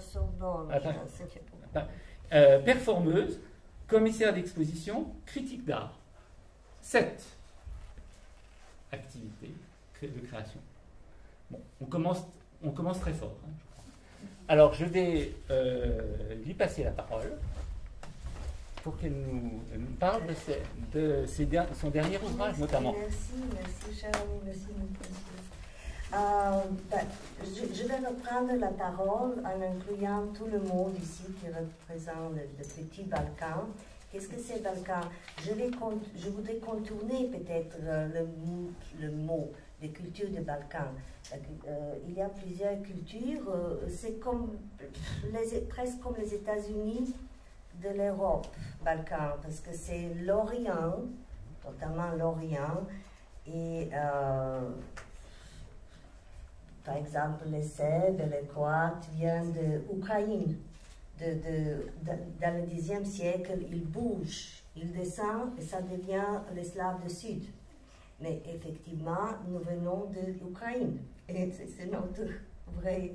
4. Performeuse, commissaire d'exposition, critique d'art. 7 activités de création. Bon, on commence très fort. Hein, je crois. Alors, je vais lui passer la parole pour qu'elle nous parle de son dernier ouvrage, notamment. Merci, cher ami, merci, monsieur. Je vais reprendre la parole en incluant tout le monde ici qui représente le petit Balkan. Qu'est-ce que c'est Balkan? Je voudrais contourner peut-être le mot de culture de Balkan. Il y a plusieurs cultures, c'est presque comme les États-Unis de l'Europe, Balkan, parce que c'est l'Orient, notamment l'Orient, et par exemple les Serbes et les Croates viennent d'Ukraine. Dans le Xe siècle, ils bougent, ils descendent et ça devient les Slaves du Sud. Mais effectivement, nous venons de l'Ukraine et c'est notre vraie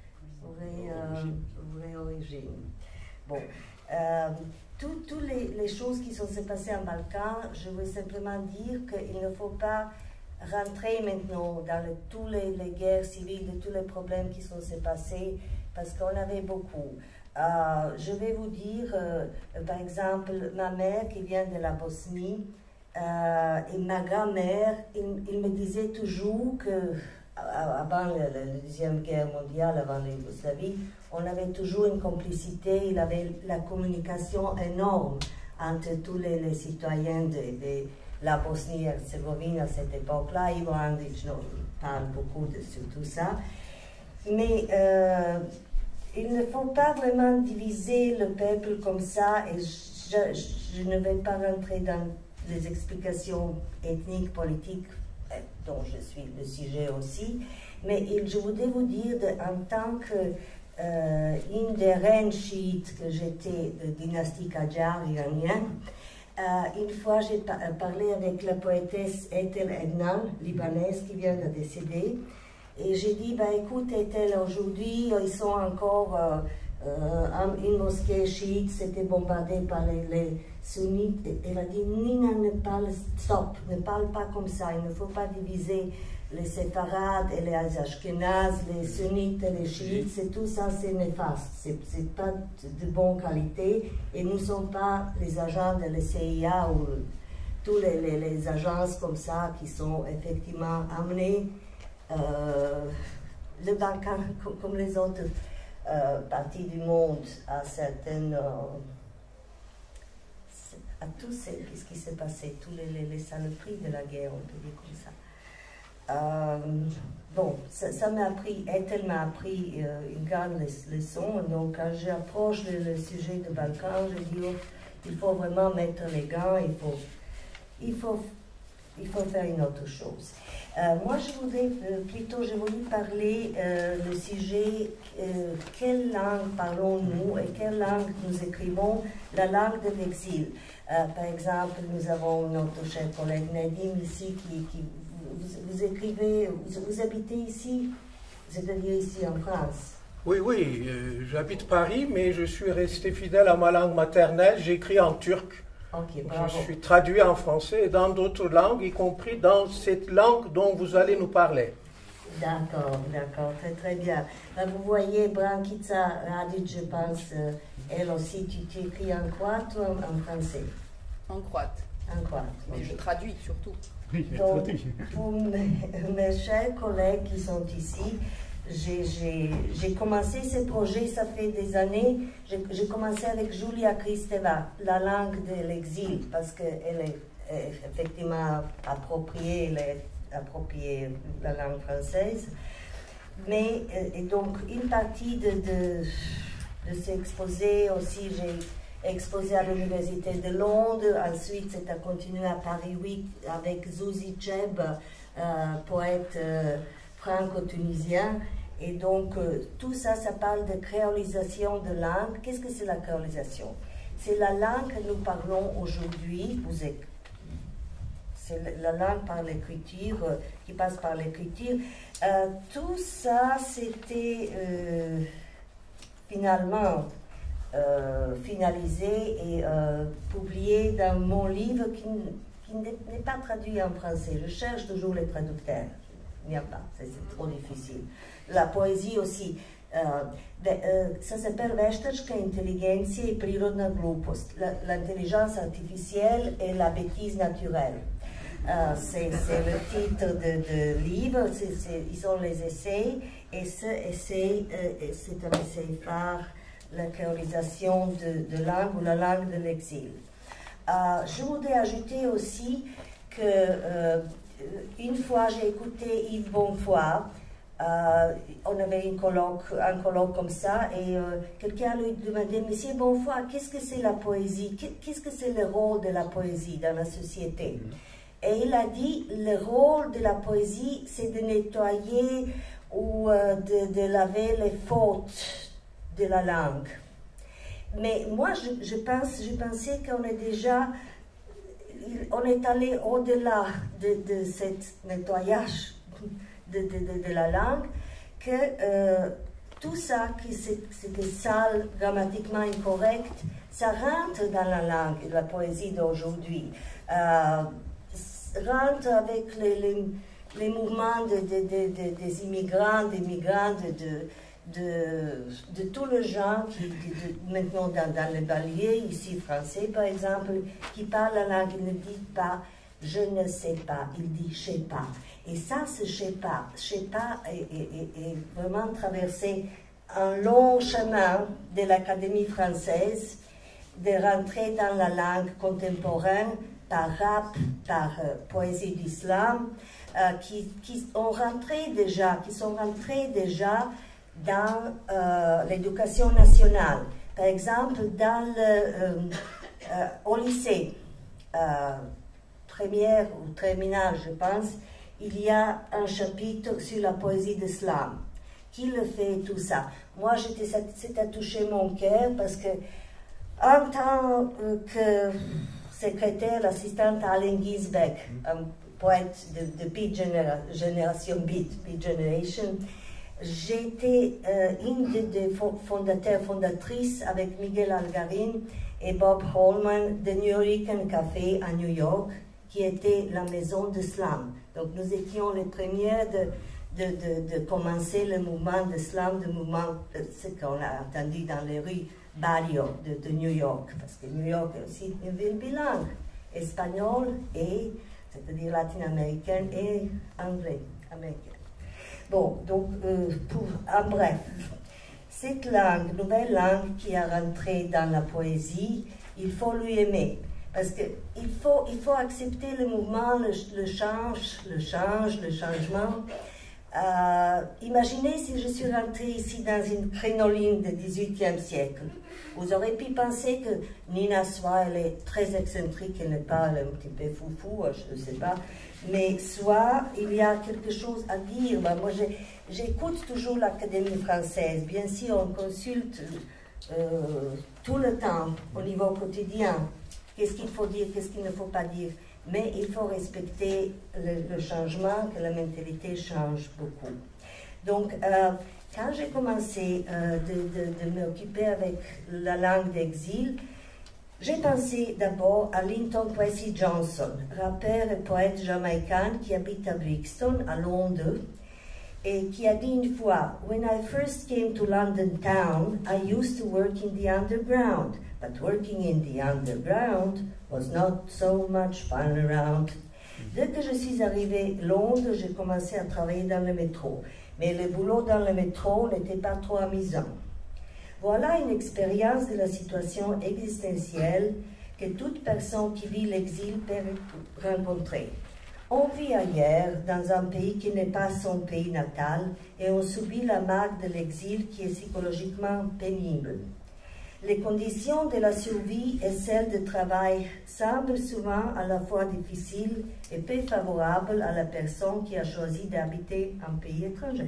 origine. Bon, toutes les choses qui sont se passées en Balkan, je veux simplement dire qu'il ne faut pas rentrer maintenant dans toutes les guerres civiles, de tous les problèmes qui sont passés, parce qu'on avait beaucoup. Je vais vous dire, par exemple, ma mère qui vient de la Bosnie, et ma grand-mère, il me disait toujours que avant la Deuxième Guerre mondiale, avant la Yougoslavie, on avait toujours une complicité, il avait la communication énorme entre tous les citoyens de la Bosnie-Herzégovine à cette époque-là. Ivo Andrić parle beaucoup sur tout ça. Mais il ne faut pas vraiment diviser le peuple comme ça, et je ne vais pas rentrer dans les explications ethniques, politiques, dont je suis le sujet aussi, mais je voudrais vous dire, en tant qu'une des reines chiites que j'étais de dynastie Qajar iranienne, une fois j'ai parlé avec la poétesse Ethel Ednan, libanaise, qui vient de décéder, et j'ai dit, bah, écoute Ethel, aujourd'hui ils sont encore, une mosquée chiite, c'était bombardé par les sunnites. Elle a dit, Nina, stop, ne parle pas comme ça, il ne faut pas diviser les séfarades et les ashkénazes, les sunnites et les chiites, c'est tout ça, c'est néfaste, c'est pas de bonne qualité, et nous ne sommes pas les agents de la CIA ou tous les agences comme ça qui sont effectivement amenés le Balkan comme les autres parties du monde à certaines à tout ce qui s'est passé, tous les saloperies de la guerre, on peut dire comme ça. Bon, ça m'a appris, Ethel m'a appris une grande leçon. Donc quand j'approche le sujet du Balkan, je dis, oh, il faut vraiment mettre les gants, il faut faire une autre chose. Moi, je voulais parler le sujet, quelle langue parlons-nous et quelle langue nous écrivons, la langue de l'exil. Par exemple, nous avons notre cher collègue Nadim ici qui vous écrivez, vous habitez ici, c'est-à-dire ici en France. Oui, j'habite Paris, mais je suis resté fidèle à ma langue maternelle, j'écris en turc. Okay, bravo. Je suis traduit en français et dans d'autres langues, y compris dans cette langue dont vous allez nous parler. D'accord, très bien. Vous voyez, Brankica Radic, je pense, elle aussi, tu écris en croate ou en français? En croate. En croate. Mais okay. je traduis surtout. Donc, pour mes chers collègues qui sont ici, j'ai commencé ce projet, ça fait des années. J'ai commencé avec Julia Kristeva, la langue de l'exil, parce qu'elle est effectivement appropriée, la langue française. Mais, et donc, une partie de cet exposé aussi, j'ai exposé à l'Université de Londres, ensuite c'est à continuer à Paris 8 avec Zuzi Cheb, poète franco-tunisien. Et donc, tout ça, ça parle de créolisation de langue. Qu'est-ce que c'est la créolisation? C'est la langue que nous parlons aujourd'hui. C'est la langue par l'écriture, qui passe par l'écriture. Tout ça, c'était finalement finalisé et publié dans mon livre qui n'est pas traduit en français. Je cherche toujours les traducteurs. Il n'y a pas, c'est trop difficile. La poésie aussi. Ça s'appelle Veštačka inteligencija i prirodna glupost. L'intelligence artificielle et la bêtise naturelle. C'est le titre de livre, ils sont les essais, et ce essai, c'est un essai phare, la créolisation de langue ou la langue de l'exil. Je voudrais ajouter aussi que une fois j'ai écouté Yves Bonfoy, on avait un colloque comme ça, et quelqu'un lui demandait, Monsieur Bonfoy, qu'est-ce que c'est la poésie? Qu'est-ce que c'est le rôle de la poésie dans la société? Et il a dit, le rôle de la poésie, c'est de nettoyer ou de laver les fautes de la langue. Mais moi, je pensais qu'on est déjà, on est allé au-delà de ce nettoyage de la langue, que tout ça qui c'était sale, grammatiquement incorrect, ça rentre dans la langue, la poésie d'aujourd'hui. Rentre avec les mouvements des immigrants, des migrantes, de tout le genre, maintenant dans les banlieues, ici français par exemple, qui parlent la langue, ils ne disent pas « je ne sais pas », ils disent « je sais pas ». Et ça, ce « je sais pas » est vraiment traversé un long chemin de l'Académie française, de rentrer dans la langue contemporaine par rap, par poésie d'islam, qui sont rentrés déjà dans l'éducation nationale. Par exemple, au lycée, première ou terminale, je pense, il y a un chapitre sur la poésie d'islam. Qui le fait, tout ça? Moi, ça a touché mon cœur parce que, en tant que secrétaire, assistante à Allen Ginsberg, un poète de Beat Generation, Beat Generation, j'étais une des fondatrices avec Miguel Algarin et Bob Holman de New Rican Café à New York, qui était la maison d'islam. Donc nous étions les premières de commencer le mouvement d'islam, ce qu'on a entendu dans les rues Barrio de New York, parce que New York est aussi une ville bilingue, espagnol et, c'est-à-dire latino-américaine et anglais, américaine. Bon, donc, en bref, cette langue, nouvelle langue qui est rentrée dans la poésie, il faut lui aimer. Parce qu'il faut accepter le mouvement, le changement. Imaginez si je suis rentrée ici dans une crénoline du XVIIIe siècle. Vous aurez pu penser que Nina soit, elle est très excentrique, elle n'est pas un petit peu foufou, je ne sais pas. Mais soit il y a quelque chose à dire. Ben, moi, j'écoute toujours l'Académie française. Bien sûr, on consulte tout le temps, au niveau quotidien, qu'est-ce qu'il faut dire, qu'est-ce qu'il ne faut pas dire. Mais il faut respecter le changement, que la mentalité change beaucoup. Donc, quand j'ai commencé de m'occuper avec la langue d'exil, j'ai pensé d'abord à Linton Kwesi Johnson, rappeur et poète jamaïcain qui habite à Brixton, à Londres, et qui a dit une fois, « When I first came to London town, I used to work in the underground, but working in the underground was not so much fun around. » Dès que je suis arrivée à Londres, j'ai commencé à travailler dans le métro, mais le boulot dans le métro n'était pas trop amusant. Voilà une expérience de la situation existentielle que toute personne qui vit l'exil peut rencontrer. On vit ailleurs, dans un pays qui n'est pas son pays natal, et on subit la marque de l'exil qui est psychologiquement pénible. Les conditions de la survie et celles de travail semblent souvent à la fois difficiles et peu favorables à la personne qui a choisi d'habiter un pays étranger.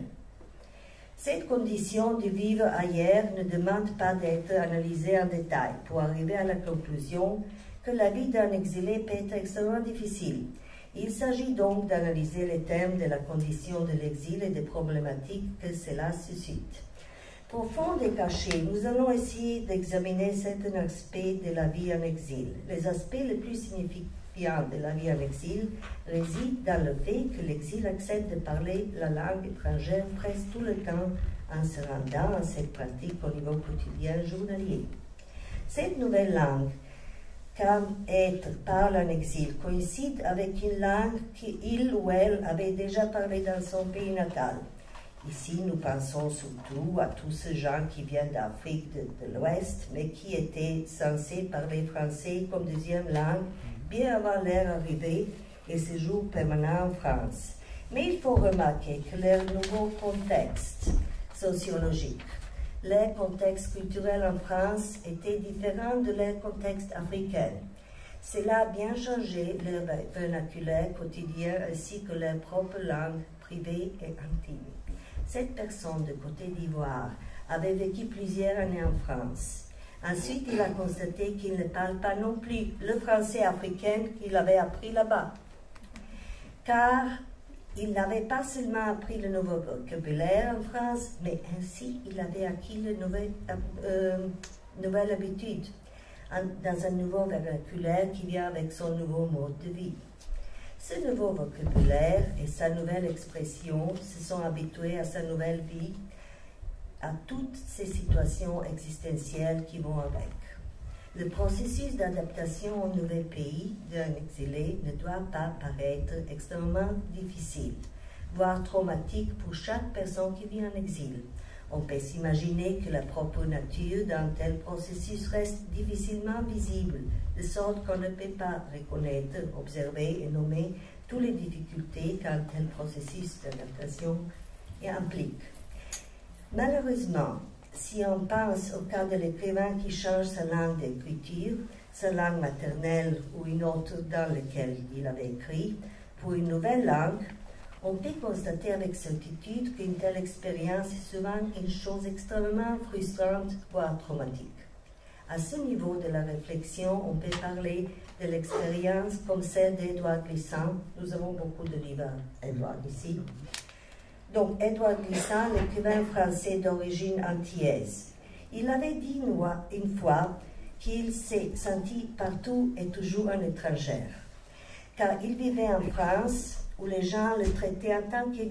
Cette condition de vivre ailleurs ne demande pas d'être analysée en détail pour arriver à la conclusion que la vie d'un exilé peut être extrêmement difficile. Il s'agit donc d'analyser les thèmes de la condition de l'exil et des problématiques que cela suscite. Profond et caché, nous allons essayer d'examiner certains aspects de la vie en exil. Les aspects les plus significants de la vie en exil résident dans le fait que l'exil accepte de parler la langue étrangère presque tout le temps en se rendant à cette pratique au niveau quotidien journalier. Cette nouvelle langue, comme être parle en exil, coïncide avec une langue qu'il ou elle avait déjà parlé dans son pays natal. Ici, nous pensons surtout à tous ces gens qui viennent d'Afrique de l'Ouest, mais qui étaient censés parler français comme deuxième langue bien avant leur arrivée et séjour permanent en France. Mais il faut remarquer que leur nouveau contexte sociologique, leur contexte culturel en France était différent de leur contexte africain. Cela a bien changé leur vernaculaire quotidien ainsi que leur propre langue privée et intime. Cette personne de Côte d'Ivoire avait vécu plusieurs années en France. Ensuite, il a constaté qu'il ne parle pas non plus le français africain qu'il avait appris là-bas. Car il n'avait pas seulement appris le nouveau vocabulaire en France, mais ainsi il avait acquis une nouvelle habitude dans un nouveau vocabulaire qui vient avec son nouveau mode de vie. Ce nouveau vocabulaire et sa nouvelle expression se sont habitués à sa nouvelle vie, à toutes ces situations existentielles qui vont avec. Le processus d'adaptation au nouvel pays d'un exilé ne doit pas paraître extrêmement difficile, voire traumatique pour chaque personne qui vit en exil. On peut s'imaginer que la propre nature d'un tel processus reste difficilement visible, de sorte qu'on ne peut pas reconnaître, observer et nommer toutes les difficultés qu'un tel processus d'adaptation implique. Malheureusement, si on pense au cas de l'écrivain qui change sa langue d'écriture, sa langue maternelle ou une autre dans laquelle il avait écrit, pour une nouvelle langue, on peut constater avec certitude qu'une telle expérience est souvent une chose extrêmement frustrante, voire traumatique. À ce niveau de la réflexion, on peut parler de l'expérience comme celle d'Édouard Glissant. Nous avons beaucoup de livres Édouard ici. Donc, Édouard Glissant, l'écrivain français d'origine antillaise. Il avait dit une fois qu'il s'est senti partout et toujours un étranger, car il vivait en France, où les gens le traitaient en tant